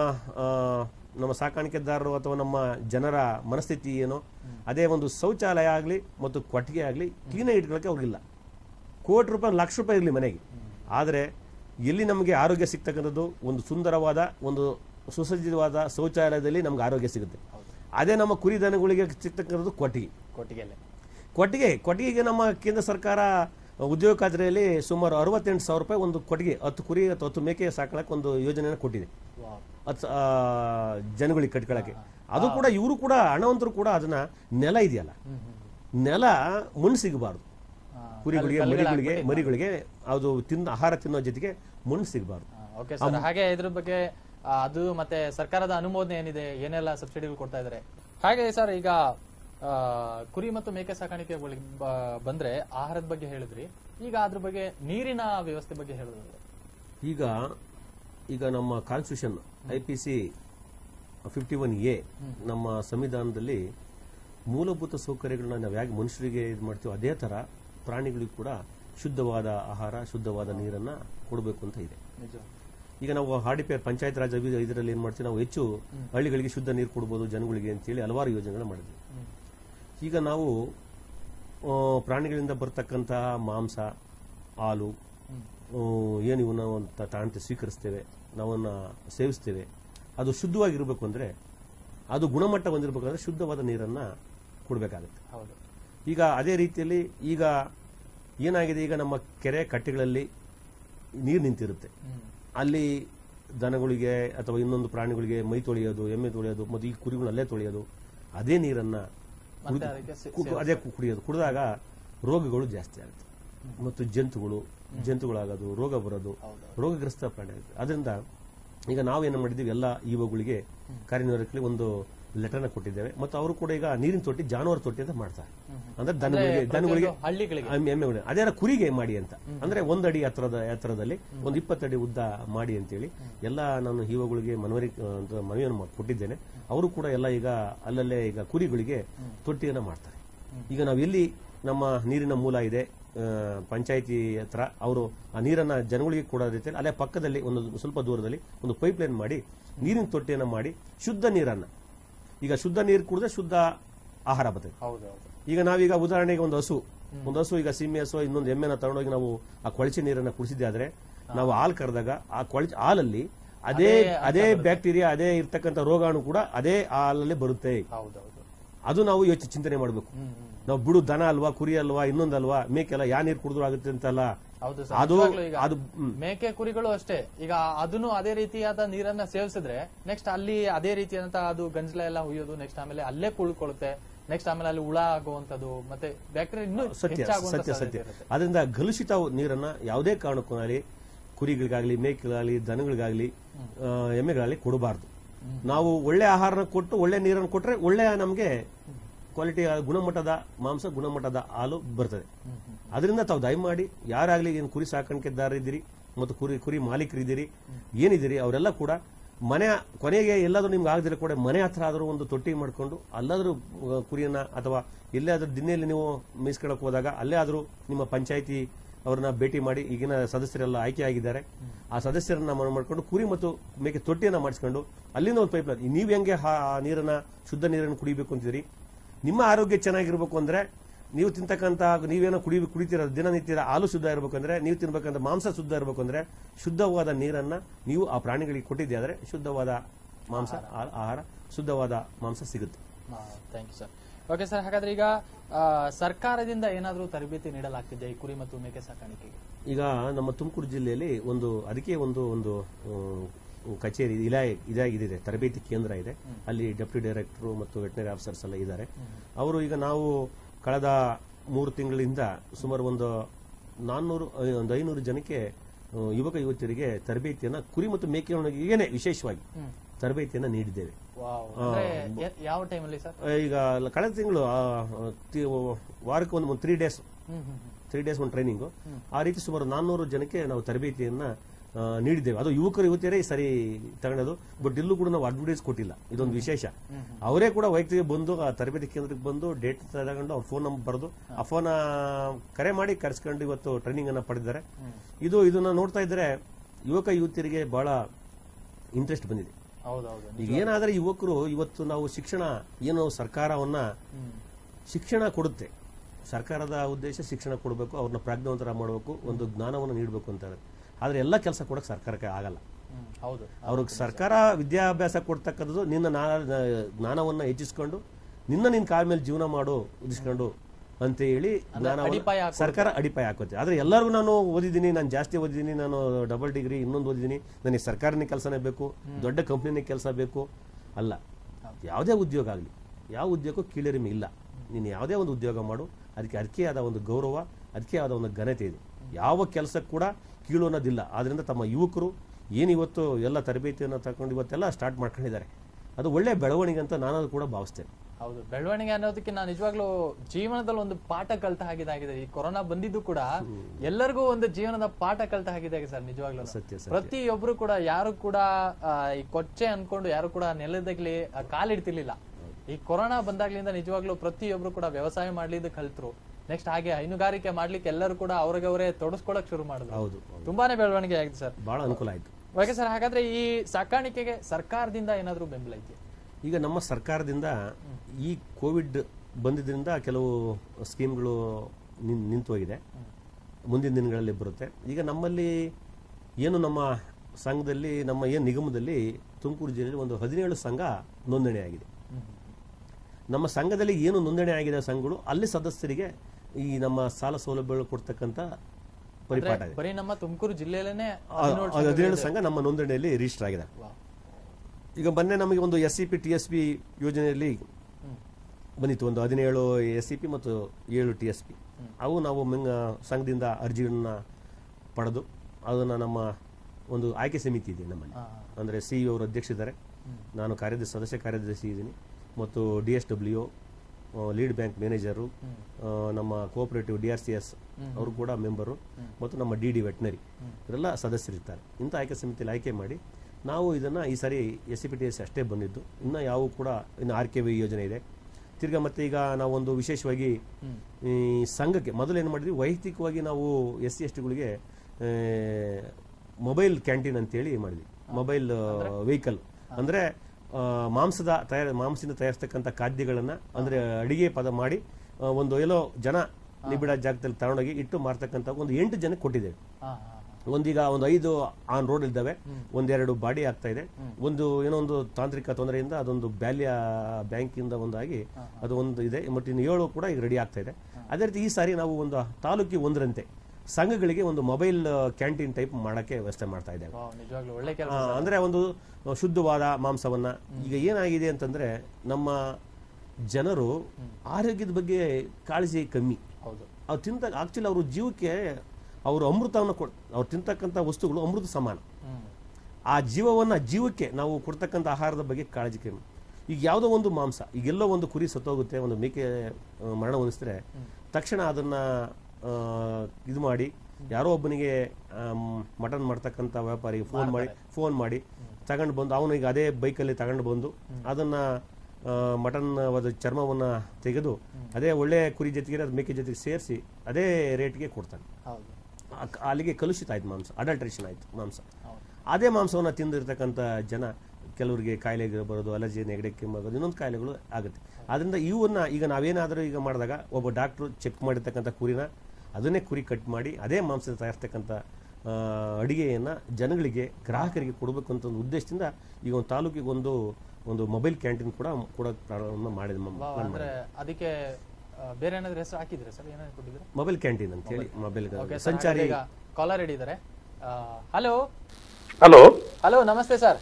ನಮ್ಮ ಸಾಕಾಣಿಕೆದಾರರು ಅಥವಾ ನಮ್ಮ ಜನರ ಮನಸ್ಥಿತಿ ಏನೋ ಅದೇ ಒಂದು ಶೌಚಾಲಯ ಆಗಲಿ ಮತ್ತು ಕೊಟ್ಟಿಗೆ ಆಗಲಿ ಕ್ಲೀನಾಗಿ ಇಟ್ಕೊಳ್ಳೋಕೆ ಅವ್ರಿಗಿಲ್ಲ. ಕೋಟಿ ರೂಪಾಯಿ ಲಕ್ಷ ರೂಪಾಯಿ ಇರಲಿ ಮನೆಗೆ, ಆದರೆ ಎಲ್ಲಿ ನಮಗೆ ಆರೋಗ್ಯ ಸಿಗ್ತಕ್ಕಂಥದ್ದು ಒಂದು ಸುಂದರವಾದ ಒಂದು ಸುಸಜ್ಜಿತವಾದ ಶೌಚಾಲಯದಲ್ಲಿ ನಮ್ಗೆ ಆರೋಗ್ಯ ಸಿಗುತ್ತೆ. ಅದೇ ನಮ್ಮ ಕುರಿ ದನಗಳಿಗೆ ಸಿಗ್ತಕ್ಕಂಥದ್ದು ಕೊಟ್ಟಿಗೆಗೆ ನಮ್ಮ ಕೇಂದ್ರ ಸರ್ಕಾರ ಉದ್ಯೋಗ ಖಾತ್ರಿಯಲ್ಲಿ ಸುಮಾರು 68,000 ರೂಪಾಯಿ ಒಂದು ಕೊಟ್ಟಿಗೆ 10 ಕುರಿ ಅಥವಾ 10 ಮೇಕೆ ಸಾಕಳಕ್ಕೆ ಒಂದು ಯೋಜನೆಯನ್ನು ಕೊಟ್ಟಿದೆ ಜನಗಳಿಗೆ ಕಟ್ಕೊಳ್ಳಕ್ಕೆ. ಅದು ಕೂಡ ಇವರು ಕೂಡ ಹಣವಂತರು ಕೂಡ ಅದನ್ನ ನೆಲ ಇದೆಯಲ್ಲ, ನೆಲ ಮಣ್ಣು ಸಿಗಬಾರ್ದು ಕುರಿಗಳಿಗೆ ಮರಿಗಳಿಗೆ ಅದು ಆಹಾರ ತಿನ್ನೋ ಜೊತೆಗೆ ಮಣ್ಣು ಸಿಗಬಾರ್ದು. ಹಾಗೆ ಇದ್ರ ಬಗ್ಗೆ ಅದು ಮತ್ತೆ ಸರ್ಕಾರದ ಅನುಮೋದನೆ ಏನಿದೆ, ಏನೆಲ್ಲ ಸಬ್ಸಿಡಿಗಳು ಕೊಡ್ತಾ ಇದ್ದಾರೆ. ಹಾಗೆ ಸರ್, ಈಗ ಕುರಿ ಮತ್ತು ಮೇಕೆ ಸಾಕಾಣಿಕೆ ಬಂದ್ರೆ ಆಹಾರದ ಬಗ್ಗೆ ಹೇಳಿದ್ರಿ, ಈಗ ಅದ್ರ ಬಗ್ಗೆ ನೀರಿನ ವ್ಯವಸ್ಥೆ ಬಗ್ಗೆ ಹೇಳಿದ್ರೆ ಈಗ ನಮ್ಮ ಕಾನ್ಸ್ಟಿಟ್ಯೂಷನ್ IPC 51A ನಮ್ಮ ಸಂವಿಧಾನದಲ್ಲಿ ಮೂಲಭೂತ ಸೌಕರ್ಯಗಳನ್ನ ನಾವು ಹೇಗೆ ಮನುಷ್ಯರಿಗೆ ಇದು ಮಾಡ್ತೀವಿ ಅದೇ ತರ ಪ್ರಾಣಿಗಳಿಗೂ ಕೂಡ ಶುದ್ಧವಾದ ಆಹಾರ, ಶುದ್ಧವಾದ ನೀರನ್ನ ಕೊಡಬೇಕು ಅಂತ ಇದೆ. ಈಗ ನಾವು RDP ಪಂಚಾಯತ್ ರಾಜ್ ಇದರಲ್ಲಿ ಏನ್ ಮಾಡ್ತೀವಿ, ನಾವು ಹೆಚ್ಚು ಹಳ್ಳಿಗಳಿಗೆ ಶುದ್ಧ ನೀರು ಕೊಡಬಹುದು ಜನಗಳಿಗೆ ಅಂತೇಳಿ ಹಲವಾರು ಯೋಜನೆಗಳನ್ನ ಮಾಡಿದ್ವಿ. ಈಗ ನಾವು ಪ್ರಾಣಿಗಳಿಂದ ಬರ್ತಕ್ಕಂಥ ಮಾಂಸ, ಹಾಲು ಏನು ಇವನ್ನ ತಾಂತಿ ಸ್ವೀಕರಿಸ್ತೇವೆ, ನಾವನ್ನ ಸೇವಿಸ್ತೇವೆ, ಅದು ಶುದ್ಧವಾಗಿರ್ಬೇಕು ಅಂದ್ರೆ, ಅದು ಗುಣಮಟ್ಟ ಹೊಂದಿರಬೇಕಂದ್ರೆ ಶುದ್ಧವಾದ ನೀರನ್ನ ಕೊಡಬೇಕಾಗುತ್ತೆ. ಈಗ ಅದೇ ರೀತಿಯಲ್ಲಿ ಈಗ ಏನಾಗಿದೆ, ಈಗ ನಮ್ಮ ಕೆರೆ ಕಟ್ಟೆಗಳಲ್ಲಿ ನೀರು ನಿಂತಿರುತ್ತೆ, ಅಲ್ಲಿ ದನಗಳಿಗೆ ಅಥವಾ ಇನ್ನೊಂದು ಪ್ರಾಣಿಗಳಿಗೆ ಮೈ ತೊಳೆಯೋದು, ಎಮ್ಮೆ ತೊಳೆಯೋದು ಮತ್ತು ಈ ಕುರಿಗಳಲ್ಲೇ ತೊಳೆಯೋದು, ಅದೇ ನೀರನ್ನ ಅದೇ ಕುಡಿದಾಗ ರೋಗಗಳು ಜಾಸ್ತಿ ಆಗುತ್ತೆ ಮತ್ತು ಜಂತುಗಳಾಗೋದು, ರೋಗ ಬರೋದು, ರೋಗಗ್ರಸ್ತ ಪ್ರಾಣಿ ಆಗುತ್ತೆ. ಅದರಿಂದ ಈಗ ನಾವೇನು ಮಾಡಿದ್ದೀವಿ, ಎಲ್ಲ ಇವುಗಳಿಗೆ ಕಾರ್ಯನಿರ್ವಾಹಕರಿಗೆ ಒಂದು ಲೆಟರ್ನ ಕೊಟ್ಟಿದ್ದೇವೆ ಮತ್ತು ಅವರು ಕೂಡ ಈಗ ನೀರಿನ ತೊಟ್ಟಿ, ಜಾನುವಾರು ತೊಟ್ಟಿ ಅಂತ ಮಾಡ್ತಾರೆ. ಅಂದ್ರೆ ದನಗಳಿಗೆ ಎಮ್ಮೆಗಳಿಗೆ ಅದೇ ಕುರಿಗೆ ಮಾಡಿ ಅಂತ, ಅಂದ್ರೆ 1 ಅಡಿ ಎತ್ತರದಲ್ಲಿ ಒಂದು 20 ಅಡಿ ಉದ್ದ ಮಾಡಿ ಅಂತೇಳಿ ಎಲ್ಲ ನಾನು ಇವುಗಳಿಗೆ ಮನವಿಯನ್ನು ಕೊಟ್ಟಿದ್ದೇನೆ. ಅವರು ಕೂಡ ಎಲ್ಲ ಈಗ ಅಲ್ಲಲ್ಲೇ ಈಗ ಕುರಿಗಳಿಗೆ ತೊಟ್ಟಿಯನ್ನ ಮಾಡ್ತಾರೆ. ಈಗ ನಾವು ಎಲ್ಲಿ ನಮ್ಮ ನೀರಿನ ಮೂಲ ಇದೆ ಪಂಚಾಯಿತಿ ಹತ್ರ, ಅವರು ಆ ನೀರನ್ನ ಜನಗಳಿಗೆ ಕೊಡೋ ರೀತಿಯಲ್ಲಿ ಅಲ್ಲೇ ಪಕ್ಕದಲ್ಲಿ ಒಂದು ಸ್ವಲ್ಪ ದೂರದಲ್ಲಿ ಒಂದು ಪೈಪ್ ಲೈನ್ ಮಾಡಿ ನೀರಿನ ತೊಟ್ಟಿಯನ್ನ ಮಾಡಿ ಶುದ್ಧ ನೀರನ್ನ, ಈಗ ಶುದ್ಧ ನೀರು ಕುಡಿದ್ರೆ ಶುದ್ಧ ಆಹಾರ ಬರ್ತದೆ. ಈಗ ನಾವೀಗ ಉದಾಹರಣೆಗೆ ಒಂದು ಹಸು ಈಗ ಸೀಮೆ ಹಸು ಇನ್ನೊಂದು ಎಮ್ಮೆನ ತಗೊಂಡೋಗಿ ನಾವು ಆ ಕೊಳಚೆ ನೀರನ್ನ ಕುಡಿಸಿದ್ದೆ ಆದ್ರೆ ನಾವು ಹಾಲು ಕರೆದಾಗ ಆ ಕೊಳಚೆ ಹಾಲಲ್ಲಿ ಅದೇ ಬ್ಯಾಕ್ಟೀರಿಯಾ, ಅದೇ ಇರ್ತಕ್ಕಂಥ ರೋಗಾಣು ಕೂಡ ಅದೇ ಹಾಲಲ್ಲಿ ಬರುತ್ತೆ. ಅದು ನಾವು ಚಿಂತನೆ ಮಾಡಬೇಕು. ನಾವು ಬಿಡು ದನ ಅಲ್ವಾ, ಕುರಿ ಅಲ್ವಾ, ಇನ್ನೊಂದಲ್ವಾ, ಮೇಕೆ ಅಲ್ಲ, ಯಾ ನೀರು ಕುಡಿದ್ರು ಆಗುತ್ತೆ ಅಂತಲ್ಲ. ಅದು ಮೇಕೆ ಕುರಿಗಳು ಅಷ್ಟೇ, ಈಗ ಅದನ್ನು ಅದೇ ರೀತಿಯಾದ ನೀರನ್ನ ಸೇವಿಸಿದ್ರೆ ನೆಕ್ಸ್ಟ್ ಅಲ್ಲಿ ಅದೇ ರೀತಿಯಾದಂತಹ ಅದು ಗಂಜಲ ಎಲ್ಲ ಹುಯ್ಯೋದು, ನೆಕ್ಸ್ಟ್ ಆಮೇಲೆ ಅಲ್ಲೇ ಕುಳ್ಕೊಳ್ಳುತ್ತೆ, ನೆಕ್ಸ್ಟ್ ಆಮೇಲೆ ಅಲ್ಲಿ ಹುಳ ಆಗುವಂತದ್ದು ಮತ್ತೆ ಬ್ಯಾಕ್ಟೀರಿಯಾ ಇನ್ನೂ ಸತ್ಯ. ಅದರಿಂದ ಕಲುಷಿತ ನೀರನ್ನ ಯಾವುದೇ ಕಾರಣಕ್ಕೂ ಕುರಿಗಳಿಗಾಗ್ಲಿ, ಮೇಕೆಗಳಾಗ್ಲಿ, ದನಗಳಿಗಾಗ್ಲಿ, ಎಮ್ಮೆಗಳಾಗ್ಲಿ ಕೊಡಬಾರ್ದು. ನಾವು ಒಳ್ಳೆ ಆಹಾರನ ಕೊಟ್ಟು ಒಳ್ಳೆ ನೀರನ್ನು ಕೊಟ್ರೆ ಒಳ್ಳೆಯ ನಮಗೆ ಕ್ವಾಲಿಟಿ ಗುಣಮಟ್ಟದ ಮಾಂಸ, ಗುಣಮಟ್ಟದ ಹಾಲು ಬರ್ತದೆ. ಅದರಿಂದ ತಾವು ದಯಮಾಡಿ ಯಾರಾಗ್ಲಿ ಏನು ಕುರಿ ಸಾಕಾಣಿಕೆದಾರರಿದ್ದೀರಿ ಮತ್ತು ಕುರಿ ಮಾಲೀಕರಿದ್ದೀರಿ ಏನಿದ್ದೀರಿ ಅವರೆಲ್ಲ ಕೂಡ ಮನೆ ಕೊನೆಗೆ ಎಲ್ಲಾದ್ರೂ ನಿಮ್ಗೆ ಆಗದಿರೋ ಕೂಡ ಮನೆ ಹತ್ರ ಆದ್ರೂ ಒಂದು ತೊಟ್ಟಿ ಮಾಡ್ಕೊಂಡು ಅಲ್ಲಾದ್ರೂ ಕುರಿಯನ್ನ ಅಥವಾ ಎಲ್ಲೇ ಆದ್ರೂ ದಿನೆಯಲ್ಲಿ ನೀವು ಮೇಯಿಸ್ಕೊಳಕ್ ಹೋದಾಗ ಅಲ್ಲೇ ಆದ್ರೂ ನಿಮ್ಮ ಪಂಚಾಯಿತಿ ಅವ್ರನ್ನ ಭೇಟಿ ಮಾಡಿ, ಈಗಿನ ಸದಸ್ಯರೆಲ್ಲ ಆಯ್ಕೆ ಆಗಿದ್ದಾರೆ, ಆ ಸದಸ್ಯರನ್ನ ಮಾಡ್ಕೊಂಡು ಕುರಿ ಮತ್ತು ಮೇಕೆ ತೊಟ್ಟಿಯನ್ನ ಮಾಡಿಸ್ಕೊಂಡು ಅಲ್ಲಿಂದ ಒಂದು ಪೈಪ್ ಲೈನ್, ನೀವ್ ಹೆಂಗೆ ನೀರನ್ನ ಶುದ್ಧ ನೀರನ್ನು ಕುಡಿಬೇಕು ಅಂತಿದ್ರಿ, ನಿಮ್ಮ ಆರೋಗ್ಯ ಚೆನ್ನಾಗಿರ್ಬೇಕು ಅಂದ್ರೆ ನೀವು ತಿಂತಕ್ಕಂತ ನೀವೇನೋ ಕುಡಿತೀರ ದಿನನಿತ್ಯದ ಹಾಲು ಶುದ್ಧ ಇರಬೇಕಂದ್ರೆ, ನೀವು ತಿನ್ಬೇಕಂತ ಮಾಂಸ ಶುದ್ಧ ಇರಬೇಕು ಅಂದ್ರೆ ಶುದ್ಧವಾದ ನೀರನ್ನ ನೀವು ಆ ಪ್ರಾಣಿಗಳಿಗೆ ಕೊಟ್ಟಿದ್ದೆ ಆದ್ರೆ ಶುದ್ಧವಾದ ಮಾಂಸ ಆಹಾರ, ಶುದ್ಧವಾದ ಮಾಂಸ ಸಿಗುತ್ತೆ. Thank you sir. Okay sir, ಹಾಗಾದ್ರೆ ಈಗ ಸರ್ಕಾರದಿಂದ ಏನಾದರೂ ತರಬೇತಿ ನೀಡಲಾಗ್ತಿದೆ ಈ ಕುರಿ ಮತ್ತು ಮೇಕೆ ಸಾಕಾಣಿಕೆಗೆ? ಈಗ ನಮ್ಮ ತುಮಕೂರು ಜಿಲ್ಲೆಯಲ್ಲಿ ಅದಕ್ಕೆ ಒಂದು ಕಚೇರಿ ಇದಾಗಿದೆ, ತರಬೇತಿ ಕೇಂದ್ರ ಇದೆ. ಅಲ್ಲಿ ಡೆಪ್ಯೂಟಿ ಡೈರೆಕ್ಟರ್ ಮತ್ತು ವೆಟನರಿ ಆಫೀಸರ್ಸ್ ಎಲ್ಲ ಇದ್ದಾರೆ. ಅವರು ಈಗ ನಾವು ಕಳೆದ 3 ತಿಂಗಳಿಂದ ಸುಮಾರು ಒಂದು 500 ಜನಕ್ಕೆ ಯುವಕ ಯುವತಿಯರಿಗೆ ತರಬೇತಿಯನ್ನ ಕುರಿ ಮತ್ತು ಮೇಕೆಗಳೊಂದಿಗೆ ವಿಶೇಷವಾಗಿ ತರಬೇತಿಯನ್ನ ನೀಡಿದ್ದೇವೆ. ಯಾವ ಟೈಮಲ್ಲಿ ಸರ್? ಈಗ ಕಳೆದ ತಿಂಗಳು ವಾರಕ್ಕೆ ಒಂದು 3 ಡೇಸ್ ಒಂದು ಟ್ರೈನಿಂಗ್, ಆ ರೀತಿ ಸುಮಾರು 400 ಜನಕ್ಕೆ ನಾವು ತರಬೇತಿಯನ್ನ ನೀಡಿದ್ದೇವೆ. ಅದು ಯುವಕರು ಯುವತಿಯರೇ ಸರಿ ತಗೊಂಡದು, ಬಟ್ ಇಲ್ಲೂ ಕೂಡ ನಾವು ಅಡ್ವರ್ಟೈಸ್ ಕೊಟ್ಟಿಲ್ಲ. ಇದೊಂದು ವಿಶೇಷ. ಅವರೇ ಕೂಡ ವೈಯಕ್ತಿಕ ಬಂದು ಆ ತರಬೇತಿ ಕೇಂದ್ರಕ್ಕೆ ಬಂದು ಡೇಟ್ ತಗೊಂಡು ಅವ್ರ ಫೋನ್ ನಂಬರ್ ಬರೆದು ಆ ಫೋನ್ ಕರೆ ಮಾಡಿ ಕರೆಸ್ಕೊಂಡು ಇವತ್ತು ಟ್ರೈನಿಂಗ್ ಅನ್ನ ಪಡೆದಿದ್ದಾರೆ. ಇದನ್ನ ನೋಡ್ತಾ ಇದ್ರೆ ಯುವಕ ಯುವತಿಯರಿಗೆ ಬಹಳ ಇಂಟ್ರೆಸ್ಟ್ ಬಂದಿದೆ. ಈಗ ಏನಾದ್ರೆ ಯುವಕರು ಇವತ್ತು ನಾವು ಶಿಕ್ಷಣ ಏನು ಸರ್ಕಾರವನ್ನ ಶಿಕ್ಷಣ ಕೊಡುತ್ತೆ, ಸರ್ಕಾರದ ಉದ್ದೇಶ ಶಿಕ್ಷಣ ಕೊಡಬೇಕು, ಅವ್ರನ್ನ ಪ್ರಾಜ್ಞಾವಂತರ ಮಾಡಬೇಕು, ಒಂದು ಜ್ಞಾನವನ್ನು ನೀಡಬೇಕು ಅಂತ. ಆದ್ರೆ ಎಲ್ಲ ಕೆಲಸ ಕೊಡಕ್ಕೆ ಸರ್ಕಾರಕ್ಕೆ ಆಗಲ್ಲ. ಹೌದು. ಅವ್ರಿಗೆ ಸರ್ಕಾರ ವಿದ್ಯಾಭ್ಯಾಸ ಕೊಡ್ತಕ್ಕಂಥದ್ದು ನಿನ್ನ ಜ್ಞಾನವನ್ನ ಹೆಚ್ಚಿಸ್ಕೊಂಡು ನಿನ್ನ ಕಾಲ ಮೇಲೆ ಜೀವನ ಮಾಡು ಉದಿಸ್ಕೊಂಡು ಅಂತ ಹೇಳಿ ಸರ್ಕಾರ ಅಡಿಪಾಯ ಹಾಕೋತೆ. ಆದ್ರೆ ಎಲ್ಲರಿಗೂ ನಾನು ಓದಿದ್ದೀನಿ, ನಾನು ಜಾಸ್ತಿ ಓದಿದ್ದೀನಿ, ನಾನು ಡಬಲ್ ಡಿಗ್ರಿ ಇನ್ನೊಂದು ಓದಿದ್ದೀನಿ, ನನಗೆ ಸರ್ಕಾರನೇ ಕೆಲಸನೇ ಬೇಕು, ದೊಡ್ಡ ಕಂಪ್ನಿನೇ ಕೆಲಸ ಬೇಕು ಅಲ್ಲ. ಯಾವುದೇ ಉದ್ಯೋಗ ಆಗಲಿ, ಯಾವ ಉದ್ಯೋಗ ಕೀಳರಿಮೆ ಇಲ್ಲ. ನೀನು ಯಾವುದೇ ಒಂದು ಉದ್ಯೋಗ ಮಾಡು, ಅದಕ್ಕೆ ಆದ ಒಂದು ಗೌರವ, ಅದಕ್ಕೆ ಆದ ಒಂದು ಘನತೆ ಇದೆ. ಯಾವ ಕೆಲಸಕ್ಕೆ ಕೂಡ ಕೀಳು ಅನ್ನೋದಿಲ್ಲ. ಆದ್ರಿಂದ ತಮ್ಮ ಯುವಕರು ಏನಿವತ್ತು ಎಲ್ಲ ತರಬೇತಿಯನ್ನು ತಗೊಂಡು ಇವತ್ತೆಲ್ಲ ಸ್ಟಾರ್ಟ್ ಮಾಡ್ಕೊಂಡಿದ್ದಾರೆ. ಅದು ಒಳ್ಳೆ ಬೆಳವಣಿಗೆ ಅಂತ ನಾನು ಕೂಡ ಭಾವಿಸ್ತೇನೆ. ಹೌದು, ಬೆಳವಣಿಗೆ ಅನ್ನೋದಕ್ಕೆ ನಾನು ನಿಜವಾಗ್ಲೂ ಜೀವನದಲ್ಲಿ ಒಂದು ಪಾಠ ಕಲ್ತ ಹಾಗಿದೆ. ಈ ಕೊರೋನಾ ಬಂದಿದ್ದು ಕೂಡ ಎಲ್ಲರಿಗೂ ಒಂದು ಜೀವನದ ಪಾಠ ಕಲ್ತ ಹಾಗಿದೆ ಸರ್. ನಿಜವಾಗ್ಲೂ ಪ್ರತಿಯೊಬ್ರು ಕೂಡ ಯಾರು ಕೂಡ ಈ ಕೊಚ್ಚೆ ಅನ್ಕೊಂಡು ಯಾರು ಕೂಡ ನೆಲದಲ್ಲಿ ಕಾಲಿಡ್ತಿರ್ಲಿಲ್ಲ. ಈ ಕೊರೋನಾ ಬಂದಾಗ್ಲಿಂದ ನಿಜವಾಗ್ಲೂ ಪ್ರತಿಯೊಬ್ರು ಕೂಡ ವ್ಯವಸಾಯ ಮಾಡ್ಲಿದ್ದು ಕಲ್ತರು. ನೆಕ್ಸ್ಟ್ ಹಾಗೆ ಹೈನುಗಾರಿಕೆ ಮಾಡ್ಲಿಕ್ಕೆ ಎಲ್ಲರೂ ಕೂಡ ಅವ್ರಿಗವರೇ ತೊಡಸ್ಕೊಳಕ್ ಶುರು ಮಾಡಿದ್ರು. ಹೌದು, ತುಂಬಾನೇ ಬೆಳವಣಿಗೆ ಆಗಿದೆ ಸರ್, ಬಹಳ ಅನುಕೂಲ ಆಯ್ತು. ಓಕೆ ಸರ್, ಹಾಗಾದ್ರೆ ಈ ಸಾಕಾಣಿಕೆಗೆ ಸರ್ಕಾರದಿಂದ ಏನಾದ್ರು ಬೆಂಬಲ ಇದೆಯಾ? ಈಗ ನಮ್ಮ ಸರ್ಕಾರದಿಂದ ಈ ಕೋವಿಡ್ ಬಂದಿದ್ದರಿಂದ ಕೆಲವು ಸ್ಕೀಮ್ಗಳು ನಿಂತು ಹೋಗಿದೆ, ಮುಂದಿನ ದಿನಗಳಲ್ಲಿ ಬರುತ್ತೆ. ಈಗ ನಮ್ಮಲ್ಲಿ ಏನು ನಮ್ಮ ಸಂಘದಲ್ಲಿ, ನಮ್ಮ ಏನು ನಿಗಮದಲ್ಲಿ ತುಮಕೂರು ಜಿಲ್ಲೆಯಲ್ಲಿ ಒಂದು 17 ಸಂಘ ನೋಂದಣಿ ಆಗಿದೆ. ನಮ್ಮ ಸಂಘದಲ್ಲಿ ಏನು ನೋಂದಣಿ ಆಗಿದೆ ಸಂಘಗಳು, ಅಲ್ಲಿ ಸದಸ್ಯರಿಗೆ ಈ ನಮ್ಮ ಸಾಲ ಸೌಲಭ್ಯಗಳು ಕೊಡ್ತಕ್ಕಂಥ ಪರಿಪಾಠ ಇದೆ. ಬರೀ ನಮ್ಮ ತುಮಕೂರು ಜಿಲ್ಲೆಯಲ್ಲೇ 17 ಸಂಘ ನಮ್ಮ ನೋಂದಣಿಯಲ್ಲಿ ರಿಜಿಸ್ಟರ್ ಆಗಿದೆ. ಈಗ ಮೊನ್ನೆ ನಮಗೆ ಒಂದು SCP TSP ಯೋಜನೆಯಲ್ಲಿ ಬಂದಿತ್ತು, ಒಂದು 17 SCP ಮತ್ತು 7 TSP. ಅವು ನಾವು ಸಂಘದಿಂದ ಅರ್ಜಿಗಳನ್ನ ಪಡೆದು ಅದನ್ನು ನಮ್ಮ ಒಂದು ಆಯ್ಕೆ ಸಮಿತಿ ಇದೆ ನಮ್ಮಲ್ಲಿ. ಅಂದರೆ CEO ಅವರು ಅಧ್ಯಕ್ಷರಿದ್ದಾರೆ, ನಾನು ಸದಸ್ಯ ಕಾರ್ಯದರ್ಶಿ ಇದ್ದೀನಿ, ಮತ್ತು DSWO ಲೀಡ್ ಬ್ಯಾಂಕ್ ಮ್ಯಾನೇಜರು, ನಮ್ಮ ಕೋಆಪರೇಟಿವ್ DRCS ಅವರು ಕೂಡ ಮೆಂಬರು, ಮತ್ತು ನಮ್ಮ DD ವೆಟನರಿ ಇವರೆಲ್ಲ ಸದಸ್ಯರಿರ್ತಾರೆ. ಇಂಥ ಆಯ್ಕೆ ಸಮಿತಿಯಲ್ಲಿ ಆಯ್ಕೆ ಮಾಡಿ ನಾವು ಇದನ್ನು ಈ ಸಾರಿ SCP TSP ಅಷ್ಟೇ ಬಂದಿದ್ದು. ಇನ್ನು ಯಾವ ಕೂಡ ಇನ್ನು RKV ಯೋಜನೆ ಇದೆ. ತಿರ್ಗಾ ಮತ್ತೆ ಈಗ ನಾವೊಂದು ವಿಶೇಷವಾಗಿ ಈ ಸಂಘಕ್ಕೆ ಮೊದಲು ಏನು ಮಾಡಿದ್ವಿ, ವೈಯಕ್ತಿಕವಾಗಿ ನಾವು SC STಗಳಿಗೆ ಮೊಬೈಲ್ ಕ್ಯಾಂಟೀನ್ ಅಂತೇಳಿ ಮಾಡಿದ್ವಿ. ಮೊಬೈಲ್ ವೆಹಿಕಲ್ ಅಂದರೆ ಮಾಂಸದಿಂದ ತಯಾರಿಸ್ತಕ್ಕಂಥ ಖಾದ್ಯಗಳನ್ನು, ಅಂದರೆ ಅಡಿಗೆ ಪದ ಮಾಡಿ ಒಂದು ಎಲ್ಲೋ ಜನ ನಿಬಿಡ ಜಾಗದಲ್ಲಿ ತಗೊಂಡೋಗಿ ಇಟ್ಟು ಮಾರ್ತಕ್ಕಂಥ ಒಂದು 8 ಜನಕ್ಕೆ ಕೊಟ್ಟಿದ್ದೇವೆ. ಒಂದೀಗ ಒಂದು 5 ಆನ್ ರೋಡ್ ಇದ್ದಾವೆ, 1-2 ಬಾಡಿ ಆಗ್ತಾ ಇದೆ. ಏನೋ ಒಂದು ತಾಂತ್ರಿಕ ತೊಂದರೆಯಿಂದ ಅದೊಂದು ಬ್ಯಾಂಕಿಂದ ಒಂದಾಗಿ ಅದು ಒಂದು ಇದೆ, ಮತ್ತು ಇನ್ನು 7 ಕೂಡ ಈಗ ರೆಡಿ ಆಗ್ತಾ ಇದೆ. ಅದೇ ರೀತಿ ಈ ಸಾರಿ ನಾವು ಒಂದು ತಾಲೂಕಿಗೆ ಒಂದರಂತೆ ಸಂಘಗಳಿಗೆ ಒಂದು ಮೊಬೈಲ್ ಕ್ಯಾಂಟೀನ್ ಟೈಪ್ ಮಾಡಕ್ಕೆ ವ್ಯವಸ್ಥೆ ಮಾಡ್ತಾ ಇದ್ದೇವೆ. ಅಂದ್ರೆ ಒಂದು ಶುದ್ಧವಾದ ಮಾಂಸವನ್ನ. ಈಗ ಏನಾಗಿದೆ ಅಂತಂದ್ರೆ ನಮ್ಮ ಜನರು ಆರೋಗ್ಯದ ಬಗ್ಗೆ ಕಾಳಜಿ ಕಮ್ಮಿ. ಅವ್ರು ಆಕ್ಚುಲಿ ಅವ್ರ ಜೀವಕ್ಕೆ ಅವರು ಅಮೃತವನ್ನು ಅವ್ರು ತಿಂತಕ್ಕಂಥ ವಸ್ತುಗಳು ಅಮೃತ ಸಮಾನ. ಆ ಜೀವಕ್ಕೆ ನಾವು ಕೊಡ್ತಕ್ಕಂಥ ಆಹಾರದ ಬಗ್ಗೆ ಕಾಳಜಿ ಕಮ್ಮಿ. ಈಗ ಯಾವುದೋ ಒಂದು ಮಾಂಸ, ಈಗೆಲ್ಲೋ ಒಂದು ಕುರಿ ಸತ್ತೋಗುತ್ತೆ, ಒಂದು ಮೇಕೆ ಮರಣ ಹೊಂದಿಸಿದ್ರೆ ತಕ್ಷಣ ಅದನ್ನ ಇದು ಮಾಡಿ ಯಾರೋ ಒಬ್ಬನಿಗೆ ಮಟನ್ ಮಾಡ್ತಕ್ಕಂಥ ವ್ಯಾಪಾರಿಗೆ ಫೋನ್ ಮಾಡಿ ತಗೊಂಡು ಬಂದು ಅವನಿಗೆ ಅದೇ ಬೈಕಲ್ಲಿ ತಗೊಂಡು ಬಂದು ಅದನ್ನ ಮಟನ್ ಚರ್ಮವನ್ನ ತೆಗೆದು ಅದೇ ಒಳ್ಳೆ ಕುರಿ ಜೊತೆಗೆ ಅದು ಮೇಕೆ ಜೊತೆಗೆ ಸೇರಿಸಿ ಅದೇ ರೇಟ್ಗೆ ಕೊಡ್ತಾನೆ. ಅಲ್ಲಿಗೆ ಕಲುಷಿತ ಆಯ್ತು ಮಾಂಸ, ಅಡಲ್ಟ್ರೇಷನ್ ಆಯ್ತು ಮಾಂಸ. ಅದೇ ಮಾಂಸವನ್ನು ತಿಂದಿರ್ತಕ್ಕಂಥ ಜನ ಕೆಲವರಿಗೆ ಕಾಯಿಲೆಗೆ ಬರೋದು, ಅಲರ್ಜಿ, ನೆಗಡಿ, ಕೆಮ್ಮಾಗೋದು, ಇನ್ನೊಂದು ಕಾಯಿಲೆಗಳು ಆಗುತ್ತೆ. ಅದರಿಂದ ಇವನ್ನ ಈಗ ನಾವೇನಾದರೂ ಈಗ ಮಾಡಿದಾಗ ಒಬ್ಬ ಡಾಕ್ಟ್ರು ಚೆಕ್ ಮಾಡಿರ್ತಕ್ಕಂಥ ಕುರಿನ ಅದನ್ನೇ ಕುರಿ ಕಟ್ ಮಾಡಿ ಅದೇ ಮಾಂಸದ ತಯಾರಿಸ್ತಕ್ಕಂಥ ಅಡಿಗೆಯನ್ನು ಜನಗಳಿಗೆ, ಗ್ರಾಹಕರಿಗೆ ಕೊಡಬೇಕು ಅಂತ ಒಂದು ಉದ್ದೇಶದಿಂದ ಈಗ ಒಂದು ತಾಲೂಕಿಗೆ ಒಂದು ಮೊಬೈಲ್ ಕ್ಯಾಂಟೀನ್ ಕೂಡ ಪ್ರಾರಂಭ ಮಾಡಿದ್ರೆ. ಅದಕ್ಕೆ ಬೇರೆ ಏನಾದರೂ ಹೆಸರು ಹಾಕಿದ್ರೆ ಸರ್? ಏನಾದ್ರು ಕೊಟ್ಟಿದ್ರೆ? ಮೊಬೈಲ್ ಕ್ಯಾಂಟೀನ್ ಅಂತ ಹೇಳಿ. ಮೊಬೈಲ್ ಸಂಚಾರಿ ಕಾಲರ್ ರೆಡಿ ಇದ್ದಾರೆ. ಹಲೋ ಹಲೋ ಹಲೋ ನಮಸ್ತೆ ಸರ್.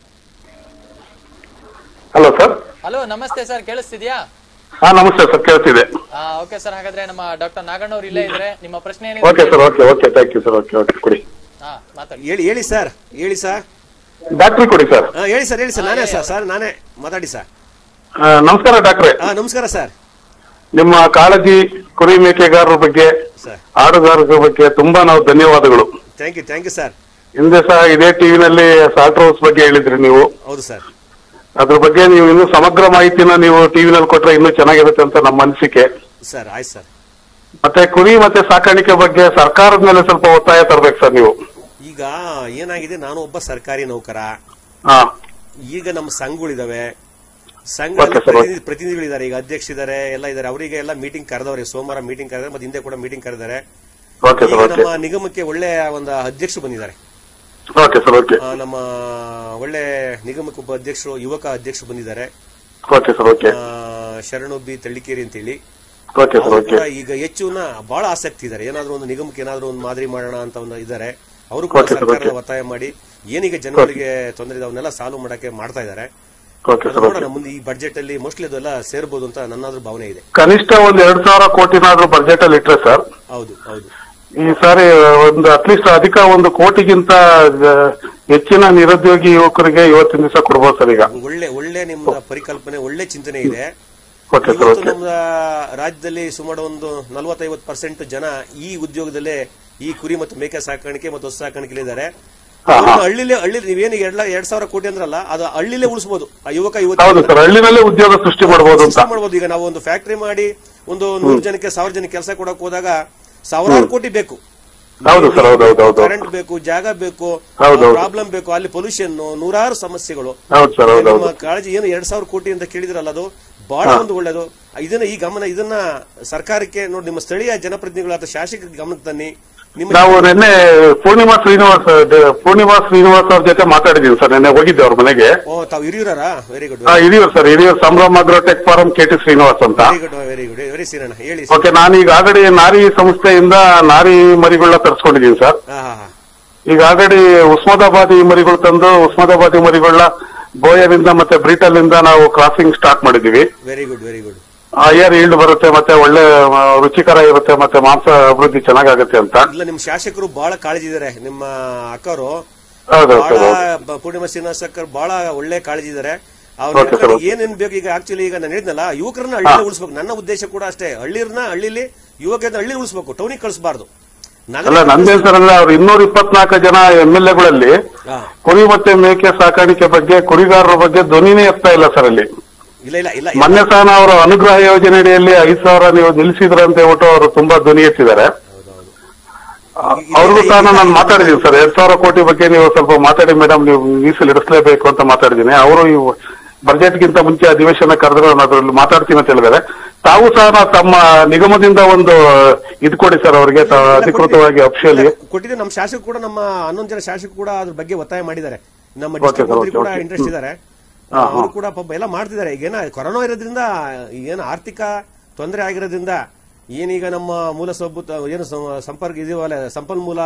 Hello sir. ಹಲೋ ನಮಸ್ತೆ ಸರ್, ಕೇಳಿಸ್ತಿದ್ಯಾ? ನಮಸ್ತೆ ಸರ್, ಕೇಳ್ತಿದೆ. ಓಕೆ ಸರ್, ಹಾಗಾದ್ರೆ ನಮ್ಮ ಡಾಕ್ಟರ್ ನಾಗಣ್ಣ ಅವರು ಇಲ್ಲೇ ಇದ್ರೆ, ನಿಮ್ಮ ಪ್ರಶ್ನೆ ಏನಿದೆ? Okay sir, okay thank you sir. Okay ಕೊಡಿ. ಮಾತಾಡಿ. ಹೇಳಿ ಸರ್. ಡಾಕ್ಟ್ರಿ ಕೊಡಿ ಸರ್. ಹೇಳಿ ಸರ್. ನಾನೇ ಮಾತಾಡಿ ಸರ್. ನಮಸ್ಕಾರ ಡಾಕ್ಟ್ರೆ. ನಮಸ್ಕಾರ ಸರ್. ನಿಮ್ಮ ಕಾಳಜಿ ಕುರಿ ಮೇಕೆಗಾರರ ಬಗ್ಗೆ, ಆಡುಗಾರರ ಬಗ್ಗೆ ತುಂಬಾ ನಾವು ಧನ್ಯವಾದಗಳು. Thank you sir. ಹಿಂದೆ ಸಹ ಇದೇ ಟಿವಿನಲ್ಲಿ ಸಾಲ್ಟರ್ ಹೌಸ್ ಬಗ್ಗೆ ಹೇಳಿದ್ರಿ ನೀವು. ಹೌದು ಸರ್. ಅದ್ರ ಬಗ್ಗೆ ನೀವು ಇನ್ನೂ ಸಮಗ್ರ ಮಾಹಿತಿನ ನೀವು ಟಿವಿನಲ್ಲಿ ಕೊಟ್ರೆ ಇನ್ನೂ ಚೆನ್ನಾಗಿರುತ್ತೆ ಅಂತ ನಮ್ಮ ಅನಿಸಿಕೆ ಸರ್. ಆಯ್ತು ಸರ್. ಮತ್ತೆ ಕುರಿ ಮತ್ತೆ ಸಾಕಾಣಿಕೆ ಬಗ್ಗೆ ಸರ್ಕಾರದ ಮೇಲೆ ಸ್ವಲ್ಪ ಒತ್ತಾಯ ತರಬೇಕು ಸರ್ ನೀವು. ಈಗ ಏನಾಗಿದೆ, ನಾನು ಒಬ್ಬ ಸರ್ಕಾರಿ ನೌಕರ. ಈಗ ನಮ್ಮ ಸಂಘಗಳಿದಾವೆ, ಪ್ರತಿನಿಧಿಗಳಿದ್ದಾರೆ, ಈಗ ಅಧ್ಯಕ್ಷರಿದ್ದಾರೆ, ಎಲ್ಲ ಇದಾರೆ. ಅವರಿಗೆ ಎಲ್ಲ ಮೀಟಿಂಗ್ ಕರೆದವ್ರೆ, ಸೋಮವಾರ ಮೀಟಿಂಗ್ ಕರೆದಾರೆ, ಮತ್ತೆ ಹಿಂದೆ ಕೂಡ ಮೀಟಿಂಗ್ ಕರೆದಾರೆ. ನಮ್ಮ ನಿಗಮಕ್ಕೆ ಒಳ್ಳೆ ಒಂದು ಅಧ್ಯಕ್ಷರು ಬಂದಿದ್ದಾರೆ. Okay sir, okay. ನಮ್ಮ ಒಳ್ಳೆ ನಿಗಮಕ್ಕೆ ಒಬ್ಬ ಅಧ್ಯಕ್ಷರು, ಯುವಕ ಅಧ್ಯಕ್ಷರು ಬಂದಿದ್ದಾರೆ. Okay sir, okay. Sharanu B Tallikeri ಅಂತ ಹೇಳಿ. Okay sir, okay. ಈಗ ಹೆಚ್ಚು ಬಹಳ ಆಸಕ್ತಿ ಇದ್ದಾರೆ, ಏನಾದ್ರು ಒಂದು ನಿಗಮಕ್ಕೆ ಏನಾದ್ರು ಒಂದು ಮಾದರಿ ಮಾಡೋಣ ಅಂತ ಒಂದು ಇದ್ದಾರೆ. ಅವರು ಕೂಡ ಸರ್ಕಾರದ ಒತ್ತಾಯ ಮಾಡಿ ಏನೀಗ ಜನಗಳಿಗೆ ತೊಂದರೆ ಇದೆ ಅವನ್ನೆಲ್ಲ ಸಾಲ್ವ್ ಮಾಡಕ್ಕೆ ಮಾಡ್ತಾ ಇದ್ದಾರೆ. ನೋಡೋಣ ಮುಂದೆ ಈ ಬಜೆಟ್ ಅಲ್ಲಿ ಮೋಸ್ಟ್ಲಿ ಅದೆಲ್ಲ ಸೇರ್ಬೋದು ಅಂತ ನನ್ನಾದ್ರೂ ಭಾವನೆ ಇದೆ. ಕನಿಷ್ಠ ಒಂದು 2,000 ಕೋಟಿನಾದ್ರೂ ಬಜೆಟ್ ಅಲ್ಲಿ ಇಟ್ರೆ ಸರ್. ಹೌದು ಹೌದು. ಈ ಸಾರಿ ಒಂದು ಅಟ್ಲೀಸ್ಟ್ ಅಧಿಕ 1 ಕೋಟಿಗಿಂತ ಹೆಚ್ಚಿನ ನಿರುದ್ಯೋಗಿ ಯುವಕರಿಗೆ ಇವತ್ತಿನ ದಿವಸ ಕೊಡ್ಬೋದು ಸರ್. ಈಗ ಒಳ್ಳೆ ನಿಮ್ಮ ಪರಿಕಲ್ಪನೆ, ಒಳ್ಳೆ ಚಿಂತನೆ ಇದೆ. ಇವತ್ತು ನಮ್ಮ ರಾಜ್ಯದಲ್ಲಿ ಸುಮಾರು ಒಂದು 40-50% ಜನ ಈ ಉದ್ಯೋಗದಲ್ಲೇ ಈ ಕುರಿ ಮತ್ತು ಮೇಕೆ ಸಾಕಾಣಿಕೆ ಮತ್ತು ಹೊಸ ಸಾಕಾಣಿಕೆ ಇದ್ದಾರೆ. ಹಳ್ಳಿ ನೀವೇನು 2,000 ಕೋಟಿ ಅಂದ್ರಲ್ಲ, ಅದು ಹಳ್ಳಿಲೇ ಉಳಿಸಬಹುದು. ಆ ಯುವಕ ಹಳ್ಳಿನಲ್ಲೇ ಉದ್ಯೋಗ ಸೃಷ್ಟಿ ಮಾಡಬಹುದು. ಈಗ ನಾವು ಒಂದು ಫ್ಯಾಕ್ಟರಿ ಮಾಡಿ ಒಂದು 100 ಜನಕ್ಕೆ 1000 ಜನಕ್ಕೆ ಕೆಲಸ ಕೊಡಕ್ ಹೋದಾಗ 1000 ಕೋಟಿ ಬೇಕು. ಕರೆಂಟ್ ಬೇಕು, ಜಾಗ ಬೇಕು, ಪ್ರಾಬ್ಲಮ್ ಬೇಕು, ಅಲ್ಲಿ ಪೊಲ್ಯೂಷನ್, 100 ಸಮಸ್ಯೆಗಳು. ನಮ್ಮ ಕಾಳಜಿ ಏನು 2,000 ಕೋಟಿ ಅಂತ ಕೇಳಿದ್ರಲ್ಲ, ಅದು ಬಹಳ ಒಂದು ಒಳ್ಳೇದು. ಇದನ್ನ ಸರ್ಕಾರಕ್ಕೆ ನೋಡಿ, ನಿಮ್ಮ ಸ್ಥಳೀಯ ಜನಪ್ರತಿನಿಧಿಗಳಾದ ಶಾಸಕರ ಗಮನಕ್ಕೆ ತನ್ನಿ. ನಾವು ನಿನ್ನೆ ಪೂರ್ಣಿಮಾ ಶ್ರೀನಿವಾಸ್ ಅವ್ರ ಜೊತೆ ಮಾತಾಡಿದೀವಿ ಸರ್. ನಿನ್ನೆ ಹೋಗಿದ್ದೆ ಅವ್ರ ಮನೆಗೆ. Very good. Hiriyur sir, Hiriyur Sambhram agro tech farm KT Srinivas ಅಂತ. Very good. ವೆರಿ ಸೀರಣ್ಣ ಹೇಳಿ. ಓಕೆ, ನಾನು ಈಗಾಗಲೇ ನಾರಿ ಸಂಸ್ಥೆಯಿಂದ ನಾರಿ ಮರಿಗಳನ್ನ ತರಿಸ್ಕೊಂಡಿದ್ದೀನಿ ಸರ್. ಈಗಾಗಲೇ ಉಸ್ಮಾದಾಬಾದಿ ಮರಿಗಳು ತಂದು ಉಸ್ಮಾದಾಬಾದಿ ಮರಿಗಳನ್ನ ಗೋಯರಿಂದ ಮತ್ತೆ ಬ್ರಿಟಲ್ ಇಂದ ನಾವು ಕ್ರಾಸಿಂಗ್ ಸ್ಟಾರ್ಟ್ ಮಾಡಿದೀವಿ. Very good, very good. Higher yield ಬರುತ್ತೆ, ಮತ್ತೆ ಒಳ್ಳೆ ರುಚಿಕರ ಇರುತ್ತೆ, ಮತ್ತೆ ಮಾಂಸ ಅಭಿವೃದ್ಧಿ ಚೆನ್ನಾಗುತ್ತೆ ಅಂತ. ಇಲ್ಲ, ನಿಮ್ ಶಾಸಕರು ಬಹಳ ಕಾಳಜಿ ಇದಾರೆ. ನಿಮ್ಮ ಅಕ್ಕವರು ಪೂರ್ಣಿಮಾ ಶ್ರೀನಿವಾಸ್ ಅಕ್ಕರ್ ಬಹಳ ಒಳ್ಳೆ ಕಾಳಜಿ ಇದಾರೆ. ಅವ್ರು ಏನೇನ್ ಬೇಕು ಈಗ ಆಕ್ಚುಲಿ ಈಗ ನಾನು ಹೇಳಿದ್ನಲ್ಲ, ಯುವಕರನ್ನ ಹಳ್ಳಿ ಉಳಿಸ್ಬೇಕು. ನನ್ನ ಉದ್ದೇಶ ಕೂಡ ಅಷ್ಟೇ, ಹಳ್ಳಿಲಿ ಯುವಕರನ್ನ ಹಳ್ಳಿ ಉಳಿಸ್ಬೇಕು, ಟೌನಿಗೆ ಕಳಿಸಬಾರ್ದು. ನಂದೇನ್ ಸರ್ ಅಂದ್ರೆ ಅವ್ರು 224 ಜನ MLA-ಗಳಲ್ಲಿ ಕುರಿ ಮತ್ತೆ ಮೇಕೆ ಸಾಕಾಣಿಕೆ ಬಗ್ಗೆ, ಕುರಿಗಾರರ ಬಗ್ಗೆ ಧ್ವನಿನೇ ಎತ್ತಾ ಇಲ್ಲ ಸರ್. ಅಲ್ಲಿ ಮೊನ್ನೆ ಸಹ ಅವರ ಅನುಗ್ರಹ ಯೋಜನೆ ಅಡಿಯಲ್ಲಿ 5,000 ನೀವು ನಿಲ್ಲಿಸಿದ್ರ ಅಂತ ಹೇಳ್ಬಿಟ್ಟು ಅವರು ತುಂಬಾ ಧ್ವನಿ ಎತ್ತಿದ್ದಾರೆ. ಅವ್ರಿಗೂ ಸಹ ನಾನು ಮಾತಾಡಿದೀನಿ ಸರ್. 2,000 ಕೋಟಿ ಬಗ್ಗೆ ನೀವು ಸ್ವಲ್ಪ ಮಾತಾಡಿ ಮೇಡಮ್, ನೀವು ಮೀಸಲು ಇಡಿಸಲೇಬೇಕು ಅಂತ ಮಾತಾಡಿದೀನಿ. ಅವರು ಈ ಬಜೆಟ್ಗಿಂತ ಮುಂಚೆ ಅಧಿವೇಶನ ಕರೆದ್ರೆ ನಾನು ಅದ್ರಲ್ಲಿ ಮಾತಾಡ್ತೀನಿ ಅಂತ ಹೇಳಿದ್ದಾರೆ. ತಾವು ಸಹ ತಮ್ಮ ನಿಗಮದಿಂದ ಒಂದು ಇದು ಕೊಡಿ ಸರ್ ಅವರಿಗೆ ಅಧಿಕೃತವಾಗಿ ಅಫಿಷಿಯಲಿ ಕೊಟ್ಟಿದೆ. ನಮ್ಮ ಶಾಸಕರು ಕೂಡ, ನಮ್ಮ 11 ಜನ ಶಾಸಕರು ಕೂಡ ಅದ್ರ ಬಗ್ಗೆ ಒತ್ತಾಯ ಮಾಡಿದ್ದಾರೆ. ನಮ್ಮ ಡಿಸ್ಟ್ರಿಕ್ಟ್ ಕೂಡ ಇಂಟ್ರೆಸ್ಟ್ ಇದ್ದಾರೆ. ಅವರು ಕೂಡ ಎಲ್ಲ ಮಾಡ್ತಿದ್ದಾರೆ. ಈಗೇನ ಕೊರೋನಾ ಇರೋದ್ರಿಂದ, ಏನು ಆರ್ಥಿಕ ತೊಂದರೆ ಆಗಿರೋದ್ರಿಂದ, ಏನೀಗ ನಮ್ಮ ಮೂಲ ಏನು ಸಂಪರ್ಕ ಇದೀವಲ್ಲ, ಸಂಪನ್ಮೂಲ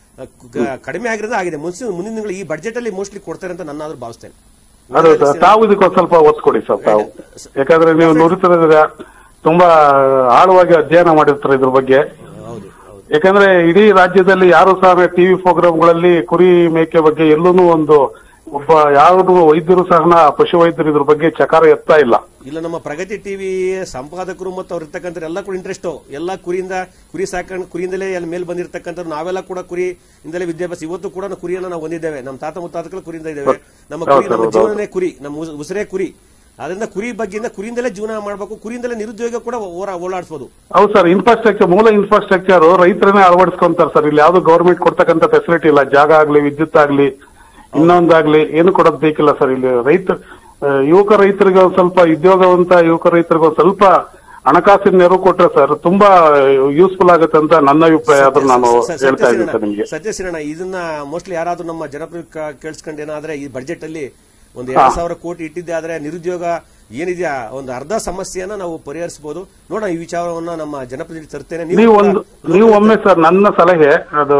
ಕಡಿಮೆ ಆಗಿರೋದು ಆಗಿದೆ. ಮುಂದಿನ ತಿಂಗಳು ಈ ಬಜೆಟ್ ಅಲ್ಲಿ ಮೋಸ್ಟ್ಲಿ ಕೊಡ್ತಾರೆ ಅಂತ ನನ್ನಾದ್ರೂ ಭಾವಿಸ್ತೇನೆ. ತಾವು ಇದಕ್ಕೊಂದು ಸ್ವಲ್ಪ ಒತ್ತು ಕೊಡಿ ಸರ್ ತಾವು, ಯಾಕಂದ್ರೆ ನೀವು ನುರಿತಿರ ತುಂಬಾ ಆಳವಾಗಿ ಅಧ್ಯಯನ ಮಾಡಿರ್ತಾರೆ ಇದ್ರ ಬಗ್ಗೆ. ಯಾಕಂದ್ರೆ ಇಡೀ ರಾಜ್ಯದಲ್ಲಿ ಯಾರು ಸಹ ಟಿವಿ ಪ್ರೋಗ್ರಾಮ್ಗಳಲ್ಲಿ ಕುರಿ ಮೇಕೆ ಬಗ್ಗೆ ಎಲ್ಲೂ ಒಂದು ಒಬ್ಬ ಯಾರು ವೈದ್ಯರು ಸಹ ಪಶು ವೈದ್ಯರು ಇದ್ರ ಬಗ್ಗೆ ಚಕಾರ ಎತ್ತಾ ಇಲ್ಲ. ನಮ್ಮ ಪ್ರಗತಿ ಟಿವಿ ಸಂಪಾದಕರು ಮತ್ತು ಅವ್ರು ಇರ್ತಕ್ಕಂಥ ಎಲ್ಲ ಕೂಡ ಇಂಟ್ರೆಸ್ಟ್, ಎಲ್ಲ ಕುರಿ ಸಾಕಣೆ, ಕುರಿಯಿಂದಲೇ ಅಲ್ಲಿ ಮೇಲೆ ಬಂದಿರತಕ್ಕಂಥ ನಾವೆಲ್ಲ ಕೂಡ ಕುರಿಯಿಂದಲೇ ವಿದ್ಯಾಭ್ಯಾಸ. ಇವತ್ತು ಕೂಡ ಕುರಿಯನ್ನ ನಾವು ಹೊಂದಿದ್ದೇವೆ. ನಮ್ಮ ತಾತ ಮುತ್ತಾತಗಳು ಕುರಿಯಿಂದ ಇದ್ದೇವೆ. ನಮ್ಮ ಜೀವನನೇ ಕುರಿ, ನಮ್ಮ ಉಸಿರೇ ಕುರಿ. ಅದರಿಂದ ಕುರಿ ಬಗ್ಗೆ, ಕುರಿಯಿಂದಲೇ ಜೀವನ ಮಾಡಬೇಕು, ಕುರಿಯಿಂದಲೇ ನಿರುದ್ಯೋಗ ಕೂಡ ಓಡಾಡಿಸಬಹುದು. ಹೌದು ಸರ್, ಇನ್ಫ್ರಾಸ್ಟ್ರಕ್ಚರ್, ಮೂಲ ಇನ್ಫ್ರಾಸ್ಟ್ರಕ್ಚರ್ ರೈತರನ್ನೇ ಅಳವಡಿಸ್ಕೊಂತಾರೆ ಸರ್. ಇಲ್ಲಿ ಯಾವ್ದು ಗವರ್ಮೆಂಟ್ ಕೊಡ್ತಕ್ಕಂಥ ಫೆಸಿಲಿಟಿ ಇಲ್ಲ. ಜಾಗ ಆಗ್ಲಿ, ವಿದ್ಯುತ್ ಆಗ್ಲಿ, ಇನ್ನೊಂದಾಗ್ಲಿ ಏನು ಕೊಡೋದ್ ಬೇಕಿಲ್ಲ ಸರ್. ಇಲ್ಲಿ ಯುವಕ ರೈತರಿಗೆ ಒಂದ್ ಸ್ವಲ್ಪ ಉದ್ಯೋಗವಂತ ಯುವಕ ರೈತರಿಗೆ ಒಂದ್ ಸ್ವಲ್ಪ ಹಣಕಾಸಿನ ನೆರವು ಕೊಟ್ರೆ ಸರ್ ತುಂಬಾ ಯೂಸ್ಫುಲ್ ಆಗುತ್ತೆ ಅಂತ ನನ್ನ ಅಭಿಪ್ರಾಯ. ಆದ್ರೂ ನಾನು ಹೇಳ್ತಾ ಇದ್ದೀನಿ ಸರ್ ನಿಮಗೆ. ಸತ್ಯಶ್ರೀಣ, ಇದನ್ನ ಮೋಸ್ಟ್ಲಿ ಯಾರಾದ್ರೂ ನಮ್ಮ ಜನಪ್ರಿಯ ಕೇಳಿಸ್ಕೊಂಡು ಏನಾದ್ರೆ ಈ ಬಜೆಟ್ ಅಲ್ಲಿ ಒಂದು 2,000 ಕೋಟಿ ಇಟ್ಟಿದ್ದೆ ಆದ್ರೆ ನಿರುದ್ಯೋಗ ಏನಿದೆಯಾ ಒಂದು ಅರ್ಧ ಸಮಸ್ಯೆಯನ್ನ ನಾವು ಪರಿಹರಿಸಬಹುದು. ನೋಡೋಣ, ಈ ವಿಚಾರವನ್ನ ನಮ್ಮ ಜನಪ್ರತಿನಿಧಿ ತರ್ತೇನೆ. ನೀವು ಒಮ್ಮೆ ಸರ್, ನನ್ನ ಸಲಹೆ ಅದು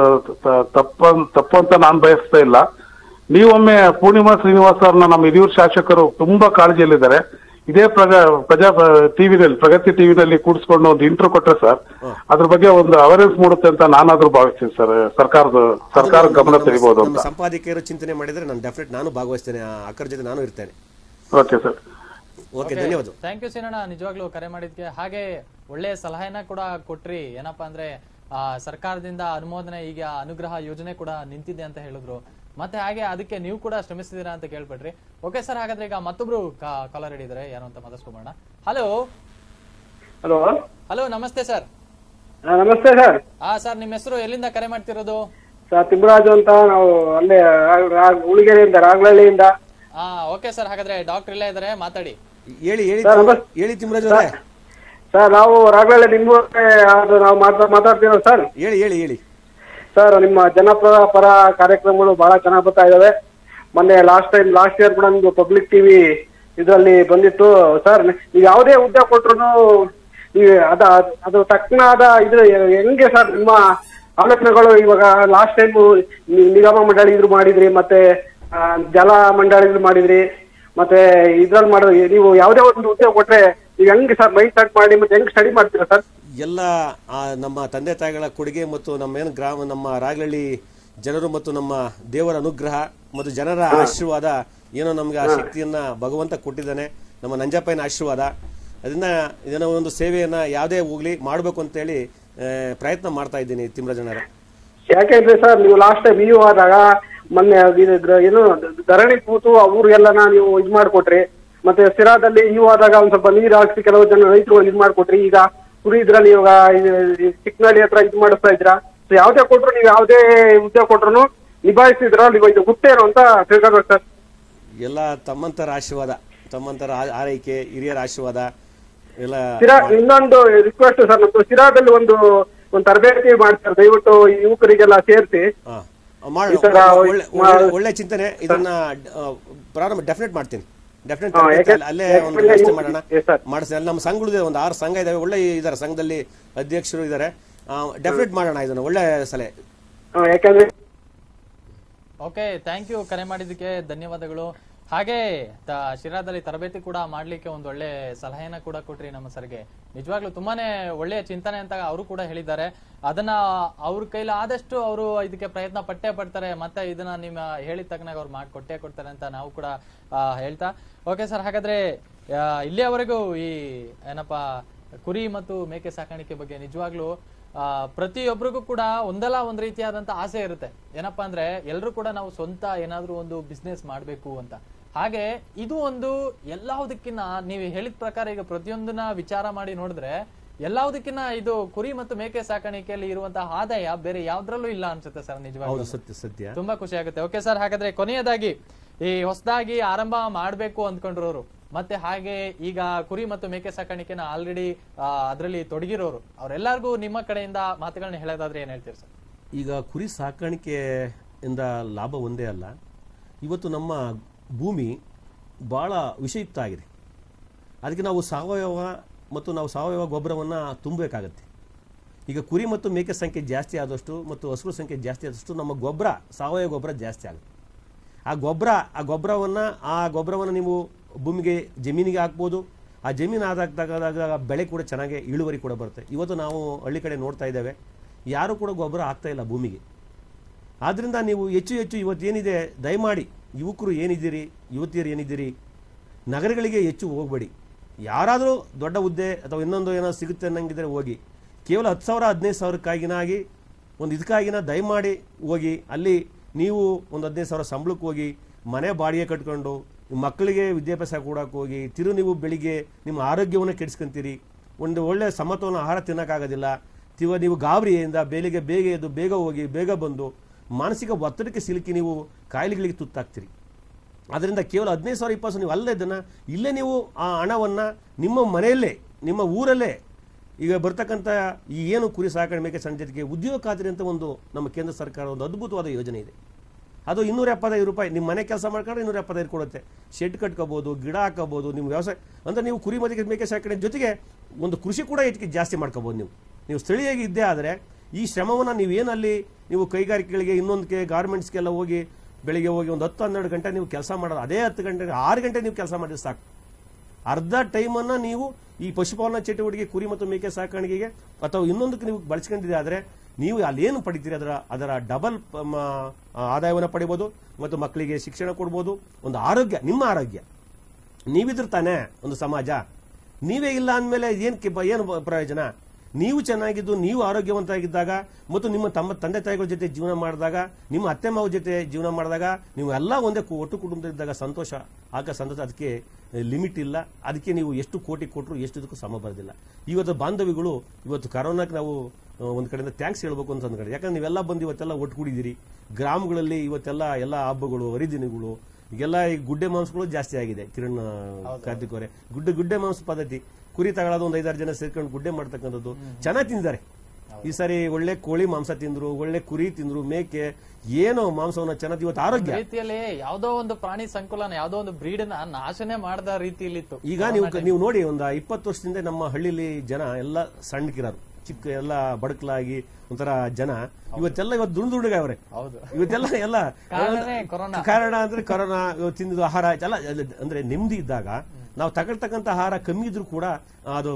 ತಪ್ಪು ಅಂತ ನಾನು ಬಯಸ್ತಾ ಇಲ್ಲ. ನೀವೊಮ್ಮೆ ಪೂರ್ಣಿಮಾ ಶ್ರೀನಿವಾಸ್ ಅವ್ರನ್ನ ನಮ್ಮ ಹಿರಿಯೂರು ಶಾಸಕರು ತುಂಬಾ ಕಾಳಜಿಯಲ್ಲಿದ್ದಾರೆ. ಇದೇ ಟಿವಿನಲ್ಲಿ, ಪ್ರಗತಿ ಟಿವಿನಲ್ಲಿ ಕೂಡಿಸ್ಕೊಂಡು ಒಂದು ಇಂಟ್ರೋ ಕೊಟ್ರೆ ಸರ್ ಅದ್ರ ಬಗ್ಗೆ ಒಂದು ಅವೇರ್ನೆಸ್ ಮೂಡುತ್ತೆ ಅಂತ ನಾನಾದ್ರೂ ಭಾವಿಸ್ತೀನಿ ಸರ್. ಸರ್ಕಾರ ಗಮನ ತೆಗಿಬಹುದು ಅಂತ ಸಂಪಾದಕರು ಚಿಂತನೆ ಮಾಡಿದ್ರೆ ನಾನು ಭಾಗವಹಿಸ್ತೇನೆ. ಅಕ್ಕರ ಜೊತೆ ನಾನು ಇರ್ತೇನೆ. Okay sir. ಓಕೆ, ಧನ್ಯವಾದ. ಥ್ಯಾಂಕ್ ಯು ಸೀನಣ್ಣ, ನಿಜವಾಗ್ಲೂ ಕರೆ ಮಾಡಿದ್ಕೆ. ಹಾಗೆ ಒಳ್ಳೆಯ ಸಲಹೆನ ಕೂಡ ಕೊಟ್ರಿ. ಏನಪ್ಪಾ ಅಂದ್ರೆ ಸರ್ಕಾರದಿಂದ ಅನುಮೋದನೆ, ಈಗ ಅನುಗ್ರಹ ಯೋಜನೆ ಕೂಡ ನಿಂತಿದೆ ಅಂತ ಹೇಳಿದ್ರು. ಮತ್ತೆ ಹಾಗೆ ಅದಕ್ಕೆ ನೀವು ಕೂಡ ಶ್ರಮಿಸಿದೀರಾ ಅಂತ ಕೇಳ್ಬಿಟ್ರಿ. ಓಕೆ ಸರ್, ಹಾಗಾದ್ರೆ ಈಗ ಮತ್ತೊಬ್ರು ಕಾಲರ್ ಹಿಡಿದ್ರೆ ಯಾರು ಅಂತ ಮಾತಾಡ್ಸ್ಕೊಂಬೋಣ. ಹಲೋ ಹಲೋ ಹಲೋ, ನಮಸ್ತೆ ಸರ್. ನಮಸ್ತೆ ಸರ್. ಸರ್, ನಿಮ್ಮ ಹೆಸರು, ಎಲ್ಲಿಂದ ಕರೆ ಮಾಡ್ತಿರೋದು? ಸರ್ ತಿಮ್ಮರಾಜು ಅಂತ, ನಾವು ಅಲ್ಲೇ ಉಳಿಗೆರೆಯಿಂದ, ರಾಗಲಹಳ್ಳಿಯಿಂದ. ಓಕೆ ಸರ್, ಹಾಗಾದ್ರೆ ಡಾಕ್ಟರ್ ಇಲ್ಲೇ ಇದಾರೆ, ಮಾತಾಡಿ. ಹೇಳಿ ತಿಮ್ಮರಾಜು ಅವರೇ. ಸರ್, ನಾವು ರಾಗಲಹಳ್ಳಿ ನಿಮ್ಮೂರಿಗೆ ನಾವು ಮಾತಾಡ್ತೀವಿ ಸರ್. ಹೇಳಿ. ಸರ್ ನಿಮ್ಮ ಜನಪರ ಕಾರ್ಯಕ್ರಮಗಳು ಬಹಳ ಚೆನ್ನಾಗಿ ಬರ್ತಾ ಇದಾವೆ. ಮೊನ್ನೆ ಲಾಸ್ಟ್ ಇಯರ್ ಕೂಡ ನಿಮ್ದು ಪಬ್ಲಿಕ್ ಟಿವಿ ಇದರಲ್ಲಿ ಬಂದಿತ್ತು ಸರ್. ನೀವು ಯಾವುದೇ ಹುದ್ದೆ ಕೊಟ್ರು ಅದು ತಕ್ಕನಾದ ಇದು ಹೆಂಗೆ ಸರ್ ನಿಮ್ಮ ಆಲೋಚನೆಗಳು? ಇವಾಗ ಲಾಸ್ಟ್ ಟೈಮ್ ನಿಗಮ ಮಂಡಳಿ ಇದ್ರು ಮಾಡಿದ್ರಿ, ಮತ್ತೆ ಜಲ ಮಂಡಳಿ ಇದ್ರು ಮಾಡಿದ್ರಿ, ಮತ್ತೆ ಇದ್ರಲ್ಲಿ ಮಾಡಿದ್ರಿ. ನೀವು ಯಾವುದೇ ಒಂದು ಹುದ್ದೆ ಕೊಟ್ರೆ ನೀವು ಹೆಂಗೆ ಸರ್ ಮೈಂಡ್ ಸೆಟ್ ಮಾಡಿ ಮತ್ತೆ ಹೆಂಗ್ ಸ್ಟಡಿ ಮಾಡ್ತೀರಾ ಸರ್? ಎಲ್ಲ ನಮ್ಮ ತಂದೆ ತಾಯಿಗಳ ಕೊಡುಗೆ ಮತ್ತು ನಮ್ಮ ಏನು ನಮ್ಮ ರಾಗಲಹಳ್ಳಿ ಜನರು ಮತ್ತು ನಮ್ಮ ದೇವರ ಅನುಗ್ರಹ ಮತ್ತು ಜನರ ಆಶೀರ್ವಾದ ಏನೋ ನಮ್ಗೆ ಆ ಶಕ್ತಿಯನ್ನ ಭಗವಂತ ಕೊಟ್ಟಿದ್ದಾನೆ, ನಮ್ಮ ನಂಜಪ್ಪನ ಆಶೀರ್ವಾದ. ಅದರಿಂದ ಏನೋ ಒಂದು ಸೇವೆಯನ್ನ ಯಾವುದೇ ಹೋಗ್ಲಿ ಮಾಡಬೇಕು ಅಂತೇಳಿ ಪ್ರಯತ್ನ ಮಾಡ್ತಾ ಇದ್ದೀನಿ ತಿಮ್ಮರಾಜಣ್ಣರ. ಯಾಕೆಂದ್ರೆ ಸರ್ ನೀವು ಲಾಸ್ಟ್ ಟೈಮ್ ನೀವು ಆದಾಗ ಮೊನ್ನೆ ಏನು ಧರಣಿ ಕೂತು ಅವ್ರಿಗೆಲ್ಲ ನೀವು ಇದ್ ಮಾಡ್ಕೊಟ್ರಿ, ಮತ್ತೆ ಸಿರಾದಲ್ಲಿ ನೀವು ಆದಾಗ ಒಂದ್ ಸ್ವಲ್ಪ ನೀರು ಹಾಕ್ಸಿ ಕೆಲವು ಜನ ರೈತರು ಇದ್ ಮಾಡ್ಕೊಟ್ರಿ. ಈಗ ಕುರಿ ಇದ್ರಲ್ಲಿ ಇವಾಗ ಚಿಕ್ಕನಹಳ್ಳಿ ಹತ್ರ ಇದ್ ಮಾಡಿಸ್ತಾ ಇದ್ರಾ. ಯಾವ್ದೇ ಕೊಟ್ರು ನೀವು ಯಾವುದೇ ಹುದ್ದೆ ಕೊಟ್ರು ನಿಭಾಯಿಸಿದ್ರ ನೀವು ಇದು ಗುತ್ತೇನು ಅಂತ ತಿಳ್ಕೊಬೇಕು ಸರ್. ಎಲ್ಲ ತಮ್ಮಂತರ ಆಶೀರ್ವಾದ, ತಮ್ಮಂತರ ಆರೈಕೆ, ಹಿರಿಯರ ಆಶೀರ್ವಾದ ಎಲ್ಲ. ಇನ್ನೊಂದು ರಿಕ್ವೆಸ್ಟ್ ಸರ್, ನಮ್ದು ಸಿರಾದಲ್ಲಿ ಒಂದು ತರಬೇತಿ ಮಾಡ್ತಾರೆ, ದಯವಿಟ್ಟು ಯುವಕರಿಗೆಲ್ಲ ಸೇರಿಸಿ. ಒಳ್ಳೆ ಚಿಂತನೆ, ಇದನ್ನ ಪ್ರಾರಂಭ ಡೆಫಿನೆಟ್ ಮಾಡ್ತೀನಿ. ಡೆಫಿನೆಟ್ ಅಲ್ಲೇ ಒಂದು ವ್ಯವಸ್ಥೆ ಮಾಡೋಣ, ಮಾಡಿಸ್ತೀನಿ. ಅಲ್ಲಿ ನಮ್ಮ ಸಂಘಗಳಿದೆ, ಒಂದು 6 ಸಂಘ ಇದಾವೆ, ಒಳ್ಳೆ ಇದಾರೆ ಸಂಘದಲ್ಲಿ, ಅಧ್ಯಕ್ಷರು ಇದ್ದಾರೆ. ಡೆಫಿನೆಟ್ ಮಾಡೋಣ ಇದನ್ನ, ಒಳ್ಳೆ ಸಲಹೆ. ಯಾಕಂದ್ರೆ ಓಕೆ, ಥ್ಯಾಂಕ್ ಯು, ಕರೆ ಮಾಡಿದ್ದಕ್ಕೆ ಧನ್ಯವಾದಗಳು. ಹಾಗೆ ಶಿರಾದಲ್ಲಿ ತರಬೇತಿ ಕೂಡ ಮಾಡ್ಲಿಕ್ಕೆ ಒಂದು ಒಳ್ಳೆ ಸಲಹೆನ ಕೂಡ ಕೊಟ್ರಿ ನಮ್ಮ ಸರ್ಗೆ. ನಿಜವಾಗ್ಲೂ ತುಂಬಾನೇ ಒಳ್ಳೆಯ ಚಿಂತನೆ ಅಂತ ಅವರು ಕೂಡ ಹೇಳಿದ್ದಾರೆ. ಅದನ್ನ ಅವ್ರ ಕೈಲಿ ಆದಷ್ಟು ಅವರು ಇದಕ್ಕೆ ಪ್ರಯತ್ನ ಪಟ್ಟೇ ಪಡ್ತಾರೆ, ಮತ್ತೆ ಇದನ್ನ ನಿಮ್ಮ ಹೇಳಿದ ತಕ್ಕನಾಗ ಅವ್ರು ಮಾಡಿಕೊಟ್ಟೇ ಕೊಡ್ತಾರೆ ಅಂತ ನಾವು ಕೂಡ ಹೇಳ್ತಾ. ಓಕೆ ಸರ್, ಹಾಗಾದ್ರೆ ಇಲ್ಲಿಯವರೆಗೂ ಈ ಏನಪ್ಪಾ ಕುರಿ ಮತ್ತು ಮೇಕೆ ಸಾಕಾಣಿಕೆ ಬಗ್ಗೆ ನಿಜವಾಗ್ಲೂ ಪ್ರತಿಯೊಬ್ಬರಿಗೂ ಕೂಡ ಒಂದಲ್ಲ ಒಂದ್ ರೀತಿಯಾದಂತ ಆಸೆ ಇರುತ್ತೆ. ಏನಪ್ಪಾ ಅಂದ್ರೆ ಎಲ್ರು ಕೂಡ ನಾವು ಸ್ವಂತ ಏನಾದ್ರೂ ಒಂದು ಬಿಸ್ನೆಸ್ ಮಾಡ್ಬೇಕು ಅಂತ. ಹಾಗೆ ಇದು ಒಂದು ಎಲ್ಲದಕ್ಕಿನ್ನ ನೀವು ಹೇಳಿದ ಪ್ರಕಾರ ಈಗ ಪ್ರತಿಯೊಂದನ್ನ ವಿಚಾರ ಮಾಡಿ ನೋಡಿದ್ರೆ ಎಲ್ಲದಕ್ಕಿನ್ನ ಇದು ಕುರಿ ಮತ್ತು ಮೇಕೆ ಸಾಕಾಣಿಕೆಯಲ್ಲಿ ಇರುವಂತಹ ಆದಾಯ ಬೇರೆ ಯಾವ್ದ್ರಲ್ಲೂ ಇಲ್ಲ ಅನ್ಸುತ್ತೆ ಸರ್. ನಿಜವಾಗ್ಲೂ ಸತ್ಯ, ತುಂಬಾ ಖುಷಿ ಆಗುತ್ತೆ. ಓಕೆ ಸರ್, ಹಾಗಾದ್ರೆ ಕೊನೆಯದಾಗಿ ಈ ಹೊಸದಾಗಿ ಆರಂಭ ಮಾಡ್ಬೇಕು ಅಂದ್ಕೊಂಡ್ರೋರು, ಮತ್ತೆ ಹಾಗೆ ಈಗ ಕುರಿ ಮತ್ತು ಮೇಕೆ ಸಾಕಾಣಿಕೆನ ಆಲ್ರೆಡಿ ಅದರಲ್ಲಿ ತೊಡಗಿರೋರು, ಅವರೆಲ್ಲರಿಗೂ ನಿಮ್ಮ ಕಡೆಯಿಂದ ಮಾತುಗಳನ್ನ ಹೇಳೋದಾದ್ರೆ ಏನ್ ಹೇಳ್ತೀರಿ ಸರ್? ಈಗ ಕುರಿ ಸಾಕಾಣಿಕೆಯಿಂದ ಲಾಭ ಒಂದೇ ಅಲ್ಲ, ಇವತ್ತು ನಮ್ಮ ಭೂಮಿ ಬಹಳ ವಿಷಯುಕ್ತ ಆಗಿದೆ. ಅದಕ್ಕೆ ನಾವು ಸಾವಯವ ಗೊಬ್ಬರವನ್ನು ತುಂಬಬೇಕಾಗತ್ತೆ. ಈಗ ಕುರಿ ಮತ್ತು ಮೇಕೆ ಸಂಖ್ಯೆ ಜಾಸ್ತಿ ಆದಷ್ಟು ಮತ್ತು ಹಸುಗಳ ಸಂಖ್ಯೆ ಜಾಸ್ತಿ ಆದಷ್ಟು ನಮ್ಮ ಸಾವಯವ ಗೊಬ್ಬರ ಜಾಸ್ತಿ ಆಗುತ್ತೆ. ಆ ಗೊಬ್ಬರವನ್ನು ನೀವು ಭೂಮಿಗೆ, ಜಮೀನಿಗೆ ಹಾಕ್ಬೋದು. ಆ ಜಮೀನು ಆದಾಗ ಬೆಳೆ ಕೂಡ ಚೆನ್ನಾಗಿ ಇಳುವರಿ ಕೂಡ ಬರುತ್ತೆ. ಇವತ್ತು ನಾವು ಹಳ್ಳಿ ಕಡೆ ನೋಡ್ತಾ ಇದ್ದೇವೆ, ಯಾರು ಕೂಡ ಗೊಬ್ಬರ ಹಾಕ್ತಾ ಇಲ್ಲ ಭೂಮಿಗೆ. ಆದ್ದರಿಂದ ನೀವು ಹೆಚ್ಚು ಇವತ್ತೇನಿದೆ, ದಯಮಾಡಿ ಯುವಕರು ಏನಿದ್ದೀರಿ, ಯುವತಿಯರು ಏನಿದ್ದೀರಿ, ನಗರಗಳಿಗೆ ಹೆಚ್ಚು ಹೋಗಬೇಡಿ. ಯಾರಾದರೂ ದೊಡ್ಡ ಹುದ್ದೆ ಅಥವಾ ಇನ್ನೊಂದು ಏನೋ ಸಿಗುತ್ತೆ ಅನ್ನಂಗಿದ್ರೆ ಹೋಗಿ. ಕೇವಲ 10,000 15,000ಕ್ಕಾಗಿನಾಗಿ ಇದಕ್ಕಾಗಿನ ದಯಮಾಡಿ ಹೋಗಿ. ಅಲ್ಲಿ ನೀವು ಒಂದು 15,000 ಸಂಬಳಕ್ಕೆ ಹೋಗಿ ಮನೆ ಬಾಡಿಗೆ ಕಟ್ಕೊಂಡು ಮಕ್ಕಳಿಗೆ ವಿದ್ಯಾಭ್ಯಾಸ ಕೊಡೋಕೆ ಹೋಗಿ ನೀವು ಬೆಳಿಗ್ಗೆ ನಿಮ್ಮ ಆರೋಗ್ಯವನ್ನು ಕೆಡಿಸ್ಕೊಂತೀರಿ. ಒಂದು ಒಳ್ಳೆಯ ಸಮತೋಲನ ಆಹಾರ ತಿನ್ನೋಕ್ಕಾಗೋದಿಲ್ಲ. ನೀವು ಗಾಬರಿಯಿಂದ ಬೇಗ ಎದ್ದು ಬೇಗ ಹೋಗಿ ಬೇಗ ಬಂದು ಮಾನಸಿಕ ಒತ್ತಡಕ್ಕೆ ಸಿಲುಕಿ ನೀವು ಕಾಯಿಲೆಗಳಿಗೆ ತುತ್ತಾಗ್ತೀರಿ. ಅದರಿಂದ ಕೇವಲ 15,000 20,000 ನೀವು ಇಲ್ಲೇ ನೀವು ಆ ಹಣವನ್ನು ನಿಮ್ಮ ಮನೆಯಲ್ಲೇ, ನಿಮ್ಮ ಊರಲ್ಲೇ ಈಗ ಬರ್ತಕ್ಕಂಥ ಈ ಏನು ಕುರಿ ಸಾಕಣೆ ಮೇಕೆ ಸಂಜೆಗೆ ಉದ್ಯೋಗ ಖಾತ್ರಿ ಅಂತ ಒಂದು ನಮ್ಮ ಕೇಂದ್ರ ಸರ್ಕಾರ ಒಂದು ಅದ್ಭುತವಾದ ಯೋಜನೆ ಇದೆ. ಅದು 275 ರೂಪಾಯಿ ನಿಮ್ಮ ಮನೆ ಕೆಲಸ ಮಾಡ್ಕೊಂಡ್ರೆ 275 ಕೊಡುತ್ತೆ. ಶೆಡ್ ಕಟ್ಕೋಬಹುದು, ಗಿಡ ಹಾಕೋಬಹುದು, ನಿಮ್ಮ ವ್ಯವಸಾಯ ಅಂದ್ರೆ ನೀವು ಕುರಿ ಮತ್ತು ಮೇಕೆ ಸಾಕಣೆ ಜೊತೆಗೆ ಒಂದು ಕೃಷಿ ಕೂಡ ಹೆಚ್ಚಿಗೆ ಜಾಸ್ತಿ ಮಾಡ್ಕೋಬಹುದು. ನೀವು ಸ್ಥಳೀಯಾಗಿ ಇದ್ದೇ ಆದರೆ ಈ ಶ್ರಮವನ್ನು ನೀವೇನಲ್ಲಿ ನೀವು ಕೈಗಾರಿಕೆಗಳಿಗೆ, ಇನ್ನೊಂದಕ್ಕೆ, ಗಾರ್ಮೆಂಟ್ಸ್ಗೆಲ್ಲ ಹೋಗಿ ಬೆಳಿಗ್ಗೆ ಹೋಗಿ ಒಂದು 10-12 ಗಂಟೆ ನೀವು ಕೆಲಸ ಮಾಡೋದು, ಅದೇ 10 ಗಂಟೆ 6 ಗಂಟೆ ನೀವು ಕೆಲಸ ಮಾಡಿದ್ರೆ ಸಾಕು. ಅರ್ಧ ಟೈಮನ್ನು ನೀವು ಈ ಪಶುಪಾಲನಾ ಚಟುವಟಿಕೆ, ಕುರಿ ಮತ್ತು ಮೇಕೆ ಸಾಕಾಣಿಕೆಗೆ ಅಥವಾ ಇನ್ನೊಂದಕ್ಕೆ ನೀವು ಬಳಸ್ಕೊಂಡಿದೆ ಆದರೆ ನೀವು ಅಲ್ಲೇನು ಪಡಿತೀರಿ ಅದರ ಡಬಲ್ ಆದಾಯವನ್ನು ಪಡಿಬೋದು ಮತ್ತು ಮಕ್ಕಳಿಗೆ ಶಿಕ್ಷಣ ಕೊಡ್ಬೋದು. ಒಂದು ಆರೋಗ್ಯ, ನಿಮ್ಮ ಆರೋಗ್ಯ ನೀವಿದ್ರೆ ತಾನೇ ಒಂದು ಸಮಾಜ. ನೀವೇ ಇಲ್ಲ ಅಂದಮೇಲೆ ಏನು ಪ್ರಯೋಜನ? ನೀವು ಚೆನ್ನಾಗಿದ್ದು, ನೀವು ಆರೋಗ್ಯವಂತರಾಗಿದ್ದಾಗ ಮತ್ತು ನಿಮ್ಮ ತಂದೆ ತಾಯಿಗಳ ಜೊತೆ ಜೀವನ ಮಾಡಿದಾಗ, ನಿಮ್ಮ ಅತ್ತೆ ಮಾವ ಜೊತೆ ಜೀವನ ಮಾಡಿದಾಗ, ನೀವು ಎಲ್ಲ ಒಂದೇ ಒಟ್ಟು ಕುಟುಂಬದಲ್ಲಿದ್ದಾಗ ಸಂತೋಷ. ಅದಕ್ಕೆ ಲಿಮಿಟ್ ಇಲ್ಲ. ಅದಕ್ಕೆ ನೀವು ಎಷ್ಟು ಕೋಟಿ ಕೊಟ್ಟರು ಎಷ್ಟದಕ್ಕೂ ಸಮ ಬರೋದಿಲ್ಲ. ಇವತ್ತು ಬಾಂಧವ್ಯಗಳು, ಇವತ್ತು ಕರೋನಾಕ್ಕೆ ನಾವು ಒಂದು ಕಡೆಯಿಂದ ಥ್ಯಾಂಕ್ಸ್ ಹೇಳ್ಬೇಕು ಅಂತ ಒಂದು ಕಡೆ. ಯಾಕಂದ್ರೆ ನೀವೆಲ್ಲ ಬಂದು ಇವತ್ತೆಲ್ಲ ಒಟ್ಟುಗೂಡಿದ್ದೀರಿ. ಗ್ರಾಮಗಳಲ್ಲಿ ಇವತ್ತೆಲ್ಲ ಎಲ್ಲ ಹಬ್ಬಗಳು, ಹರಿದಿನಗಳು, ಈಗೆಲ್ಲ ಈ ಗುಡ್ಡೆ ಮಾಂಸಗಳು ಜಾಸ್ತಿ ಆಗಿದೆ. ಕಿರಣ್ ಕಾರ್ತಿಕ್ ಅವರೇ, ಗುಡ್ಡೆ ಮಾಂಸ ಪದ್ಧತಿ, ಕುರಿ ತಗೊಳ್ಳೋದು ಒಂದು 5-6 ಜನ ಸೇರ್ಕೊಂಡು ಗುಡ್ಡೆ ಮಾಡ್ತಕ್ಕಂಥದ್ದು ಚೆನ್ನಾಗಿ ತಿಂದಿದ್ದಾರೆ. ಈ ಸಾರಿ ಒಳ್ಳೆ ಕೋಳಿ ಮಾಂಸ ತಿಂದ್ರು, ಒಳ್ಳೆ ಕುರಿ ತಿಂದ್ರು, ಮೇಕೆ, ಏನೋ ಮಾಂಸವನ್ನ ಚೆನ್ನಾಗಿ ಇವತ್ತು ಆರೋಗ್ಯ ರೀತಿಯಲ್ಲಿ ಯಾವ್ದೋ ಒಂದು ಪ್ರಾಣಿ ಸಂಕುಲನ ಯಾವ್ದೋ ಒಂದು ಬ್ರೀಡ್ ನಾಶನೇ ಮಾಡದ ರೀತಿಯಲ್ಲಿ ಇತ್ತು. ಈಗ ನೀವು ನೋಡಿ, ಒಂದು 20 ವರ್ಷದಿಂದ ನಮ್ಮ ಹಳ್ಳಿಲಿ ಜನ ಎಲ್ಲ ಸಣ್ಣಕಿರೋರು, ಚಿಕ್ಕ ಎಲ್ಲ ಬಡಕಲಾಗಿ ಒಂಥರ ಜನ ಇವತ್ತು ದುಂಡುಗ ಅವ್ರೆ. ಇವತ್ತೆಲ್ಲ ಎಲ್ಲ ಕಾರಣ ಅಂದ್ರೆ ಕೊರೋನಾ, ತಿಂದಿದ್ದು ಆಹಾರ ಎಲ್ಲ ಅಂದ್ರೆ ನೆಮ್ಮದಿ ಇದ್ದಾಗ ನಾವು ತಗೊಳ್ತಕ್ಕಂಥ ಆಹಾರ ಕಮ್ಮಿ ಇದ್ರೂ ಕೂಡ ಅದು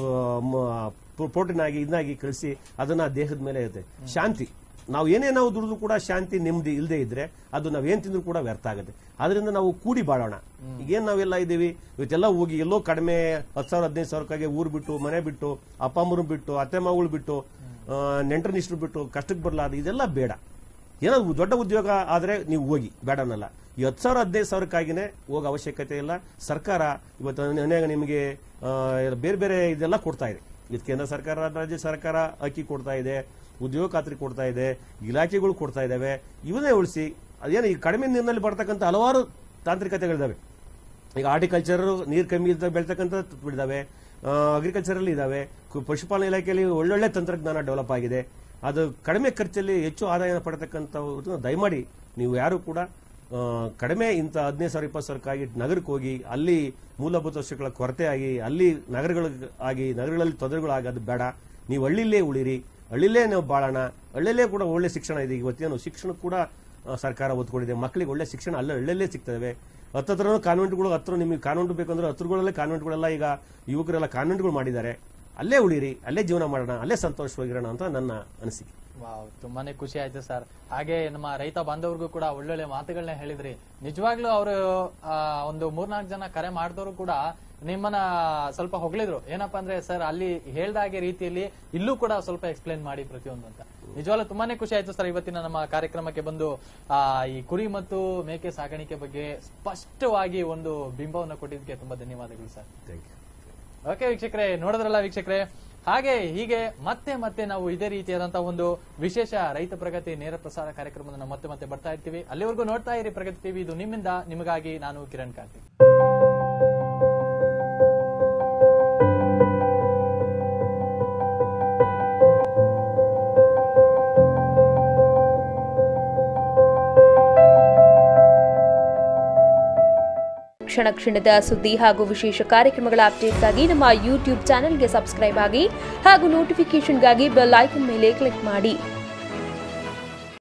ಪ್ರೋಟೀನ್ ಆಗಿ ಇದಾಗಿ ಕಳಿಸಿ ಅದನ್ನ ದೇಹದ ಮೇಲೆ ಇರುತ್ತೆ. ಶಾಂತಿ, ನಾವು ಏನೇ ನಾವು ದುಡಿದ್ರು ಕೂಡ ಶಾಂತಿ ನೆಮ್ಮದಿ ಇಲ್ಲದೆ ಇದ್ರೆ ಅದು ನಾವೇನ್ ತಿಂದ್ರು ಕೂಡ ವ್ಯರ್ಥ ಆಗುತ್ತೆ. ಆದ್ರಿಂದ ನಾವು ಕೂಡಿ ಬಾಳೋಣ. ಈಗೇನ್ ನಾವೆಲ್ಲ ಇದ್ದೀವಿ, ಇವತ್ತೆಲ್ಲ ಹೋಗಿ ಎಲ್ಲೋ ಕಡಿಮೆ 10,000 15,000 ಊರ್ ಬಿಟ್ಟು, ಮನೆ ಬಿಟ್ಟು, ಅಪ್ಪ ಅಮ್ಮರು ಬಿಟ್ಟು, ಅತ್ತೆ ಮಗಳು ಬಿಟ್ಟು, ನೆಂಟರು ನಿಷ್ಠರು ಬಿಟ್ಟು ಕಷ್ಟಕ್ಕೆ ಬರಲಾದ ಇದೆಲ್ಲ ಬೇಡ. ಏನಾದ್ರು ದೊಡ್ಡ ಉದ್ಯೋಗ ಆದ್ರೆ ನೀವು ಹೋಗಿ, ಬೇಡನಲ್ಲ. ಈ 10,000 15,000ಕ್ಕಾಗಿನೇ ಹೋಗೋ ಅವಶ್ಯಕತೆ ಇಲ್ಲ. ಸರ್ಕಾರ ಇವತ್ತು ನಿಮಗೆ ಬೇರೆ ಬೇರೆ ಇದೆಲ್ಲ ಕೊಡ್ತಾ ಇದೆ. ಇದು ಕೇಂದ್ರ ಸರ್ಕಾರ, ರಾಜ್ಯ ಸರ್ಕಾರ ಅಕ್ಕಿ ಕೊಡ್ತಾ ಇದೆ, ಉದ್ಯೋಗ ಖಾತ್ರಿ ಕೊಡ್ತಾ ಇದೆ, ಇಲಾಖೆಗಳು ಕೊಡ್ತಾ ಇದಾವೆ. ಇವನ್ನೇ ಉಳಿಸಿ, ಅದೇನು ಈ ಕಡಿಮೆ ನೀರಿನಲ್ಲಿ ಬರ್ತಕ್ಕಂಥ ಹಲವಾರು ತಾಂತ್ರಿಕತೆಗಳಿದಾವೆ. ಈಗ ಹಾರ್ಟಿಕಲ್ಚರ್, ನೀರು ಕಮ್ಮಿ ಬೆಳ್ತಕ್ಕಂಥ ಇದಾವೆ, ಅಗ್ರಿಕಲ್ಚರ್ ಅಲ್ಲಿ ಇದಾವೆ, ಪಶುಪಾಲನಾ ಇಲಾಖೆಯಲ್ಲಿ ಒಳ್ಳೊಳ್ಳೆ ತಂತ್ರಜ್ಞಾನ ಡೆವಲಪ್ ಆಗಿದೆ. ಅದು ಕಡಿಮೆ ಖರ್ಚಲ್ಲಿ ಹೆಚ್ಚು ಆದಾಯ ಪಡೆತಕ್ಕಂಥ ದಯಮಾಡಿ ನೀವು ಯಾರು ಕೂಡ ಕಡಿಮೆ ಇಂಥ 15,000 20,000ಕ್ಕಾಗಿ ನಗರಕ್ಕೆ ಹೋಗಿ ಅಲ್ಲಿ ಮೂಲಭೂತ ವಸ್ತುಗಳ ಕೊರತೆ ಆಗಿ ಅಲ್ಲಿ ನಗರಗಳಲ್ಲಿ ತೊಂದರೆಗಳಾಗಿ ಅದು ಬೇಡ. ನೀವು ಹಳ್ಳಿಲೇ ಉಳಿರಿ, ಹಳ್ಳಿಲೇ ನಾವು ಬಾಳೋಣ. ಹಳ್ಳಿಲೇ ಕೂಡ ಒಳ್ಳೆ ಶಿಕ್ಷಣ ಇದೆ. ಇವತ್ತೇನು ಶಿಕ್ಷಣ ಕೂಡ ಸರ್ಕಾರ ಒತ್ಕೊಂಡಿದೆ. ಮಕ್ಕಳಿಗೆ ಒಳ್ಳೆ ಶಿಕ್ಷಣ ಹಳ್ಳಿಯಲ್ಲೇ ಸಿಗ್ತವೆ. ಹತ್ರ ಕಾನ್ವೆಂಟ್ಗಳು, ನಿಮಗೆ ಕಾನ್ವೆಂಟ್ ಬೇಕಂದ್ರೆ ಹತ್ರಗಳಲ್ಲೇ ಕಾನ್ವೆಂಟ್ಗಳೆಲ್ಲ ಈಗ ಯುವಕರೆಲ್ಲ ಕಾನ್ವೆಂಟ್ಗಳು ಮಾಡಿದ್ದಾರೆ. ಅಲ್ಲೇ ಉಳಿರಿ, ಅಲ್ಲೇ ಜೀವನ ಮಾಡೋಣ, ಅಲ್ಲೇ ಸಂತೋಷವಾಗಿರೋಣ ಅಂತ ನನ್ನ ಅನಿಸಿಕೆ. ತುಂಬಾನೇ ಖುಷಿ ಆಯ್ತು ಸರ್. ಹಾಗೆ ನಮ್ಮ ರೈತ ಬಾಂಧವರಿಗೂ ಕೂಡ ಒಳ್ಳೊಳ್ಳೆ ಮಾತುಗಳನ್ನ ಹೇಳಿದ್ರಿ. ನಿಜವಾಗ್ಲೂ ಅವರು ಒಂದು 3-4 ಜನ ಕರೆ ಮಾಡಿದವರು ಕೂಡ ನಿಮ್ಮನ್ನ ಸ್ವಲ್ಪ ಹೊಗಳಿದ್ರು. ಏನಪ್ಪಾ ಅಂದ್ರೆ ಸರ್ ಅಲ್ಲಿ ಹೇಳ್ದಾಗೆ ರೀತಿಯಲ್ಲಿ ಇಲ್ಲೂ ಕೂಡ ಸ್ವಲ್ಪ ಎಕ್ಸ್ಪ್ಲೇನ್ ಮಾಡಿ ಪ್ರತಿಯೊಂದು ಅಂತ. ನಿಜವಾಗ್ಲೂ ತುಂಬಾನೇ ಖುಷಿ ಆಯ್ತು ಸರ್. ಇವತ್ತಿನ ನಮ್ಮ ಕಾರ್ಯಕ್ರಮಕ್ಕೆ ಬಂದು ಈ ಕುರಿ ಮತ್ತು ಮೇಕೆ ಸಾಗಾಣಿಕೆ ಬಗ್ಗೆ ಸ್ಪಷ್ಟವಾಗಿ ಒಂದು ಬಿಂಬವನ್ನು ಕೊಟ್ಟಿದ್ದಕ್ಕೆ ತುಂಬಾ ಧನ್ಯವಾದಗಳು ಸರ್. ಓಕೆ ವೀಕ್ಷಕರೇ, ನೋಡಿದ್ರಲ್ಲ ವೀಕ್ಷಕರೇ, ಹಾಗೆ ಹೀಗೆ ಮತ್ತೆ ನಾವು ಇದೇ ರೀತಿಯಾದಂತಹ ಒಂದು ವಿಶೇಷ ರೈತ ಪ್ರಗತಿ ನೇರ ಪ್ರಸಾರ ಕಾರ್ಯಕ್ರಮವನ್ನು ಮತ್ತೆ ಬರ್ತಾ ಇರ್ತೀವಿ. ಅಲ್ಲಿವರೆಗೂ ನೋಡ್ತಾ ಇರಿ ಪ್ರಗತಿ ಟಿವಿ. ಇದು ನಿಮ್ಮಿಂದ ನಿಮಗಾಗಿ, ನಾನು ಕಿರಣ್ ಕಾರ್ತಿಕ್. ಕ್ಷಣ ಕ್ಷಣದ ಸುದ್ದಿ ಹಾಗೂ ವಿಶೇಷ ಕಾರ್ಯಕ್ರಮಗಳ ಅಪ್ಡೇಟ್ಗಾಗಿ ನಮ್ಮ ಯೂಟ್ಯೂಬ್ ಚಾನೆಲ್ಗೆ ಸಬ್ಸ್ಕ್ರೈಬ್ ಆಗಿ ಹಾಗೂ ನೋಟಿಫಿಕೇಶನ್ಗಾಗಿ ಬೆಲ್ ಐಕಾನ್ ಮೇಲೆ ಕ್ಲಿಕ್ ಮಾಡಿ.